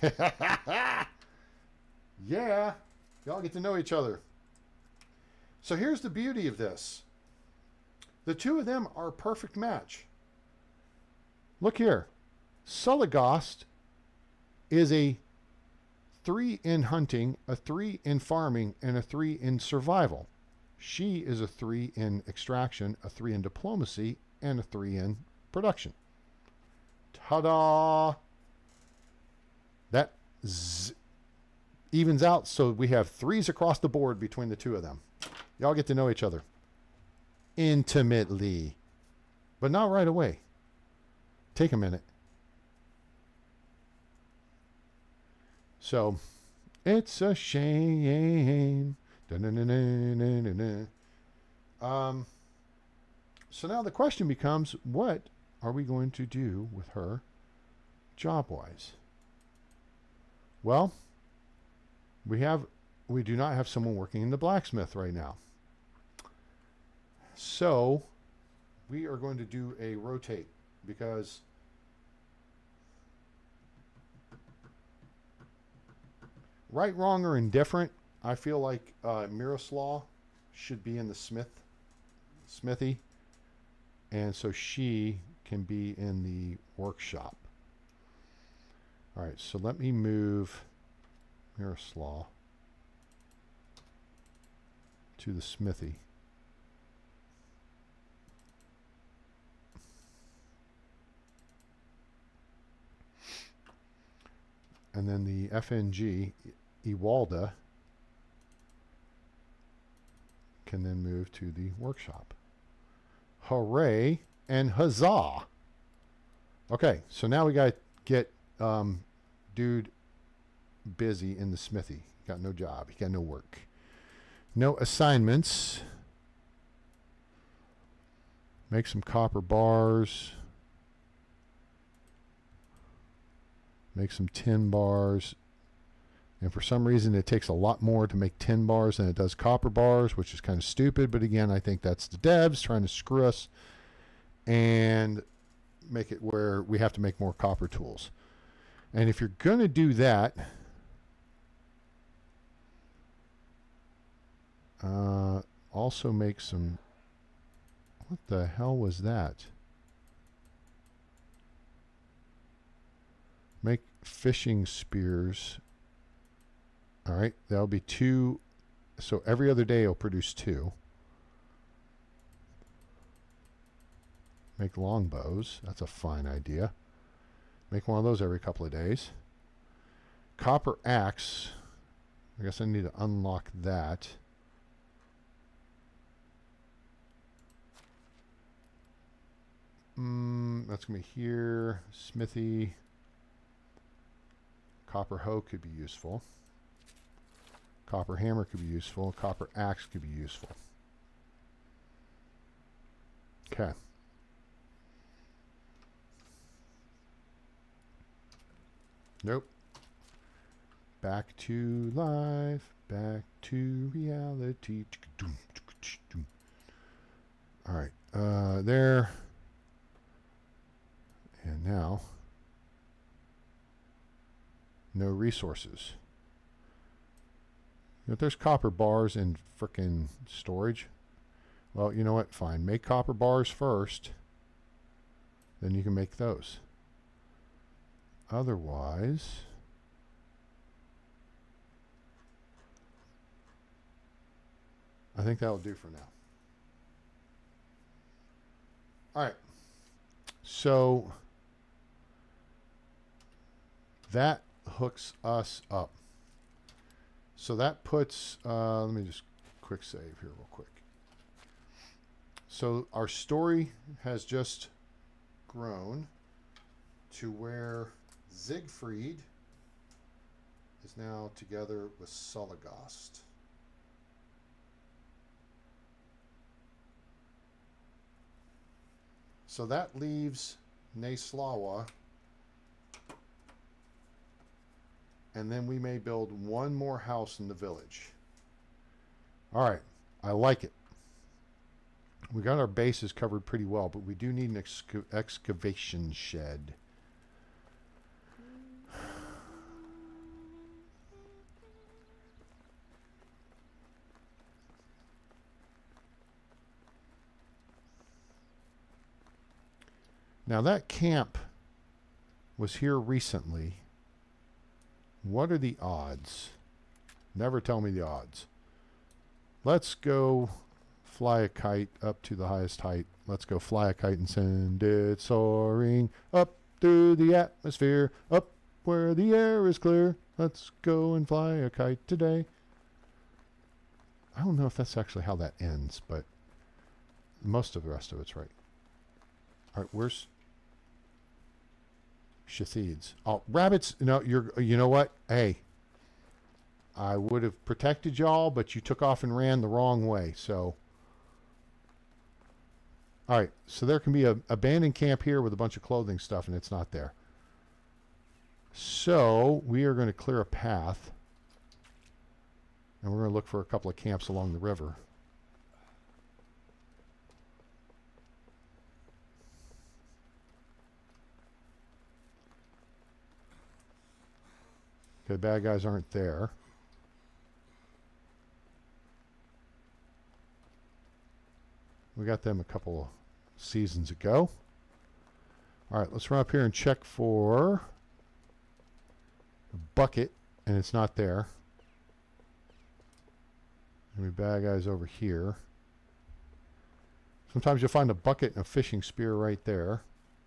Yeah, y'all get to know each other. So here's the beauty of this. The two of them are a perfect match. Look here. Sulligost is a three in hunting, a three in farming, and a three in survival. She is a three in extraction, a three in diplomacy, and a three in production. Ta-da! That z evens out, so we have threes across the board between the two of them. Y'all get to know each other intimately, but not right away. Take a minute. So, it's a shame. Da-na-na-na-na-na-na. Um, So now the question becomes, what are we going to do with her job-wise? Well, we have we do not have someone working in the blacksmith right now. So we are going to do a rotate, because right, wrong, or indifferent, I feel like uh, Miroslav should be in the smith smithy, and so she can be in the workshop. All right, so let me move Miroslav to the smithy. And then the F N G, Iwalda, can then move to the workshop. Hooray and huzzah! Okay, so now we got to get um, dude busy in the smithy. He got no job. He got no work. No assignments. Make some copper bars. Make some tin bars. And for some reason, it takes a lot more to make tin bars than it does copper bars, which is kind of stupid. But again, I think that's the devs trying to screw us and make it where we have to make more copper tools. And if you're going to do that, uh, also make some... What the hell was that? Make fishing spears. All right, that'll be two. So every other day it'll produce two. Make longbows. That's a fine idea. Make one of those every couple of days. Copper axe. I guess I need to unlock that. Mm, that's going to be here. Smithy. Copper hoe could be useful. Copper hammer could be useful. Copper axe could be useful. Okay. Nope. Back to life. Back to reality. All right. Uh, there. And now, no resources. If there's copper bars in frickin' storage, well, you know what? Fine. Make copper bars first. Then you can make those. Otherwise, I think that'll do for now. All right. So that hooks us up. So that puts, uh, let me just quick save here real quick. So our story has just grown to where Siegfried is now together with Sulligost. So that leaves Naslawa, and then we may build one more house in the village. All right, I like it. We got our bases covered pretty well, but we do need an exca excavation shed. Now that camp was here recently. What are the odds? Never tell me the odds. Let's go fly a kite up to the highest height. Let's go fly a kite and send it soaring up through the atmosphere, up where the air is clear. Let's go and fly a kite today. I don't know if that's actually how that ends, but most of the rest of it's right. All right, where's Shathids? Oh, rabbits. No, you're. You know what? Hey, I would have protected y'all, but you took off and ran the wrong way. So, All right, so there can be a abandoned camp here with a bunch of clothing stuff, and it's not there. So we are going to clear a path, and we're going to look for a couple of camps along the river. Okay, the bad guys aren't there. We got them a couple of seasons ago. All right, let's run up here and check for a bucket, and it's not there. And we bad guys over here. Sometimes you'll find a bucket and a fishing spear right there.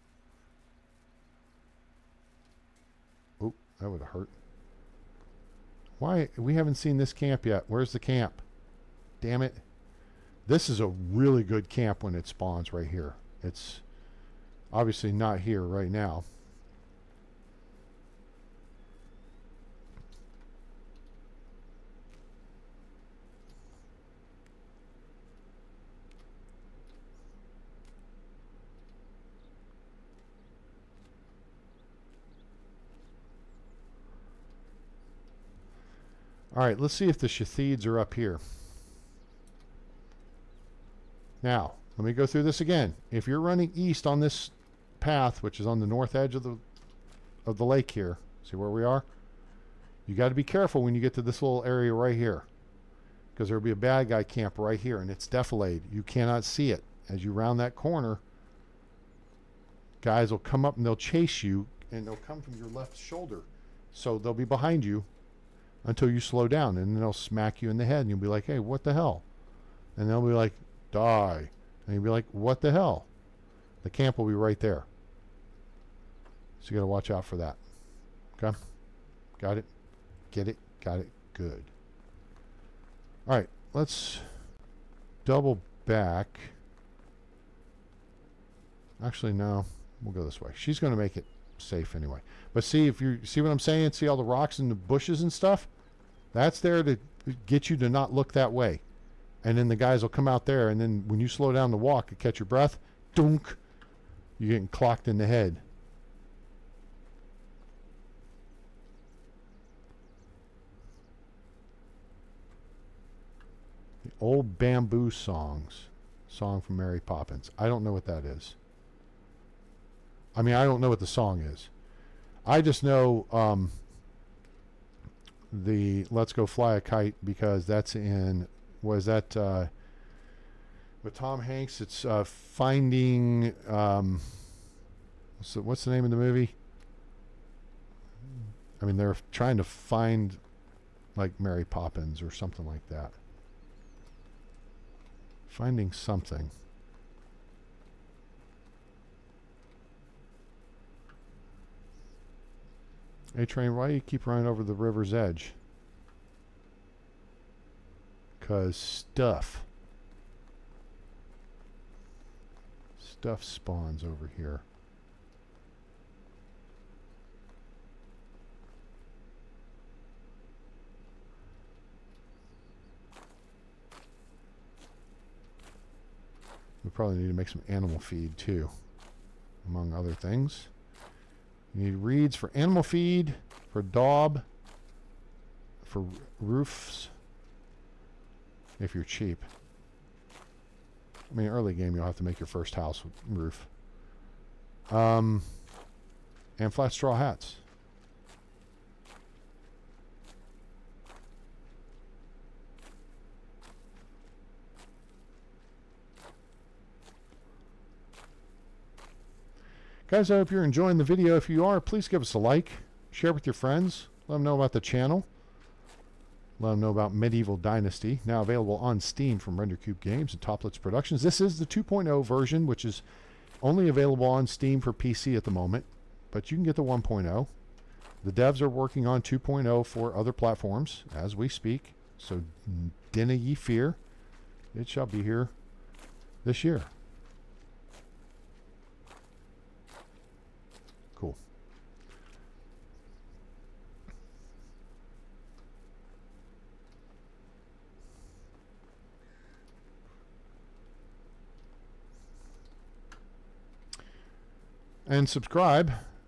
Oh, that would have hurt. Why? We haven't seen this camp yet. Where's the camp? Damn it. This is a really good camp when it spawns right here. It's obviously not here right now. All right, let's see if the Shathids are up here. Now, let me go through this again. If you're running east on this path, which is on the north edge of the of the lake here, see where we are? You got to be careful when you get to this little area right here, because there'll be a bad guy camp right here, and it's defilade. You cannot see it. As you round that corner, guys will come up and they'll chase you, and they'll come from your left shoulder. So they'll be behind you until you slow down, and then they'll smack you in the head, and you'll be like, hey, what the hell? And they'll be like, die. And you'll be like, what the hell? The camp will be right there. So you got to watch out for that. Okay? Got it? Get it? Got it? Good. All right, let's double back. Actually, no. We'll go this way. She's going to make it safe anyway. But see, if you see what I'm saying? See all the rocks and the bushes and stuff? That's there to get you to not look that way. And then the guys will come out there, and then when you slow down to walk and catch your breath, dunk, you're getting clocked in the head. The old bamboo songs. Song from Mary Poppins. I don't know what that is. I mean, I don't know what the song is. I just know um, the Let's Go Fly a Kite, because that's in... Was that uh, with Tom Hanks? It's uh, Finding. Um, what's, the, what's the name of the movie? I mean, they're trying to find like Mary Poppins or something like that. Finding something. Hey, train, why do you keep running over the river's edge? Because stuff. Stuff spawns over here. We probably need to make some animal feed too, among other things. You need reeds for animal feed, for daub, for roofs. If you're cheap. I mean, early game, you'll have to make your first house with roof. Um, and flat straw hats. Guys, I hope you're enjoying the video. If you are, please give us a like. Share with your friends. Let them know about the channel. Let them know about Medieval Dynasty, now available on Steam from RenderCube Games and Toplets Productions. This is the two point oh version, which is only available on Steam for P C at the moment, but you can get the one point oh. The devs are working on two point oh for other platforms as we speak, so dinna ye fear. It shall be here this year. Cool. and subscribe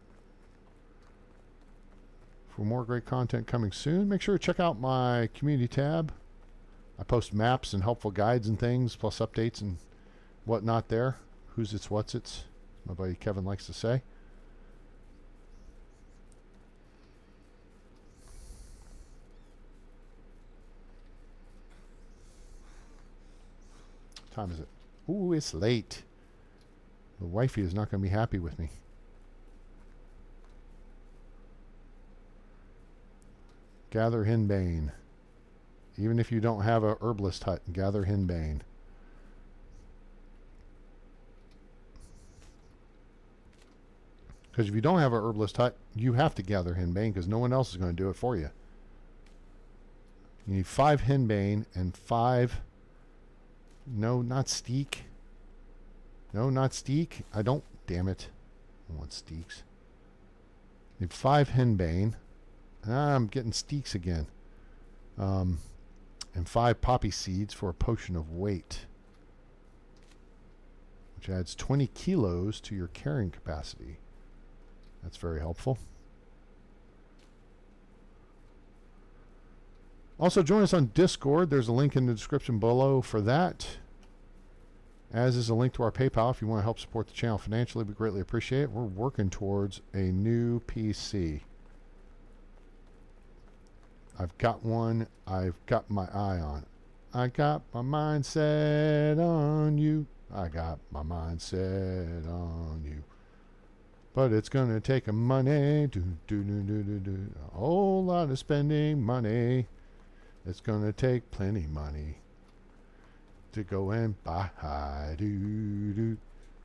for more great content coming soon. Make sure to check out my community tab. I post maps and helpful guides and things, plus updates and whatnot there. Who's it's, what's it's, my buddy Kevin likes to say. What time is it? Ooh, it's late. The wifey is not going to be happy with me. Gather henbane. Even if you don't have a herbalist hut, gather henbane. Because if you don't have a herbalist hut, you have to gather henbane because no one else is going to do it for you. You need five henbane and five... No, not steak. No, not steak. I don't... Damn it. I want steaks. Need five henbane. Ah, I'm getting steaks again. Um, and five poppy seeds for a potion of weight, which adds twenty kilos to your carrying capacity. That's very helpful. Also, join us on Discord. There's a link in the description below for that. As is a link to our PayPal if you want to help support the channel financially. We greatly appreciate it. We're working towards a new P C. I've got one. I've got my eye on it. I got my mind set on you. I got my mind set on you. But it's going to take a money. Do, do, do, do, do, do. A whole lot of spending money. It's going to take plenty money to go and buy. Do, do.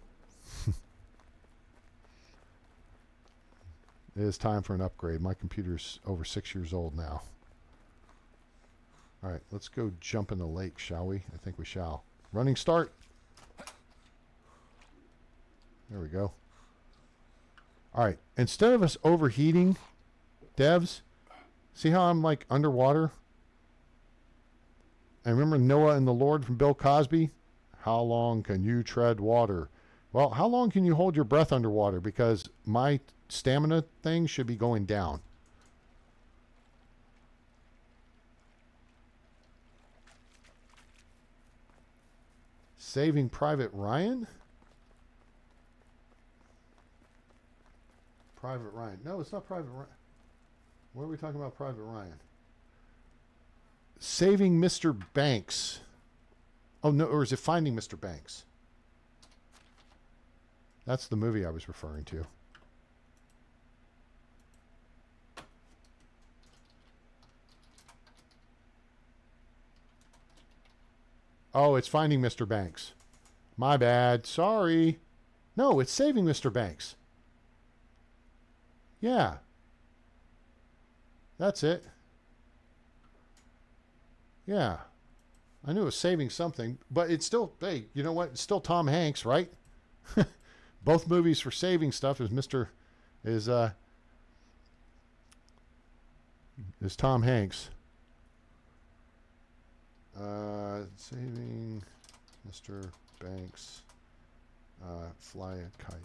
It is time for an upgrade. My computer's over six years old now. All right, let's go jump in the lake, shall we? I think we shall. Running start. There we go. All right, instead of us overheating, devs, see how I'm like underwater? And remember Noah and the Lord from Bill Cosby? How long can you tread water? Well, how long can you hold your breath underwater? Because my stamina thing should be going down. Saving Private Ryan? Private Ryan. No, it's not Private Ryan. What are we talking about, Private Ryan? Saving Mister Banks. Oh, no, or is it Finding Mister Banks? That's the movie I was referring to. Oh, it's Finding Mister Banks. My bad. Sorry. No, it's Saving Mister Banks. Yeah. That's it. Yeah. I knew it was saving something, but it's still, hey, you know what? It's still Tom Hanks, right? Both movies for saving stuff is Mister is uh is Tom Hanks. Uh, saving Mister Banks, uh, fly a kite.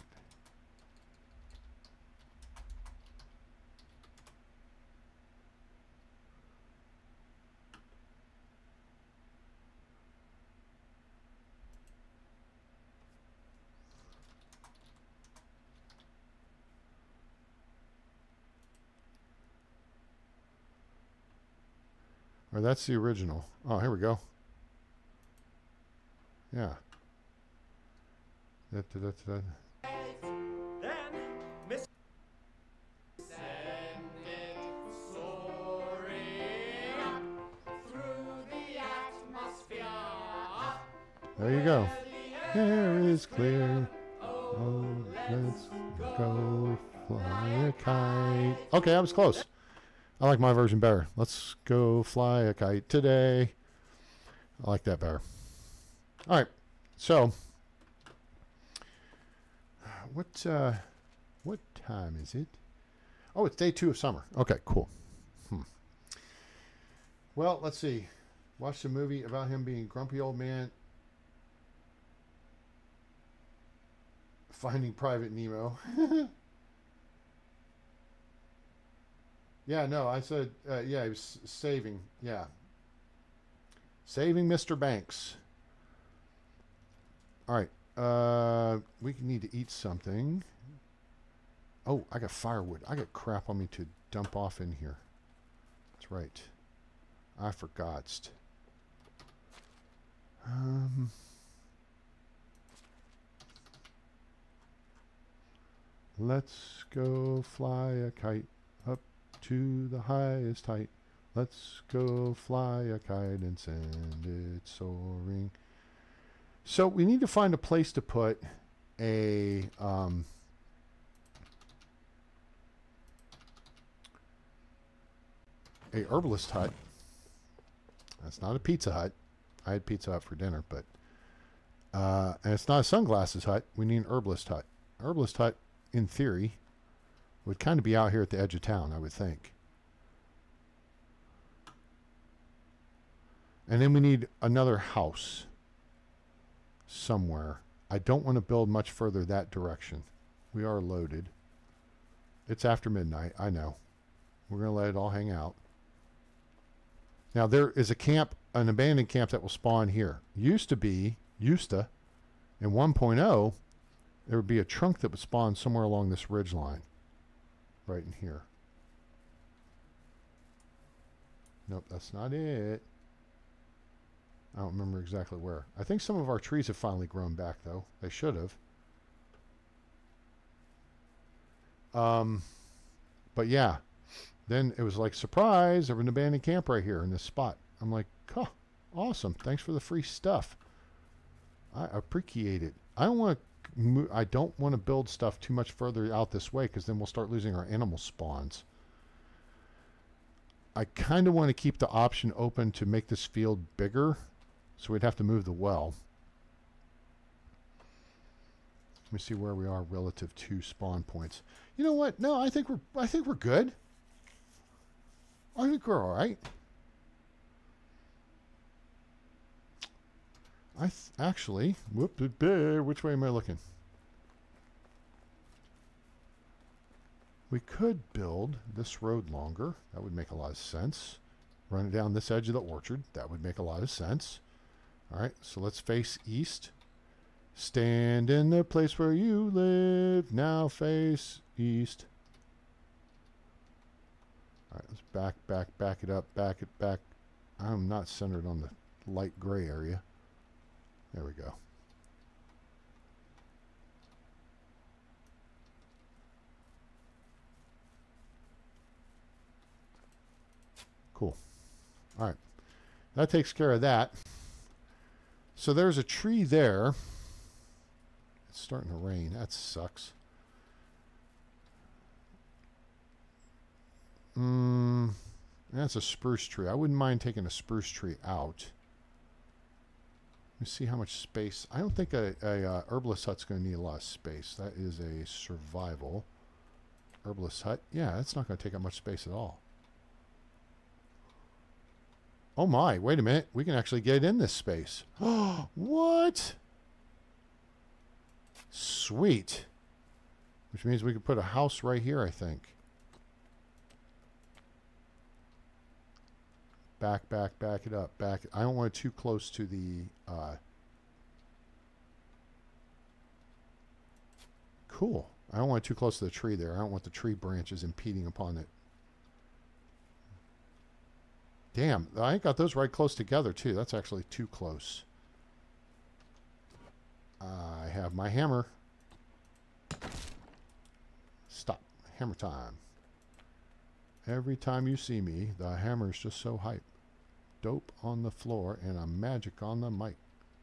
Or that's the original. Oh, here we go. Yeah. Da, da, da, da. Then, Miss Send it soaring through the atmosphere. There you go. Air is clear. Oh, let's go fly a kite. Okay, I was close. I like my version better. Let's go fly a kite today. I like that better. All right. So, what uh, what time is it? Oh, it's day two of summer. Okay, cool. Hmm. Well, let's see. Watched a movie about him being a grumpy old man. Finding Private Nemo. Yeah, no, I said, uh, yeah, he was saving, yeah. Saving Mister Banks. All right, uh, we need to eat something. Oh, I got firewood. I got crap on me to dump off in here. That's right. I forgot. Um... Let's go fly a kite up to the highest height. Let's go fly a kite and send it soaring. So we need to find a place to put a um, a herbalist hut. That's not a Pizza Hut. I had Pizza Hut for dinner, but uh, and it's not a sunglasses hut. We need an herbalist hut. Herbalist hut, in theory, would kind of be out here at the edge of town, I would think. And then we need another house somewhere. I don't want to build much further that direction. We are loaded. It's after midnight, I know. We're going to let it all hang out. Now, there is a camp, an abandoned camp that will spawn here. Used to be, used to, in one point oh, there would be a trunk that would spawn somewhere along this ridge line. Right in here. Nope, that's not it. I don't remember exactly where. I think some of our trees have finally grown back, though. They should have. Um, but yeah. Then it was like, surprise, there's an abandoned camp right here in this spot. I'm like, huh, awesome. Thanks for the free stuff. I appreciate it. I don't want to I don't want to build stuff too much further out this way, because then we'll start losing our animal spawns. I kind of want to keep the option open to make this field bigger, so we'd have to move the well. Let me see where we are relative to spawn points. You know what? No, I think we're I think we're good. I think we're all right. I th actually, whoop, which way am I looking? We could build this road longer. That would make a lot of sense. Run it down this edge of the orchard. That would make a lot of sense. All right, so let's face east. Stand in the place where you live. Now face east. All right, let's back, back, back it up, back it back. I'm not centered on the light gray area. There we go. Cool. All right. That takes care of that. So there's a tree there. It's starting to rain. That sucks. Mm, that's a spruce tree. I wouldn't mind taking a spruce tree out. Let me see how much space. I don't think a, a uh, herbalist hut's going to need a lot of space. That is a survival herbalist hut. Yeah, that's not going to take up much space at all. Oh my, wait a minute. We can actually get in this space. Oh, what? Sweet. Which means we could put a house right here, I think. Back, back, back it up. Back. I don't want it too close to the... Uh, cool. I don't want it too close to the tree there. I don't want the tree branches impeding upon it. Damn, I got those right close together, too. That's actually too close. I have my hammer. Stop. Hammer time. Every time you see me, the hammer's just so hype. Dope on the floor and a magic on the mic.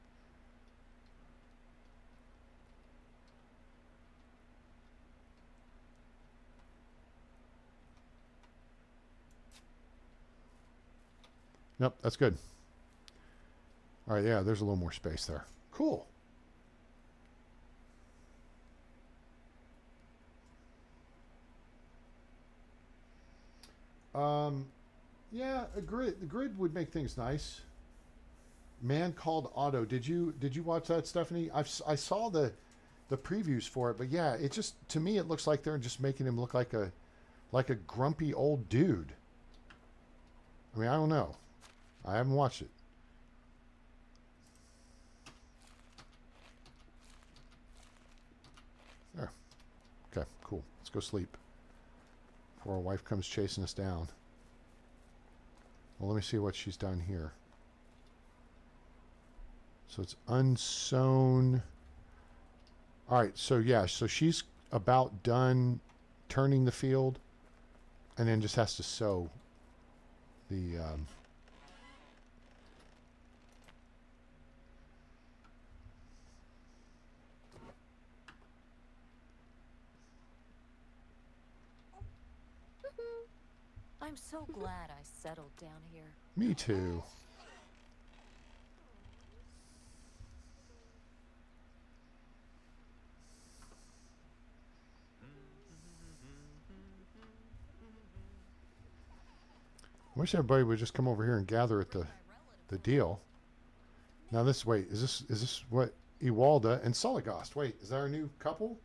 Nope, that's good. All right, yeah, there's a little more space there. Cool. Um, yeah, a grid. The grid would make things nice. Man Called Otto. Did you did you watch that, Stephanie? I've, I saw the the previews for it, but yeah, it just, to me, it looks like they're just making him look like a like a grumpy old dude. I mean, I don't know. I haven't watched it. There. Okay, cool. Let's go sleep before our wife comes chasing us down. Well, let me see what she's done here. So it's unsown. All right, so yeah, so she's about done turning the field, and then just has to sow the um, I'm so glad I settled down here. me too. I wish everybody would just come over here and gather at the the deal. Now this, wait, is this is this what Iwalda and Sulligost? Wait, is that our new couple?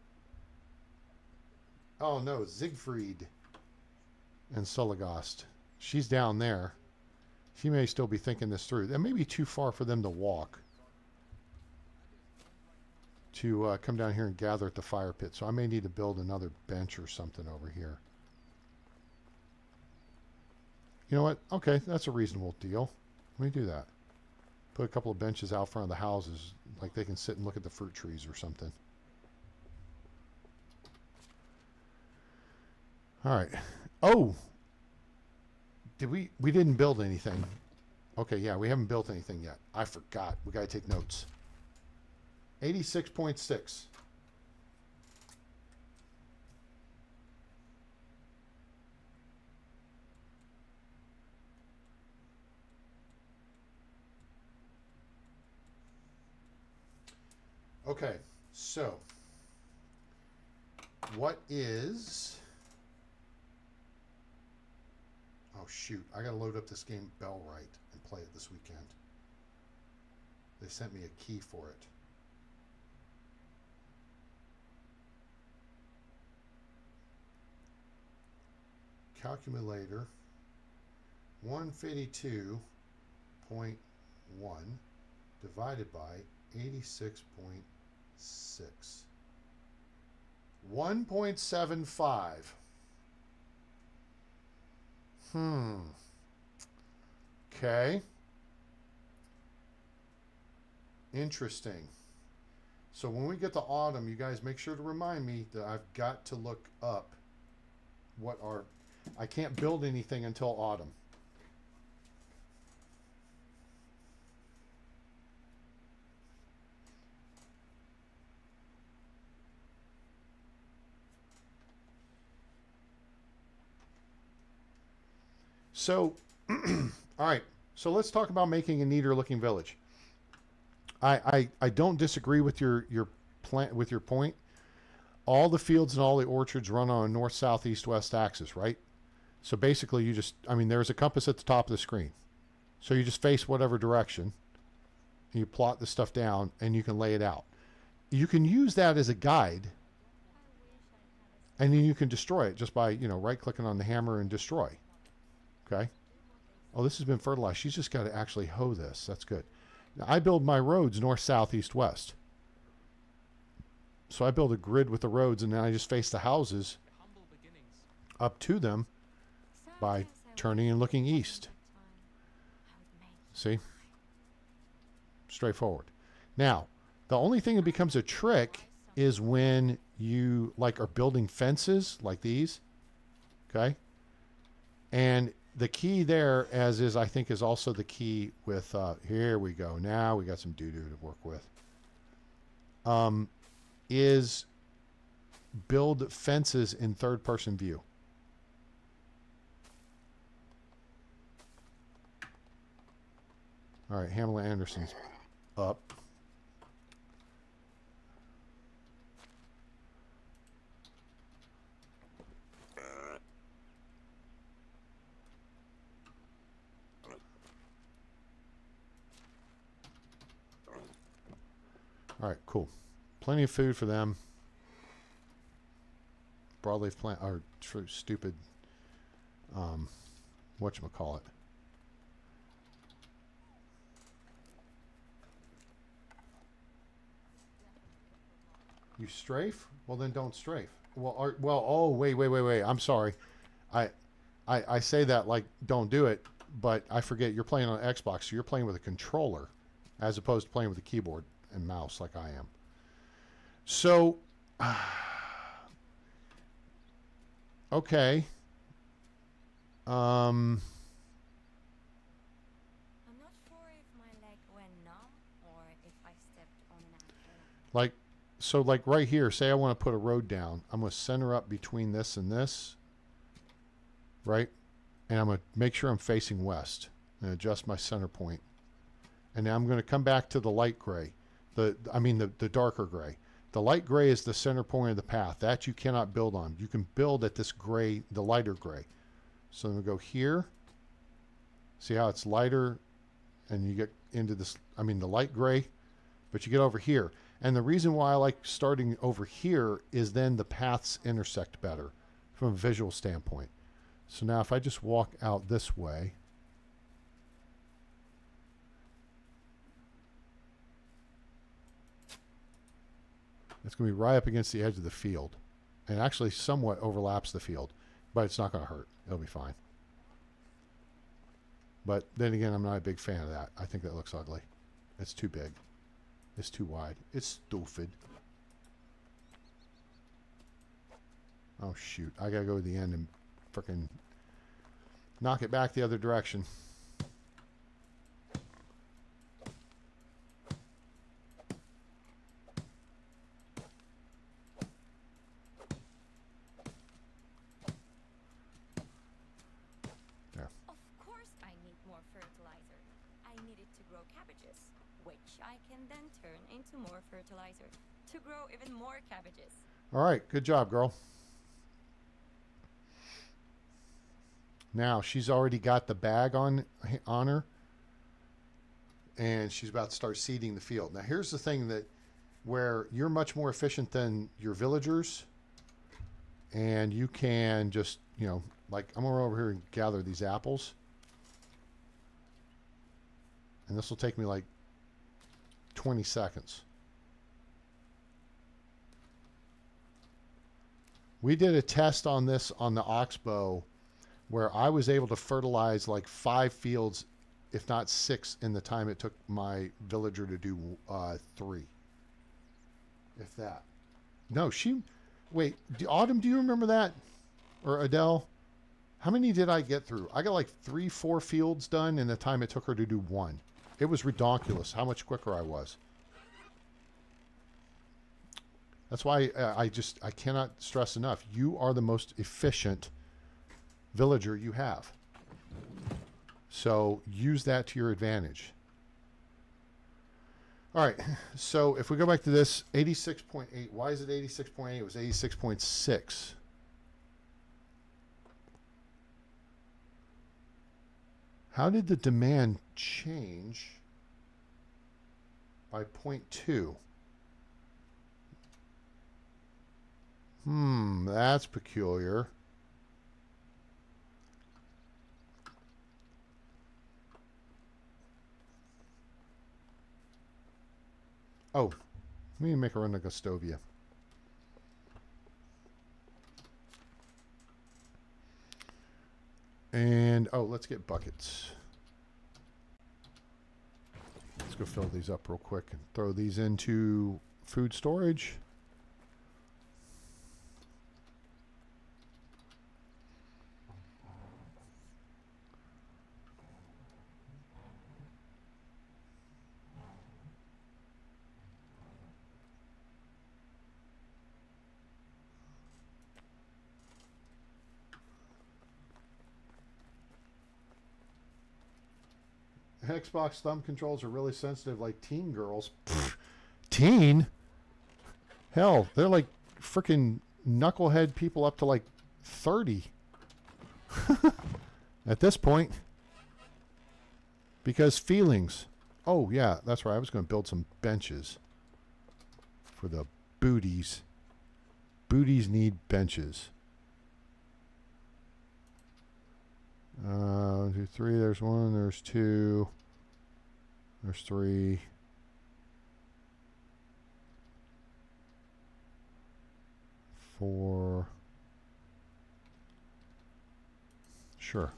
Oh no, Siegfried and Sulligost. She's down there. She may still be thinking this through. That may be too far for them to walk to uh, come down here and gather at the fire pit. So I may need to build another bench or something over here. You know what? Okay, that's a reasonable deal. Let me do that. Put a couple of benches out front of the houses, like they can sit and look at the fruit trees or something. All right. Oh! Did we... We didn't build anything. Okay, yeah, we haven't built anything yet. I forgot. We got to take notes. eighty-six point six. Okay, so what is... Oh, shoot. I got to load up this game Bellwright and play it this weekend. They sent me a key for it. Calculator one fifty-two point one divided by eighty-six point six. one point seven five. Hmm. Okay. Interesting. So when we get to autumn, you guys make sure to remind me that I've got to look up what our... I can't build anything until autumn. So, all right. So let's talk about making a neater looking village. I, I, I don't disagree with your, your plant, with your point. All the fields and all the orchards run on a north, south, east, west axis, right? So basically you just, I mean, there's a compass at the top of the screen. So you just face whatever direction, and you plot the stuff down, and you can lay it out. You can use that as a guide, and then you can destroy it just by, you know, right-clicking on the hammer and destroy. Okay. Oh, this has been fertilized. She's just got to actually hoe this. That's good. Now, I build my roads north, south, east, west. So I build a grid with the roads, and then I just face the houses up to them by turning and looking east. See? Straightforward. Now, the only thing that becomes a trick is when you, like, are building fences like these. Okay? And the key there, as is, I think, is also the key with, uh, here we go. Now we got some doo-doo to work with. Um, is build fences in third-person view. All right, Hamlet Anderson's up. All right, cool. Plenty of food for them. Broadleaf plant or true stupid. Um, whatchamacallit. You strafe? Well, then don't strafe. Well, are, well. Oh, wait, wait, wait, wait. I'm sorry. I, I, I say that like don't do it, but I forget you're playing on Xbox, so you're playing with a controller, as opposed to playing with a keyboard and mouse like I am. So, okay. Um. I'm not sure if my leg went numb or if I stepped on an apple. Like, so like right here, say I want to put a road down. I'm going to center up between this and this, right? And I'm going to make sure I'm facing west and adjust my center point. And now I'm going to come back to the light gray. The, I mean, the, the darker gray. The light gray is the center point of the path. That you cannot build on. You can build at this gray, the lighter gray. So I'm going to go here. See how it's lighter and you get into this, I mean, the light gray, but you get over here. And the reason why I like starting over here is then the paths intersect better from a visual standpoint. So now if I just walk out this way, it's going to be right up against the edge of the field. And actually somewhat overlaps the field, but it's not going to hurt. It'll be fine. But then again, I'm not a big fan of that. I think that looks ugly. It's too big. It's too wide. It's stupid. Oh, shoot. I got to go to the end and frickin' knock it back the other direction. There. Of course I need more fertilizer. I need it to grow cabbages, which I can then turn into more fertilizer to grow even more cabbages. All right. Good job, girl. Now she's already got the bag on on her, and she's about to start seeding the field. Now here's the thing that where you're much more efficient than your villagers, and you can just, you know, like I'm gonna go over here and gather these apples, and this will take me like twenty seconds. We did a test on this on the Oxbow where I was able to fertilize like five fields, if not six, in the time it took my villager to do uh, three. If that. No, she... Wait, do, Autumn, do you remember that? Or Adele? How many did I get through? I got like three, four fields done in the time it took her to do one. It was redonkulous how much quicker I was. That's why uh, I just... I cannot stress enough. You are the most efficient villager you have. So use that to your advantage. All right. So if we go back to this, eighty-six point eight. Why is it eighty-six point eight? It was eighty-six point six. How did the demand change by zero point two? Hmm, that's peculiar. Oh, let me make her run like a Gustovia. And, oh, let's get buckets. Let's go fill these up real quick and throw these into food storage. Xbox thumb controls are really sensitive, like teen girls. Pfft, teen? Hell, they're like freaking knucklehead people up to like thirty. At this point. Because feelings. Oh, yeah, that's right. I was going to build some benches. for the booties. Booties need benches. Uh, one, two, three. There's one. There's two. There's three. Four. Sure.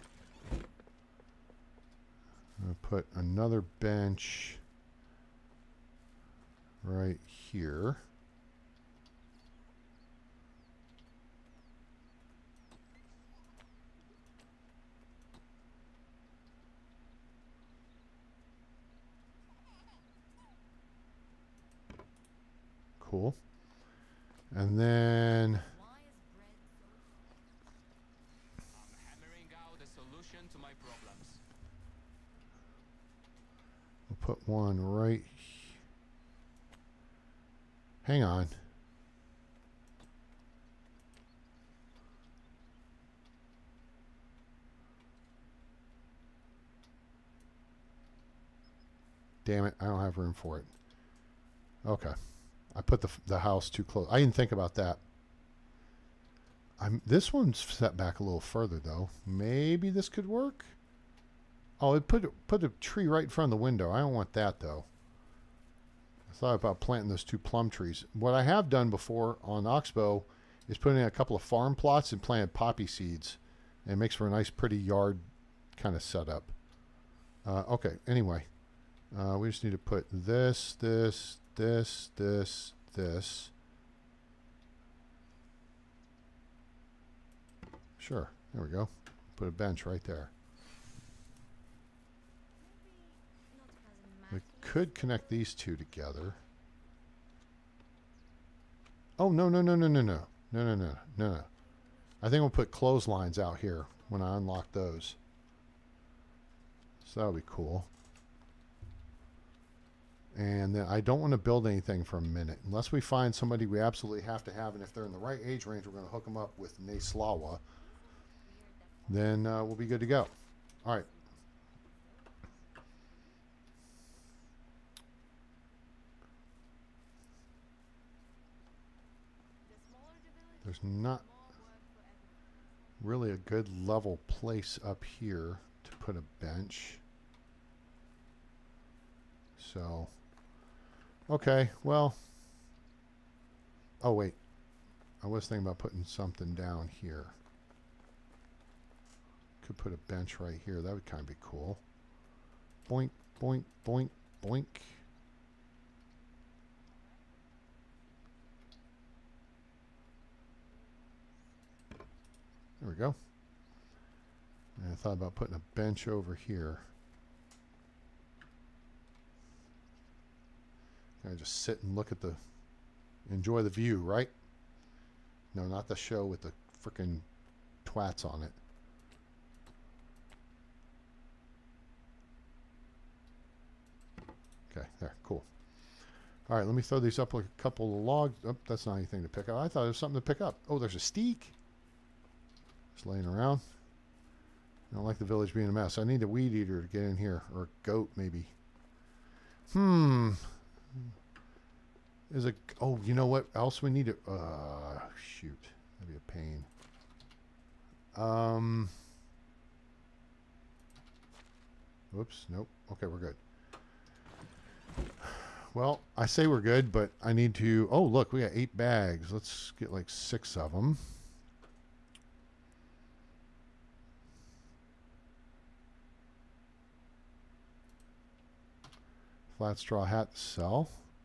I'll put another bench right here. Cool. And then Why is bread so... I'm hammering out a solution to my problems. we'll put one right. Hang on. Damn it, I don't have room for it. Okay. I put the, the house too close. I didn't think about that. I'm, this one's set back a little further, though. Maybe this could work? Oh, it put, put a tree right in front of the window. I don't want that, though. I thought about planting those two plum trees. What I have done before on Oxbow is putting in a couple of farm plots and planted poppy seeds. And it makes for a nice, pretty yard kind of setup. Uh, okay, anyway. Uh, we just need to put this, this, this, this, this. Sure, there we go. Put a bench right there. We could connect these two together. Oh, no, no, no, no, no, no. No, no, no, no, no. I think we'll put clotheslines out here when I unlock those. So that'll be cool. And then I don't want to build anything for a minute. Unless we find somebody we absolutely have to have. And if they're in the right age range, we're going to hook them up with Naslawa. Then uh, we'll be good to go. All right. There's not really a good level place up here to put a bench. So, okay, well, oh wait, I was thinking about putting something down here. Could put a bench right here. That would kind of be cool. Boink, boink, boink, boink. There we go. And I thought about putting a bench over here. I just sit and look at the, enjoy the view, right? No, not the show with the frickin' twats on it. Okay, there, cool. All right, let me throw these up like a couple of logs. Oh, that's not anything to pick up. I thought there was something to pick up. Oh, there's a steak. Just laying around. I don't like the village being a mess. I need a weed eater to get in here, or a goat maybe. Hmm. Is a oh, you know what else we need to uh shoot. That'd be a pain. Um Whoops, nope. Okay, we're good. Well, I say we're good, but I need to oh look, we got eight bags. Let's get like six of them. Flat straw hat to sell.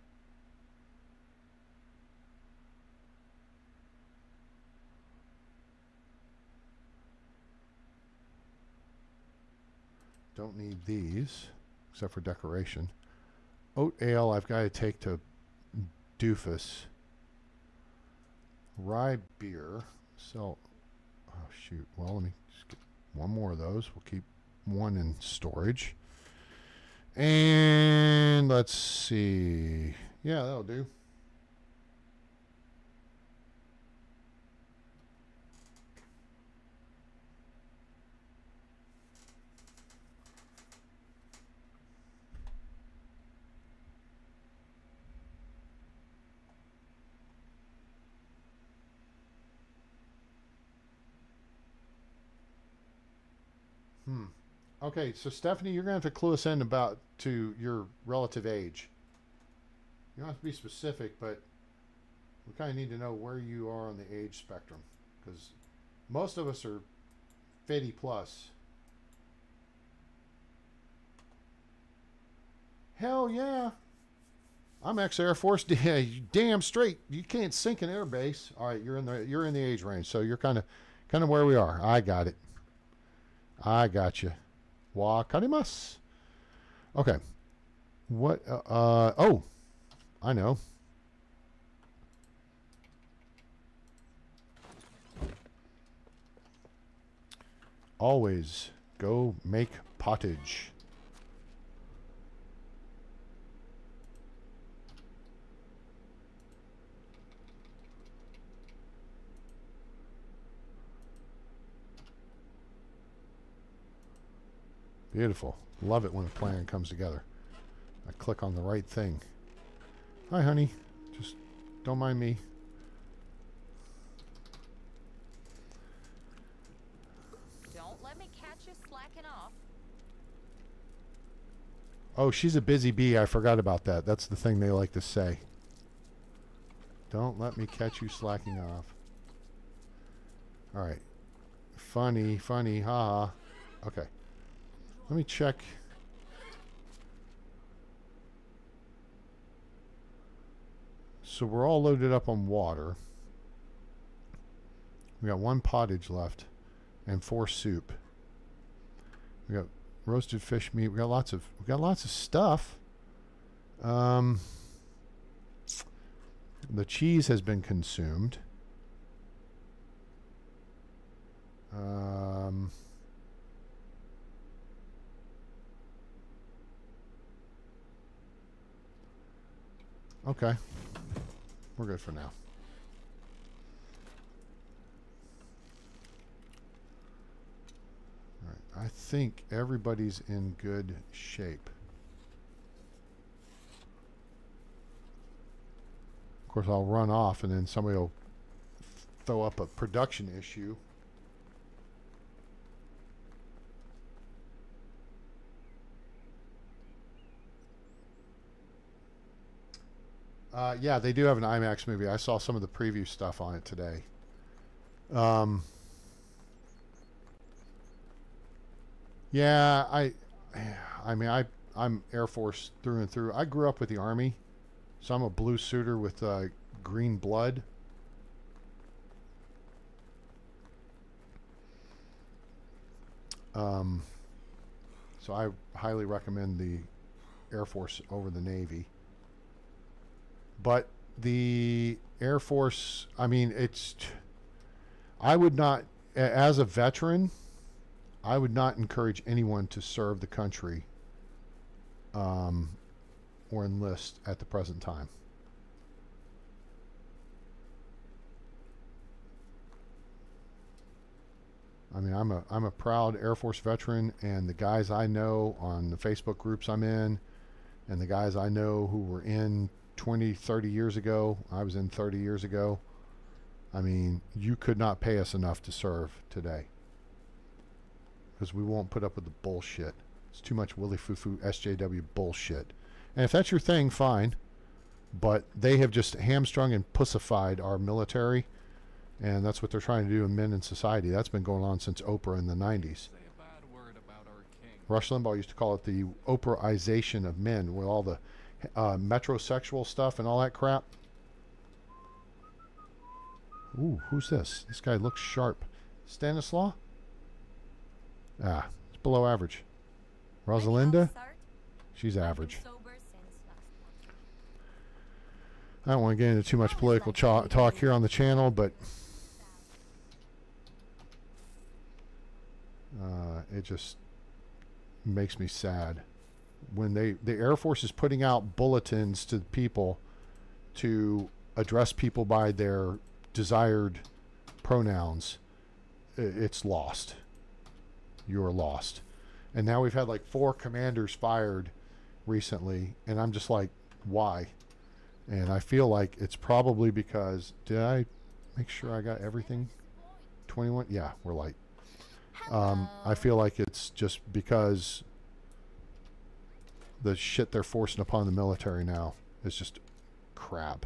Don't need these, except for decoration. Oat ale I've got to take to Doofus. Rye beer. So, oh shoot. Well, let me just get one more of those. We'll keep one in storage. And let's see. Yeah, that'll do. Okay, so Stephanie, you're going to have to clue us in about to your relative age. You don't have to be specific, but we kind of need to know where you are on the age spectrum, because most of us are fifty plus. Hell yeah. I'm ex-Air Force. Yeah, you damn straight. You can't sink an air base. All right, you're in the you're in the age range, so you're kind of kind of where we are. I got it. I got you. Wakarimasu. Okay. What? Uh, uh. Oh, I know. Always go make pottage. Beautiful. Love it when a plan comes together. I click on the right thing. Hi, honey. Just don't mind me. Don't let me catch you slacking off. Oh, she's a busy bee. I forgot about that. That's the thing they like to say. Don't let me catch you slacking off. All right. Funny, funny, haha. Okay. Let me check. So we're all loaded up on water. We got one pottage left and four soup. We got roasted fish meat. We got lots of we got lots of stuff. Um, the cheese has been consumed. Um, okay. We're good for now. All right. I think everybody's in good shape. Of course, I'll run off and then somebody will throw up a production issue. Uh, yeah, they do have an IMAX movie. I saw some of the preview stuff on it today. Um, yeah, I, I mean, I, I'm Air Force through and through. I grew up with the Army, so I'm a blue suitor with uh, green blood. Um, so I highly recommend the Air Force over the Navy. But the Air Force, I mean, it's, I would not, as a veteran, I would not encourage anyone to serve the country um, or enlist at the present time. I mean, I'm a, I'm a proud Air Force veteran, and the guys I know on the Facebook groups I'm in, and the guys I know who were in twenty, thirty years ago, I was in thirty years ago. I mean, you could not pay us enough to serve today, because we won't put up with the bullshit. It's too much willy foo-foo S J W bullshit. And if that's your thing, fine. But they have just hamstrung and pussified our military, and that's what they're trying to do in men in society. That's been going on since Oprah in the nineties. Say a bad word about our king. Rush Limbaugh used to call it the Oprahization of men, with all the Uh, metrosexual stuff and all that crap. Ooh, who's this? This guy looks sharp. Stanislaw? Ah, it's below average. Rosalinda? She's average. I don't want to get into too much political talk here on the channel, but uh, it just makes me sad when they the Air Force is putting out bulletins to people to address people by their desired pronouns. It's lost. You're lost. And now we've had like four commanders fired recently, and I'm just like, why? And I feel like it's probably because, did I make sure I got everything? twenty-one? Yeah, we're like, Um, I feel like it's just because the shit they're forcing upon the military now is just crap.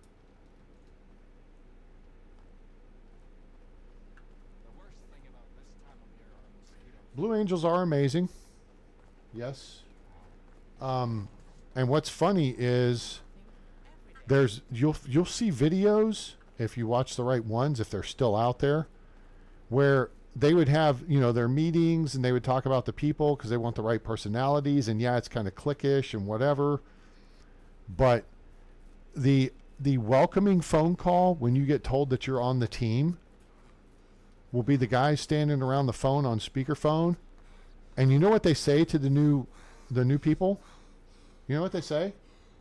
The worst thing about this time of year are mosquitoes. Blue Angels are amazing. Yes. Um, and what's funny is there's you'll you'll see videos if you watch the right ones, if they're still out there, where they would have, you know, their meetings and they would talk about the people because they want the right personalities, and yeah, it's kind of cliquish and whatever. But the the welcoming phone call when you get told that you're on the team will be the guys standing around the phone on speakerphone. And you know what they say to the new the new people? You know what they say?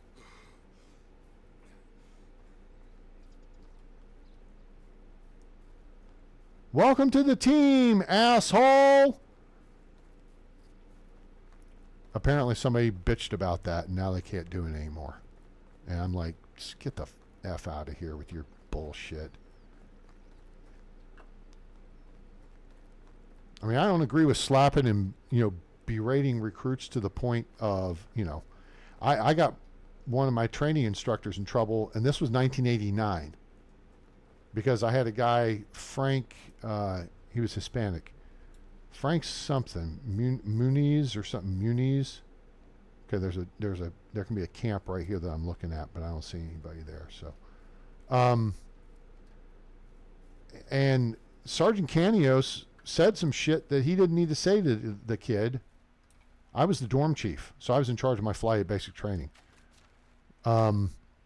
Welcome to the team, asshole. Apparently somebody bitched about that and now they can't do it anymore. And I'm like, just get the F out of here with your bullshit. I mean, I don't agree with slapping and, you know, berating recruits to the point of, you know, I, I got one of my training instructors in trouble, and this was nineteen eighty-nine, because I had a guy, Frank, uh, he was Hispanic, Frank something, Mun- Muniz or something, Muniz. Okay, there's a, there's a, there can be a camp right here that I'm looking at, but I don't see anybody there. So, um, and Sergeant Canios said some shit that he didn't need to say to the kid. I was the dorm chief, so I was in charge of my flight at basic training. Um,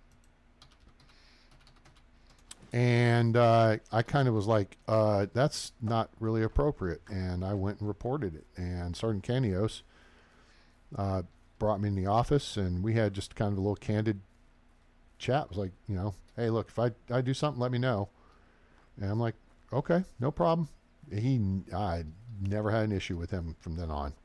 and uh, I kind of was like, uh, that's not really appropriate. And I went and reported it. And Sergeant Canios uh, brought me in the office, and we had just kind of a little candid chat. It was like, you know, hey, look, if I, I do something, let me know. And I'm like, okay, no problem. He, I never had an issue with him from then on.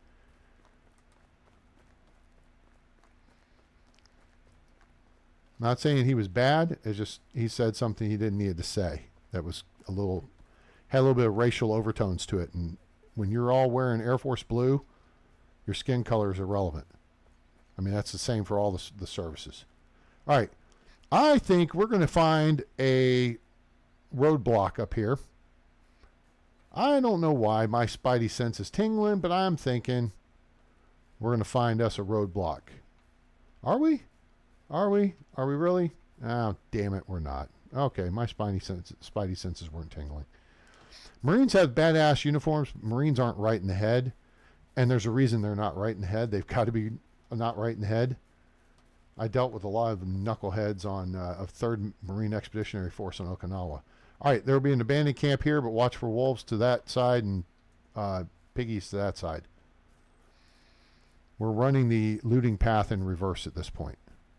Not saying he was bad. It's just he said something he didn't need to say. That was a little, had a little bit of racial overtones to it. And when you're all wearing Air Force blue, your skin color is irrelevant. I mean, that's the same for all the, the services. All right. I think we're going to find a roadblock up here. I don't know why my spidey sense is tingling, but I'm thinking we're going to find us a roadblock. Are we? Are we? Are we really? Oh, damn it, we're not. Okay, my spidey, sense, spidey senses weren't tingling. Marines have badass uniforms. Marines aren't right in the head, and there's a reason they're not right in the head. They've got to be not right in the head. I dealt with a lot of knuckleheads on uh, a third Marine Expeditionary Force on Okinawa. All right, there will be an abandoned camp here, but watch for wolves to that side and uh, piggies to that side. We're running the looting path in reverse at this point.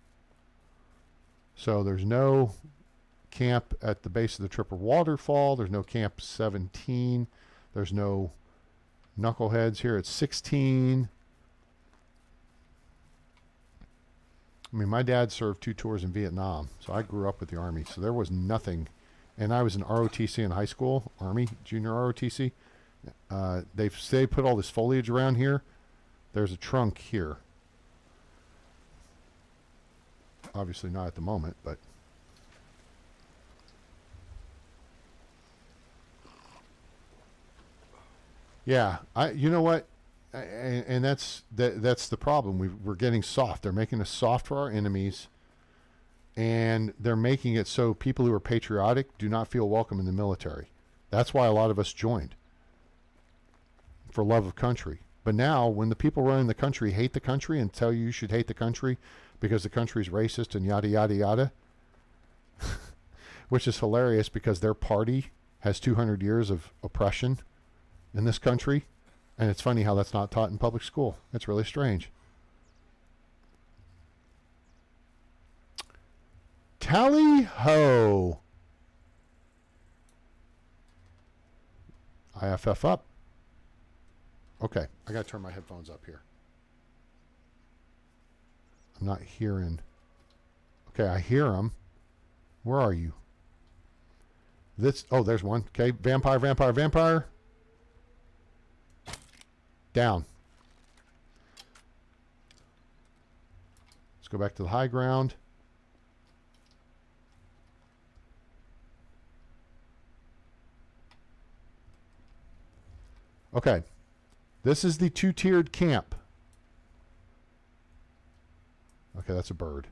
So there's no camp at the base of the Triple Waterfall. There's no camp seventeen. There's no knuckleheads here at sixteen. I mean, my dad served two tours in Vietnam, so I grew up with the Army. So there was nothing. And I was in R O T C in high school, Army, junior R O T C. Uh, they've they put all this foliage around here. There's a trunk here. Obviously not at the moment, but yeah, I. You know what? And, and that's that. That's the problem. We we're getting soft. They're making us soft for our enemies, and they're making it so people who are patriotic do not feel welcome in the military. That's why a lot of us joined, for love of country. But now, when the people running the country hate the country and tell you you should hate the country because the country's racist and yada, yada, yada, which is hilarious because their party has two hundred years of oppression in this country. And it's funny how that's not taught in public school. It's really strange. Tally ho. I F F up. Okay, I got to turn my headphones up here. I'm not hearing. Okay, I hear them. Where are you? This. Oh, there's one. Okay, vampire, vampire, vampire. Down. Let's go back to the high ground. Okay. This is the two-tiered camp. Okay, that's a bird.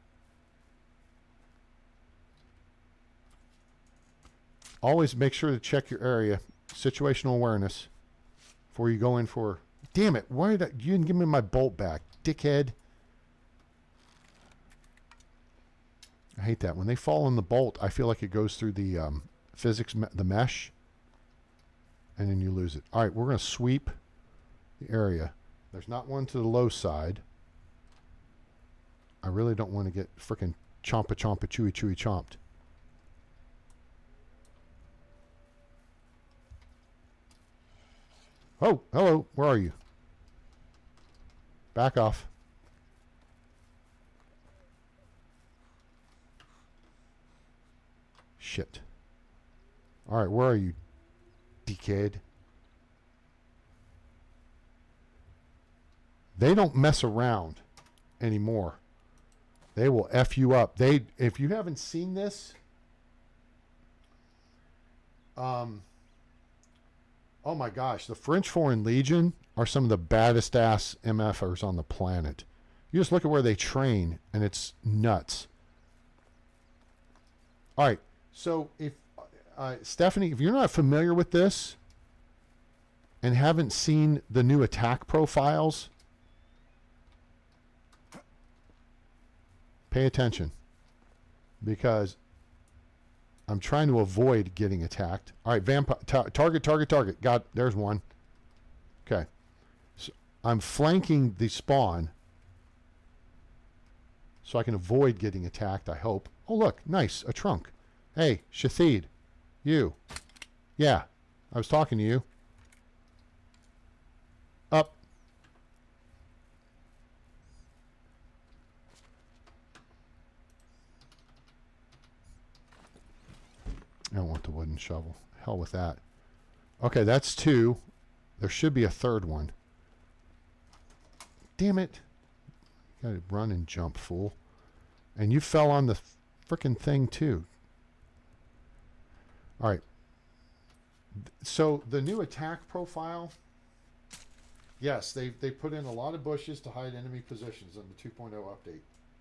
Always make sure to check your area. Situational awareness. Before you go in for... Damn it. Why did I... You didn't give me my bolt back. Dickhead. I hate that. When they fall in the bolt, I feel like it goes through the um, physics, me the mesh. And then you lose it. All right, we're going to sweep the area. There's not one to the low side. I really don't want to get frickin' chompa chompa chewy chewy chomped. Oh, hello. Where are you? Back off. Shit. All right, where are you, dickhead? They don't mess around anymore. They will F you up. They, if you haven't seen this, um, oh my gosh, the French Foreign Legion are some of the baddest ass M F ers on the planet. You just look at where they train, and it's nuts. All right, so if uh, Stephanie, if you're not familiar with this and haven't seen the new attack profiles, pay attention, because I'm trying to avoid getting attacked. All right, vampire ta target, target, target. Got there's one. Okay, so I'm flanking the spawn so I can avoid getting attacked. I hope. Oh look, nice, a trunk. Hey, Shathid, you. Yeah, I was talking to you. Up. I don't want the wooden shovel. Hell with that. Okay, that's two. There should be a third one. Damn it. You gotta run and jump, fool. And you fell on the frickin' thing, too. Alright. So, the new attack profile. Yes, they, they put in a lot of bushes to hide enemy positions in the two point oh update.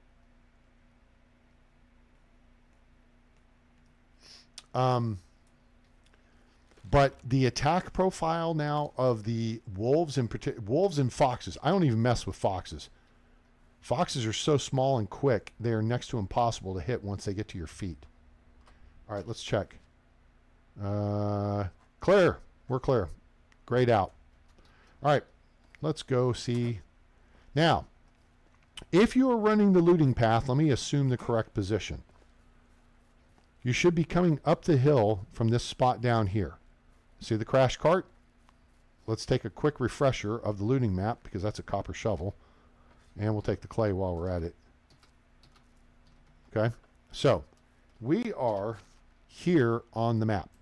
Um, but the attack profile now of the wolves and wolves and foxes, I don't even mess with foxes. Foxes are so small and quick, they are next to impossible to hit once they get to your feet. All right, let's check. Uh, clear. We're clear. Grayed out. All right, let's go see. Now, if you are running the looting path, let me assume the correct position. You should be coming up the hill from this spot down here. See the crash cart? Let's take a quick refresher of the looting map, because that's a copper shovel. And we'll take the clay while we're at it. Okay? So, we are here on the map.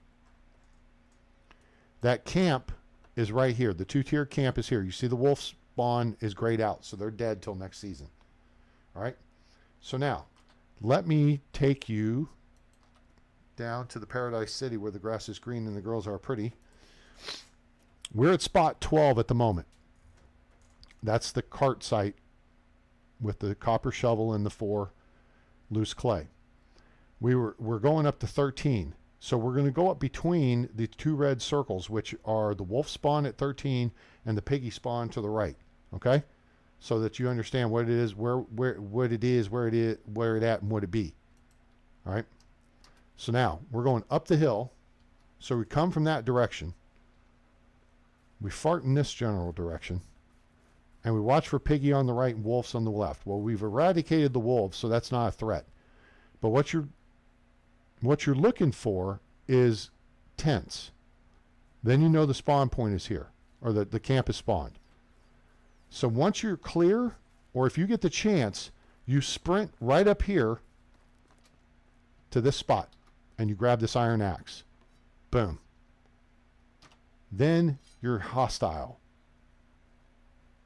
That camp is right here. The two-tier camp is here. You see the wolf spawn is grayed out, so they're dead till next season. All right? So now, let me take you down to the Paradise City where the grass is green and the girls are pretty. We're at spot twelve at the moment. That's the cart site with the copper shovel and the four loose clay. We were we're going up to thirteen. So we're going to go up between the two red circles, which are the wolf spawn at thirteen and the piggy spawn to the right. Okay? So that you understand what it is, where where what it is, where it is, where it at, and what it be. All right? So now, we're going up the hill. So we come from that direction. We fart in this general direction. And we watch for piggy on the right and wolves on the left. Well, we've eradicated the wolves, so that's not a threat. But what you're, what you're looking for is tents. Then you know the spawn point is here. Or the, the camp is spawned. So once you're clear, or if you get the chance, you sprint right up here to this spot. And you grab this iron axe. Boom. Then you're hostile.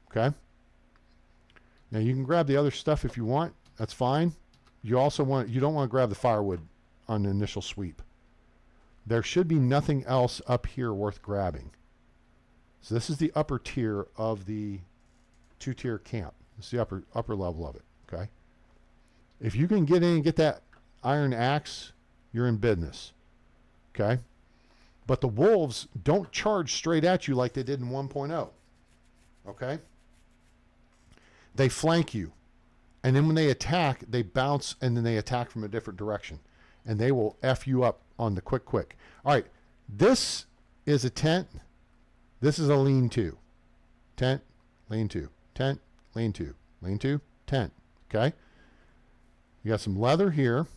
Okay. Now you can grab the other stuff if you want. That's fine. You also want, you don't want to grab the firewood on the initial sweep. There should be nothing else up here worth grabbing. So this is the upper tier of the two-tier camp. This is the upper upper level of it. Okay. If you can get in and get that iron axe, you're in business. Okay. But the wolves don't charge straight at you like they did in one point oh. Okay. They flank you. And then when they attack, they bounce and then they attack from a different direction. And they will F you up on the quick, quick. All right. This is a tent. This is a lean-to. Tent, lean-to. Tent, lean-to. Lean-to, tent. Okay. You got some leather here.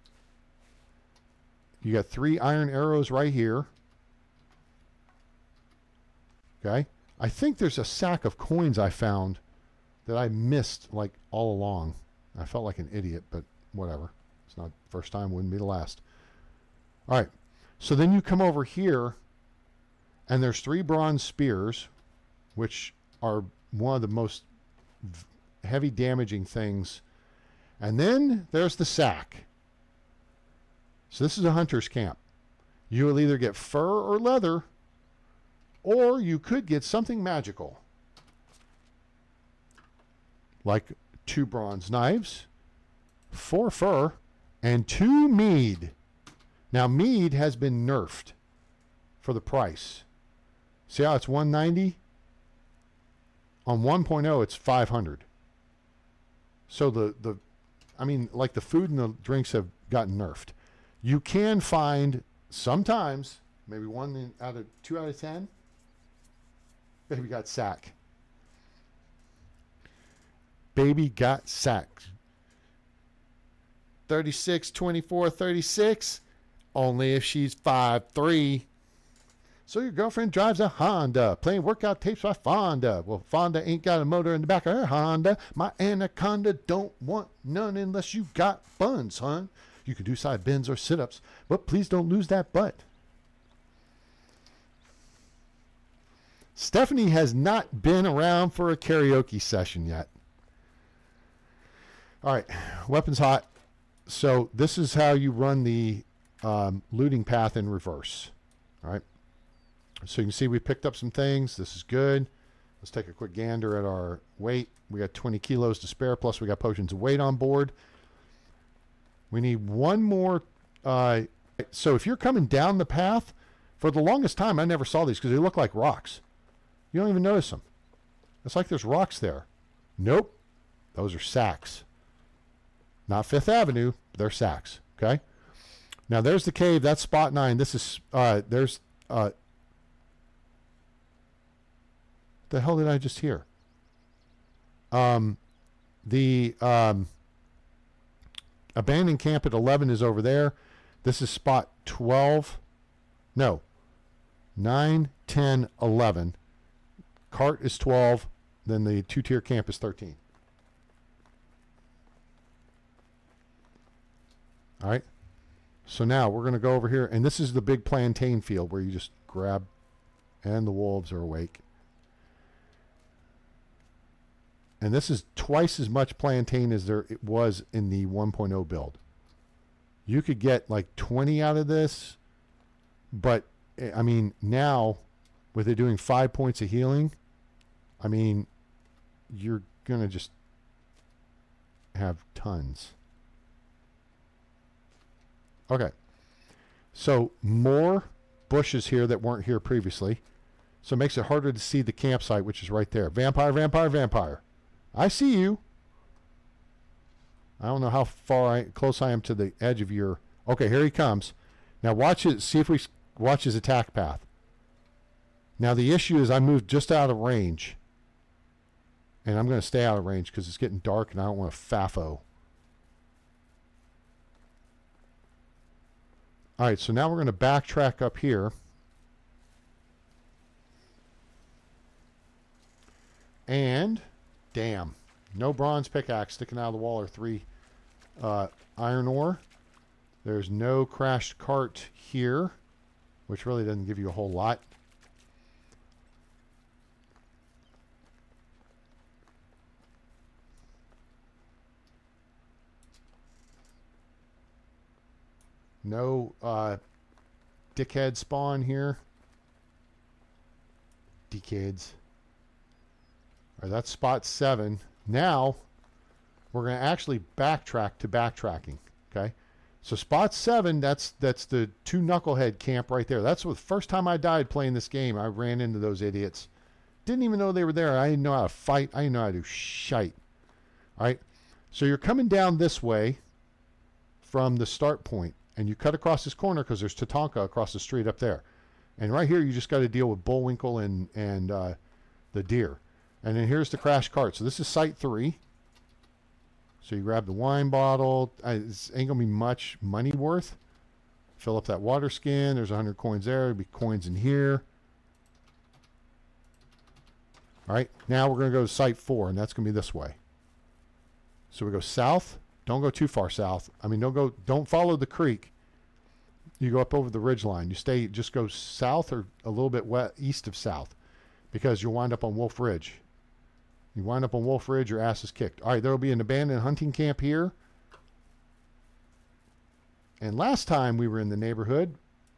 You got three iron arrows right here. Okay. I think there's a sack of coins I found that I missed like all along. I felt like an idiot, but whatever. It's not the first time, wouldn't be the last. All right. So then you come over here and there's three bronze spears, which are one of the most heavy damaging things. And then there's the sack. So this is a hunter's camp. You will either get fur or leather, or you could get something magical. Like two bronze knives, four fur, and two mead. Now mead has been nerfed for the price. See how it's one ninety? On one point oh it's five hundred. So the, the I mean, like the food and the drinks have gotten nerfed. You can find sometimes, maybe one out of two out of ten, baby got sack. Baby got sacked. thirty-six, twenty-four, thirty-six. Only if she's five three. So your girlfriend drives a Honda, playing workout tapes by Fonda. Well, Fonda ain't got a motor in the back of her Honda. My Anaconda don't want none unless you got buns, hon. You can do side bends or sit-ups, but please don't lose that butt. Stephanie has not been around for a karaoke session yet. All right, weapons hot. So this is how you run the um, looting path in reverse. All right. So you can see we picked up some things. This is good. Let's take a quick gander at our weight. We got twenty kilos to spare, plus we got potions of weight on board. We need one more. Uh, so if you're coming down the path, for the longest time, I never saw these because they look like rocks. You don't even notice them. It's like there's rocks there. Nope. Those are sacks. Not Fifth Avenue. They're sacks. Okay. Now there's the cave. That's spot nine. This is, uh, there's, uh, the hell did I just hear? Um, the, um, abandoned camp at eleven is over there. This is spot twelve. No. nine, ten, eleven. Cart is twelve. Then the two-tier camp is thirteen. All right. So now we're going to go over here. And this is the big plantain field where you just grab. And the wolves are awake. And this is twice as much plantain as there it was in the one point oh build. You could get like twenty out of this. But, I mean, now, with it doing five points of healing, I mean, you're going to just have tons. Okay. So, more bushes here that weren't here previously. So, it makes it harder to see the campsite, which is right there. Vampire, vampire, vampire. I see you. I don't know how far I, close I am to the edge of your... Okay, here he comes. Now watch it. See if we watch his attack path. Now the issue is I moved just out of range. And I'm going to stay out of range because it's getting dark and I don't want to faffo. All right, so now we're going to backtrack up here. And... damn. No bronze pickaxe sticking out of the wall or three uh, iron ore. There's no crashed cart here, which really doesn't give you a whole lot. No uh, dickhead spawn here. Dickheads. All right, that's spot seven. Now, we're going to actually backtrack to backtracking. Okay? So spot seven, that's that's the two knucklehead camp right there. That's the first time I died playing this game. I ran into those idiots. Didn't even know they were there. I didn't know how to fight. I didn't know how to do shite. All right? So you're coming down this way from the start point, and you cut across this corner because there's Tatanka across the street up there. And right here, you just got to deal with Bullwinkle and, and uh, the deer. And then here's the crash cart. So this is site three. So you grab the wine bottle. Uh, this ain't going to be much money worth. Fill up that water skin. There's one hundred coins there. There'll be coins in here. All right. Now we're going to go to site four, and that's going to be this way. So we go south. Don't go too far south. I mean, don't go. Don't follow the creek. You go up over the ridge line. You stay. Just go south or a little bit west, east of south, because you'll wind up on Wolf Ridge. You wind up on Wolf Ridge, your ass is kicked. All right, there will be an abandoned hunting camp here. And last time we were in the neighborhood,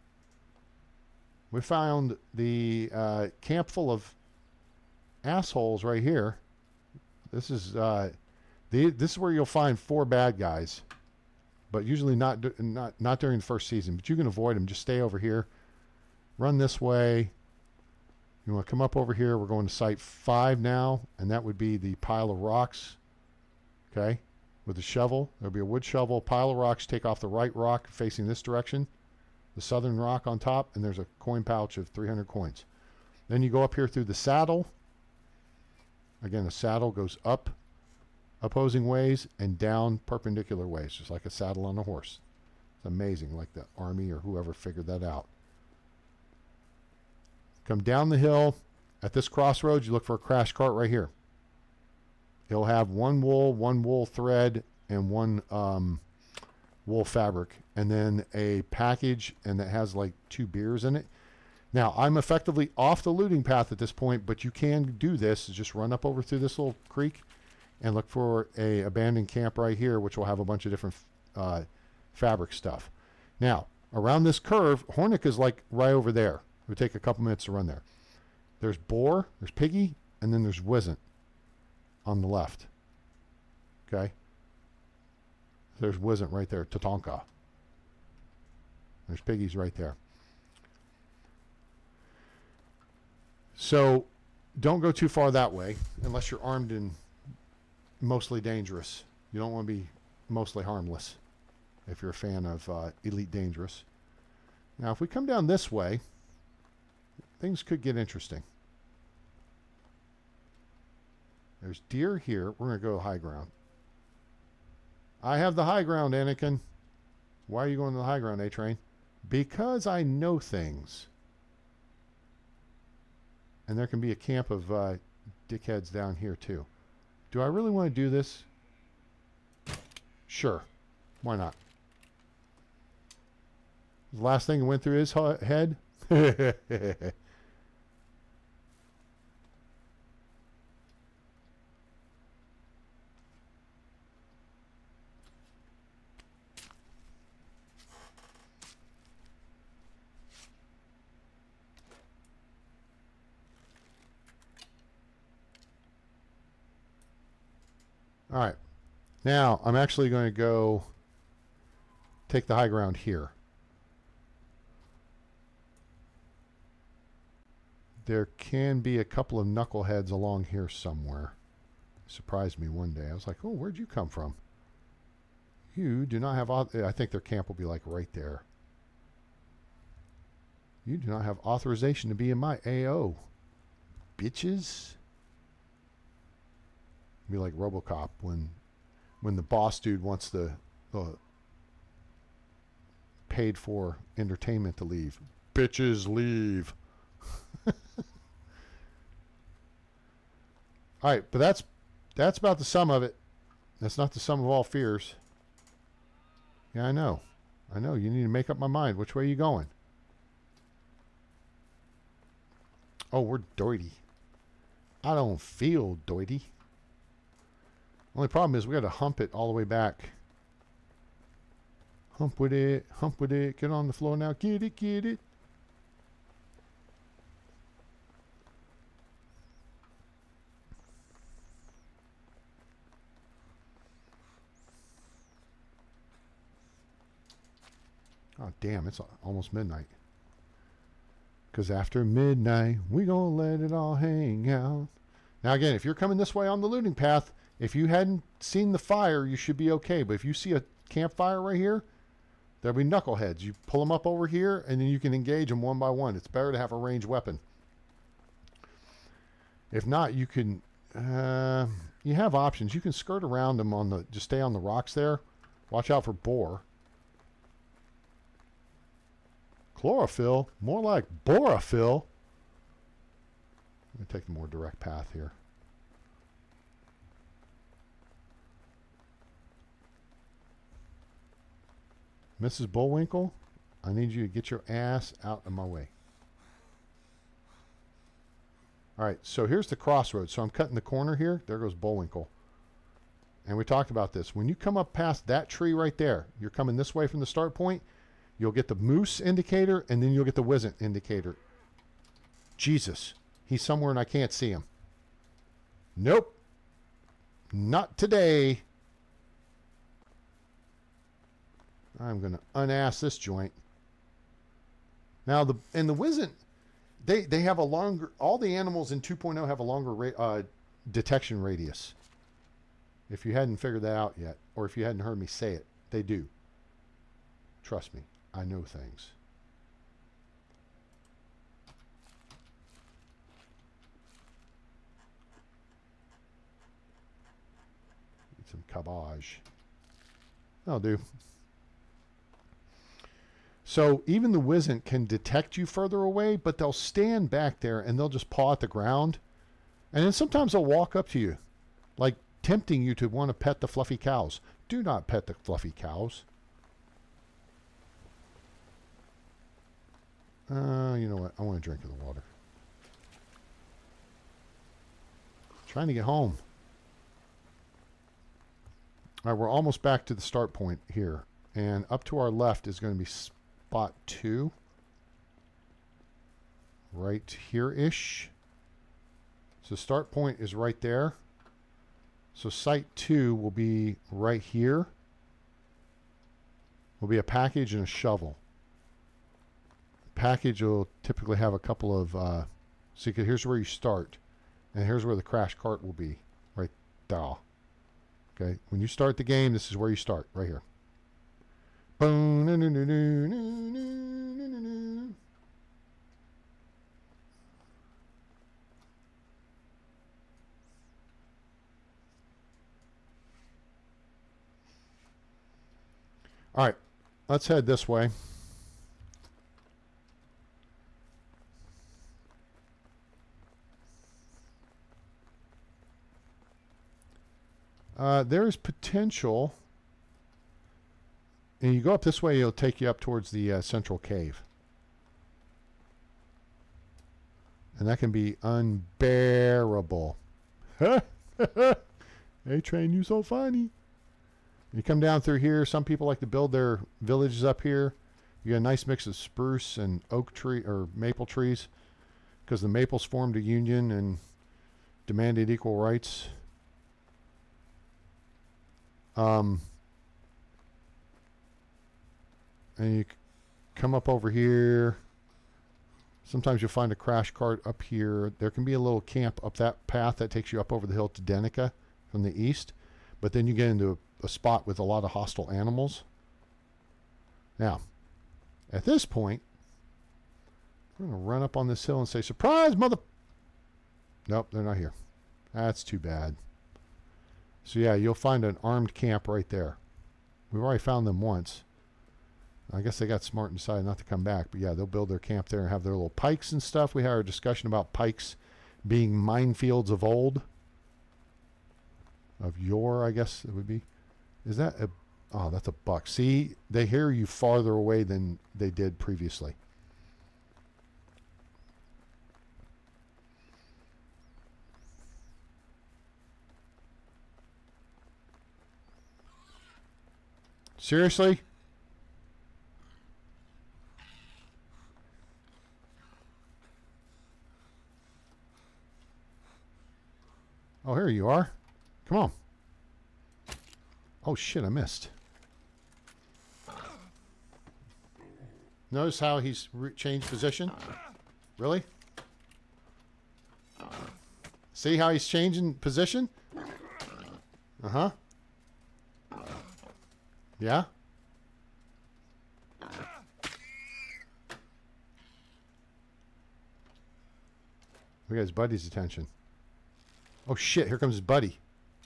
we found the uh, camp full of assholes right here. This is uh, the this is where you'll find four bad guys, but usually not not not during the first season. But you can avoid them. Just stay over here. Run this way. You want to come up over here. We're going to site five now, and that would be the pile of rocks. Okay, with the shovel. There'll be a wood shovel, pile of rocks. Take off the right rock facing this direction, the southern rock on top, and there's a coin pouch of three hundred coins. Then you go up here through the saddle. Again, the saddle goes up opposing ways and down perpendicular ways, just like a saddle on a horse. It's amazing, like the army or whoever figured that out. Come down the hill. At this crossroads, you look for a crash cart right here. It'll have one wool, one wool thread, and one um, wool fabric, and then a package, and that has like two beers in it. Now, I'm effectively off the looting path at this point, but you can do this. Just run up over through this little creek and look for a abandoned camp right here, which will have a bunch of different uh, fabric stuff. Now, around this curve, Hornick is like right over there. It would take a couple minutes to run there. There's Boar, there's Piggy, and then there's Wizzent on the left. Okay? There's Wizzent right there, Tatanka. There's Piggy's right there. So, don't go too far that way unless you're armed and mostly dangerous. You don't want to be mostly harmless if you're a fan of uh, Elite Dangerous. Now, if we come down this way, things could get interesting. There's deer here. We're going to go high ground. I have the high ground, Anakin. Why are you going to the high ground, A-Train? Because I know things. And there can be a camp of uh, dickheads down here, too. Do I really want to do this? Sure. Why not? The last thing that went through his head? All right. Now, I'm actually going to go take the high ground here. There can be a couple of knuckleheads along here somewhere. Surprised me one day. I was like, oh, where'd you come from? You do not have... I think their camp will be like right there. You do not have authorization to be in my A O. Bitches. Be like RoboCop when when the boss dude wants the, the paid for entertainment to leave. Bitches leave. All right, but that's that's about the sum of it. That's not the sum of all fears. Yeah, I know. I know. You need to make up my mind. Which way are you going? Oh, we're doity. I don't feel doity. Only problem is we got to hump it all the way back Hump with it. Hump with it. Get on the floor now. Get it. Get it. Oh, damn. It's almost midnight. Because after midnight, we gonna let it all hang out. Now, again, if you're coming this way on the looting path, if you hadn't seen the fire, you should be okay. But if you see a campfire right here, there'll be knuckleheads. You pull them up over here, and then you can engage them one by one. It's better to have a ranged weapon. If not, you can... Uh, you have options. You can skirt around them on the... Just stay on the rocks there. Watch out for boar. Chlorophyll? More like borophyll. Let me take the more direct path here. Missus Bullwinkle, I need you to get your ass out of my way. All right, so here's the crossroads. So I'm cutting the corner here. There goes Bullwinkle. And we talked about this. When you come up past that tree right there, you're coming this way from the start point, you'll get the moose indicator, and then you'll get the Wizzent indicator. Jesus. He's somewhere and I can't see him. Nope. Not today. I'm going to unass this joint. Now, the and the Wizzent, they, they have a longer... All the animals in two point oh have a longer ra uh, detection radius. If you hadn't figured that out yet, or if you hadn't heard me say it, they do. Trust me. I know things. Need some cabbage. That'll do. So even the Wizzent can detect you further away, but they'll stand back there and they'll just paw at the ground. And then sometimes they'll walk up to you, like tempting you to want to pet the fluffy cows. Do not pet the fluffy cows. Uh, you know what? I want a drink of the water. Trying to get home. All right, we're almost back to the start point here. And up to our left is going to be spot two. Right here-ish. So start point is right there. So site two will be right here. Will be a package and a shovel. Package will typically have a couple of uh, so you can, here's where you start, and here's where the crash cart will be, right there. Okay, when you start the game, this is where you start, right here. Boom, no, no, no, no, no, no, no, no. All right, let's head this way. Uh, there's potential, and you go up this way, it'll take you up towards the uh, central cave. And that can be unbearable. A-Train, you so funny. You come down through here, some people like to build their villages up here. You get a nice mix of spruce and oak tree, or maple trees, because the maples formed a union and demanded equal rights. Um, and you come up over here. Sometimes you'll find a crash cart up here. There can be a little camp up that path that takes you up over the hill to Denica from the east. But then you get into a, a spot with a lot of hostile animals. Now, at this point, we're going to run up on this hill and say, surprise, mother... Nope, they're not here. That's too bad. So yeah, you'll find an armed camp right there. We've already found them once. I guess they got smart and decided not to come back. But yeah, they'll build their camp there and have their little pikes and stuff. We had our discussion about pikes being minefields of old. Of yore, I guess it would be. Is that a... Oh, that's a buck. See, they hear you farther away than they did previously. Seriously? Oh, here you are. Come on. Oh, shit, I missed. Notice how he's re changed position? Really? See how he's changing position? Uh-huh. Yeah? We got his buddy's attention. Oh, shit. Here comes his buddy.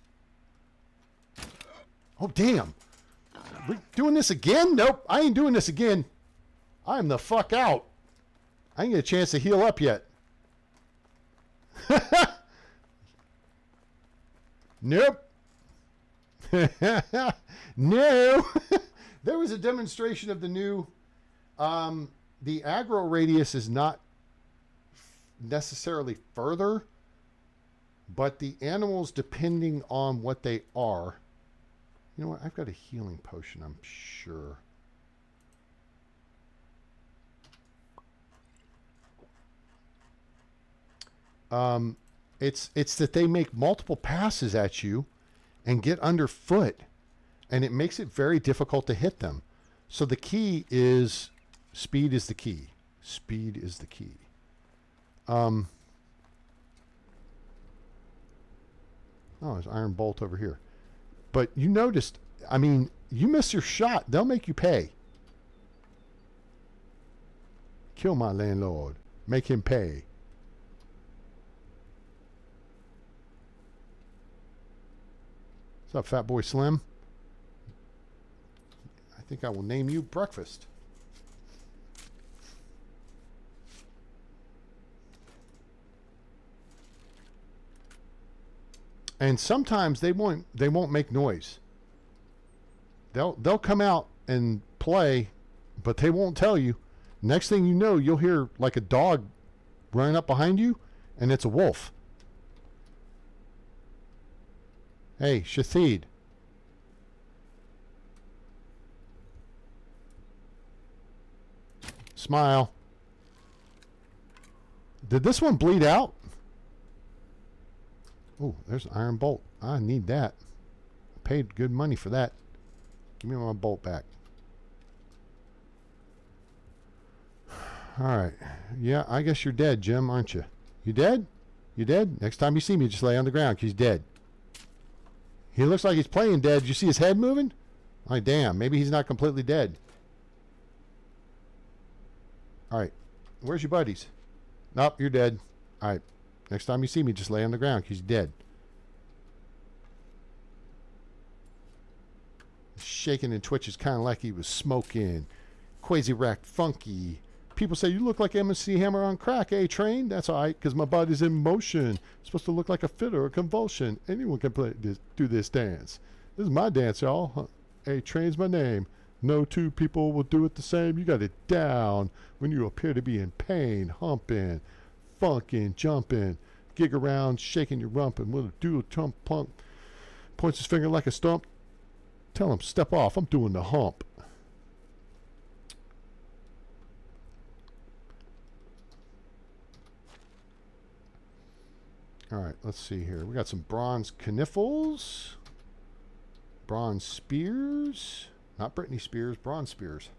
Oh, damn. We doing this again? Nope. I ain't doing this again. I'm the fuck out. I ain't get a chance to heal up yet. Nope. No. There was a demonstration of the new... Um, the aggro radius is not necessarily further, but the animals, depending on what they are... You know what? I've got a healing potion, I'm sure. Um, it's it's that they make multiple passes at you and get underfoot, and it makes it very difficult to hit them. So the key is speed is the key. Speed is the key. Um, oh, there's Iron Bolt over here. But you noticed, I mean, you miss your shot, they'll make you pay. Kill my landlord. Make him pay. What's up, Fat Boy Slim? I think I will name you Breakfast. And sometimes they won't they won't make noise. They'll they'll come out and play, but they won't tell you. Next thing you know, you'll hear like a dog running up behind you, and it's a wolf. Hey, Shathid. Smile. Did this one bleed out? Oh, there's an iron bolt. I need that. I paid good money for that. Give me my bolt back. Alright. Yeah, I guess you're dead, Jim, aren't you? You dead? You dead? Next time you see me, just lay on the ground, 'cause he's dead. He looks like he's playing dead. You see his head moving? Like, damn, maybe he's not completely dead. Alright. Where's your buddies? Nope, you're dead. Alright. Next time you see me, just lay on the ground, 'cause he's dead. Shaking and twitches kind of like he was smoking. Quasi racked funky. People say, you look like M C Hammer on crack, eh, Train? That's alright, because my body's in motion. It's supposed to look like a fit or a convulsion. Anyone can play this, do this dance. This is my dance, y'all. Hey, Train's my name. No two people will do it the same. You got it down when you appear to be in pain, humping, funkin', jumping, gig around, shaking your rump, and little dude chump pump points his finger like a stump. Tell him, step off, I'm doing the hump. Alright, let's see here. We got some bronze caniffles. Bronze spears. Not Britney Spears, bronze spears.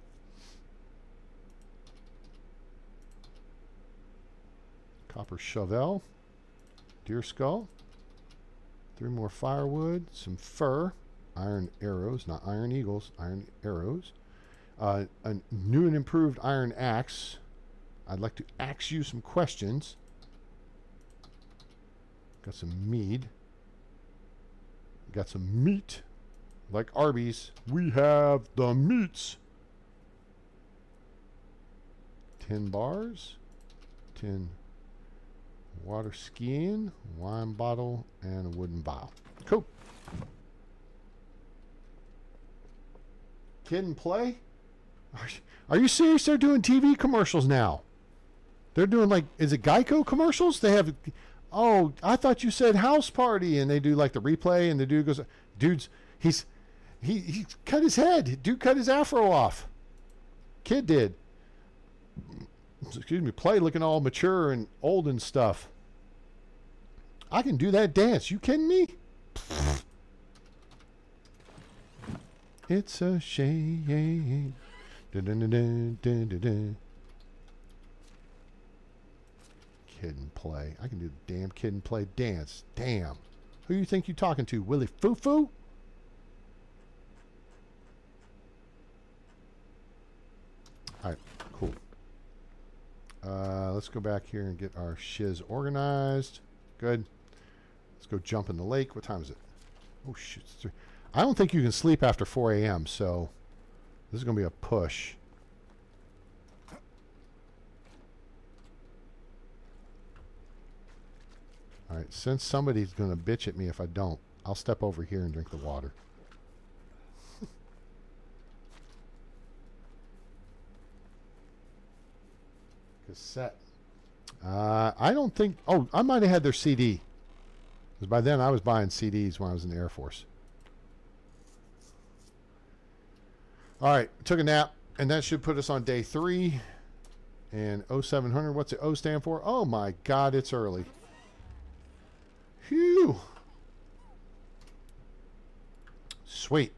Copper shovel. Deer skull. Three more firewood. Some fur. Iron arrows, not iron eagles, iron arrows. Uh, a new and improved iron axe. I'd like to ask you some questions. Got some mead. Got some meat. Like Arby's, we have the meats. Ten bars. Ten water skiing. Wine bottle. And a wooden vial. Cool. Kid and play? Are, are you serious? They're doing T V commercials now. They're doing like, is it Geico commercials? They have, oh, I thought you said house party, and they do like the replay, and the dude goes, dude's, he's, he, he cut his head. Dude cut his afro off. Kid did. Excuse me, play looking all mature and old and stuff. I can do that dance. You kidding me? It's a shame. Dun, dun, dun, dun, dun, dun, dun. Kid and play. I can do the damn kid and play dance. Damn. Who you think you talking to? Willie Foo-Foo? Alright, cool. Uh, let's go back here and get our shiz organized. Good. Let's go jump in the lake. What time is it? Oh, shit. It's three. I don't think you can sleep after four A M, so this is going to be a push. All right, since somebody's going to bitch at me if I don't, I'll step over here and drink the water. Cassette. Uh, I don't think... Oh, I might have had their C D. Because by then I was buying C Ds when I was in the Air Force. All right, took a nap, and that should put us on day three. And oh seven hundred, what's the O stand for? Oh my God, it's early. Phew. Sweet.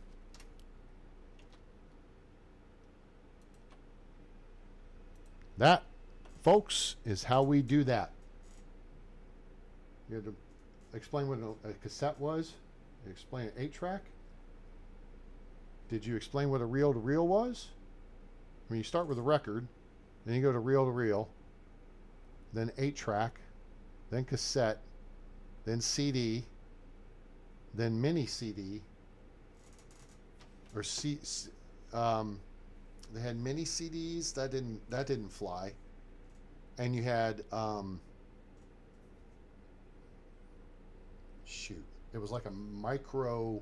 That, folks, is how we do that. You had to explain what a, a cassette was? You explain an eight track? Did you explain what a reel-to-reel was? I mean, you start with a record, then you go to reel-to-reel, then eight track, then cassette, then C D, then mini C D, or C, um, they had mini C Ds that didn't that didn't fly, and you had um, shoot, it was like a micro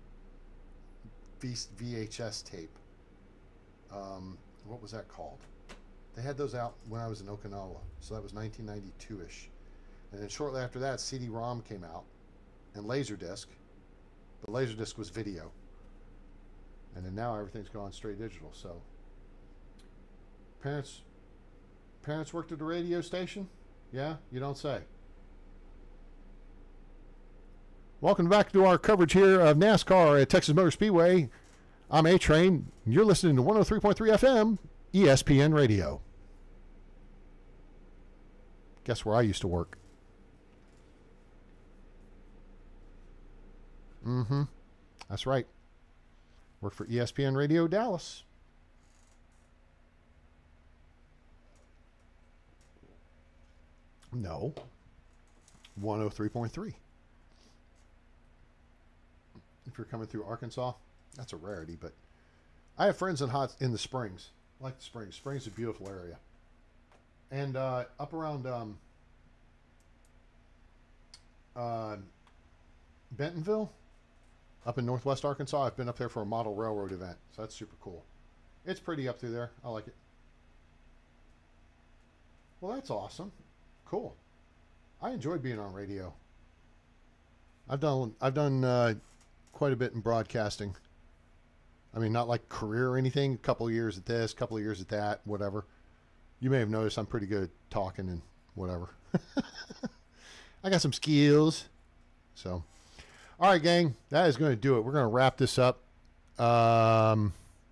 V H S tape. Um, what was that called? They had those out when I was in Okinawa, so that was nineteen ninety-two-ish. And then shortly after that, C D ROM came out, and Laserdisc. But Laserdisc was video. And then now everything's gone straight digital. So, parents, parents worked at a radio station? Yeah, you don't say. Welcome back to our coverage here of NASCAR at Texas Motor Speedway. I'm A-Train. You're listening to one oh three point three F M, E S P N Radio. Guess where I used to work? Mm-hmm. That's right. Work for E S P N Radio Dallas. No. one oh three point three. If you're coming through Arkansas, that's a rarity, but I have friends in hot in the Springs. I like the Springs. Springs is a beautiful area. And uh, up around um, uh, Bentonville, up in northwest Arkansas, I've been up there for a model railroad event, so that's super cool. It's pretty up through there. I like it. Well, that's awesome. Cool. I enjoy being on radio. I've done I've done uh, quite a bit in broadcasting. I mean, not like career or anything. A couple of years at this, a couple of years at that, whatever. You may have noticed I'm pretty good at talking and whatever. I got some skills. So, all right, gang, that is going to do it. We're going to wrap this up. Um,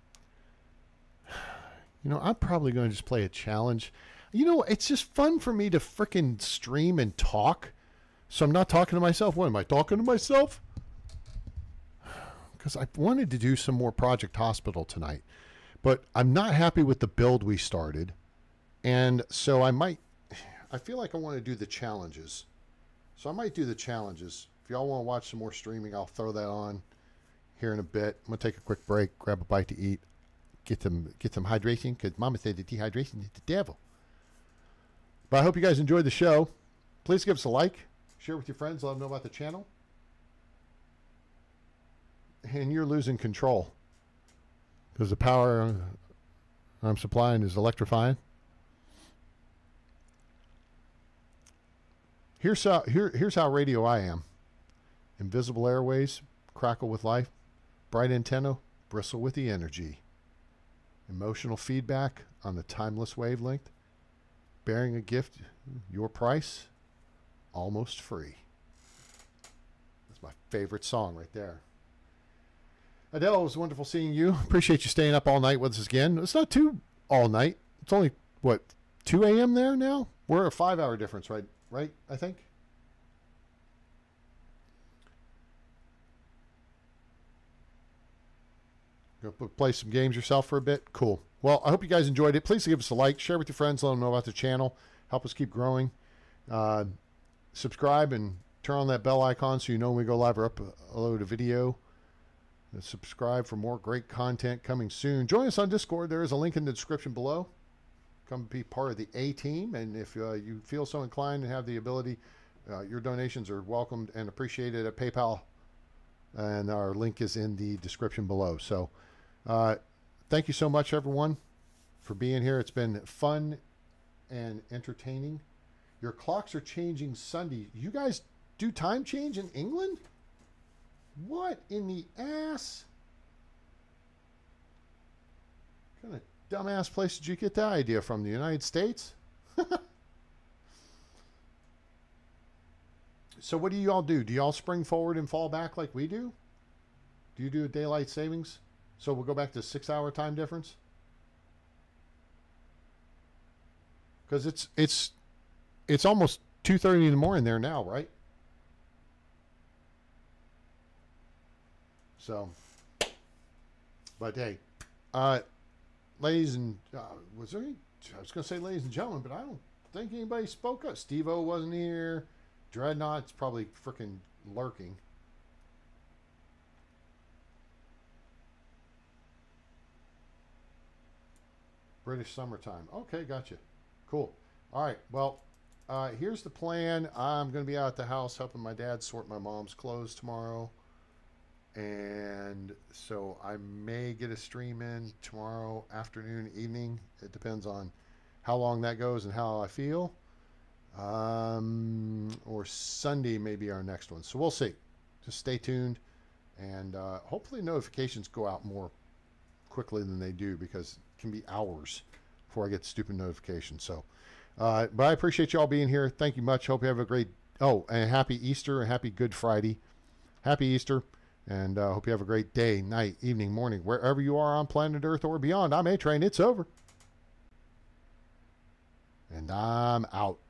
you know, I'm probably going to just play a challenge. You know, it's just fun for me to frickin' stream and talk. So I'm not talking to myself. What am I talking to myself? Because I wanted to do some more Project Hospital tonight, but I'm not happy with the build we started. And so I might, I feel like I want to do the challenges. So I might do the challenges. If y'all want to watch some more streaming, I'll throw that on here in a bit. I'm going to take a quick break, grab a bite to eat, get some, get some hydration, because Mama said that dehydration is the devil. But I hope you guys enjoyed the show. Please give us a like, share with your friends, let them know about the channel. And you're losing control because the power I'm supplying is electrifying. Here's how, here, here's how radio I am. Invisible airways, crackle with life, bright antenna, bristle with the energy. Emotional feedback on the timeless wavelength, bearing a gift, your price, Almost Free. That's my favorite song right there. Adele, it was wonderful seeing you. Appreciate you staying up all night with us again. It's not too all night. It's only, what, two A M there now? We're a five-hour difference, right? Right, I think? Go play some games yourself for a bit? Cool. Well, I hope you guys enjoyed it. Please give us a like. Share with your friends. Let them know about the channel. Help us keep growing. Uh, subscribe and turn on that bell icon so you know when we go live or upload a video. And subscribe for more great content coming soon. Join us on Discord. There is a link in the description below. Come be part of the A team. And if uh, you feel so inclined and have the ability, uh, your donations are welcomed and appreciated at PayPal. And our link is in the description below. So uh, thank you so much, everyone, for being here. It's been fun and entertaining. Your clocks are changing Sunday. You guys do time change in England? What in the ass? What kind of dumbass place did you get that idea from? The United States? So what do you all do? Do you all spring forward and fall back like we do? Do you do a daylight savings? So we'll go back to six hour time difference? Because it's it's it's almost two thirty in the morning there now, right? So, but hey, uh, ladies and uh, was there any, I was going to say ladies and gentlemen, but I don't think anybody spoke up. Steve-O wasn't here. Dreadnought's probably freaking lurking. British summertime. Okay, gotcha. Cool. All right. Well, uh, here's the plan. I'm going to be out at the house helping my dad sort my mom's clothes tomorrow. And so I may get a stream in tomorrow afternoon, evening. It depends on how long that goes and how I feel. Um, or Sunday may be our next one. So we'll see. Just stay tuned. And uh, hopefully notifications go out more quickly than they do, because it can be hours before I get stupid notifications. So, uh, but I appreciate you all being here. Thank you much. Hope you have a great, oh, and happy Easter and happy Good Friday. Happy Easter. And uh, hope you have a great day, night, evening, morning, wherever you are on planet Earth or beyond. I'm A-Train. It's over. And I'm out.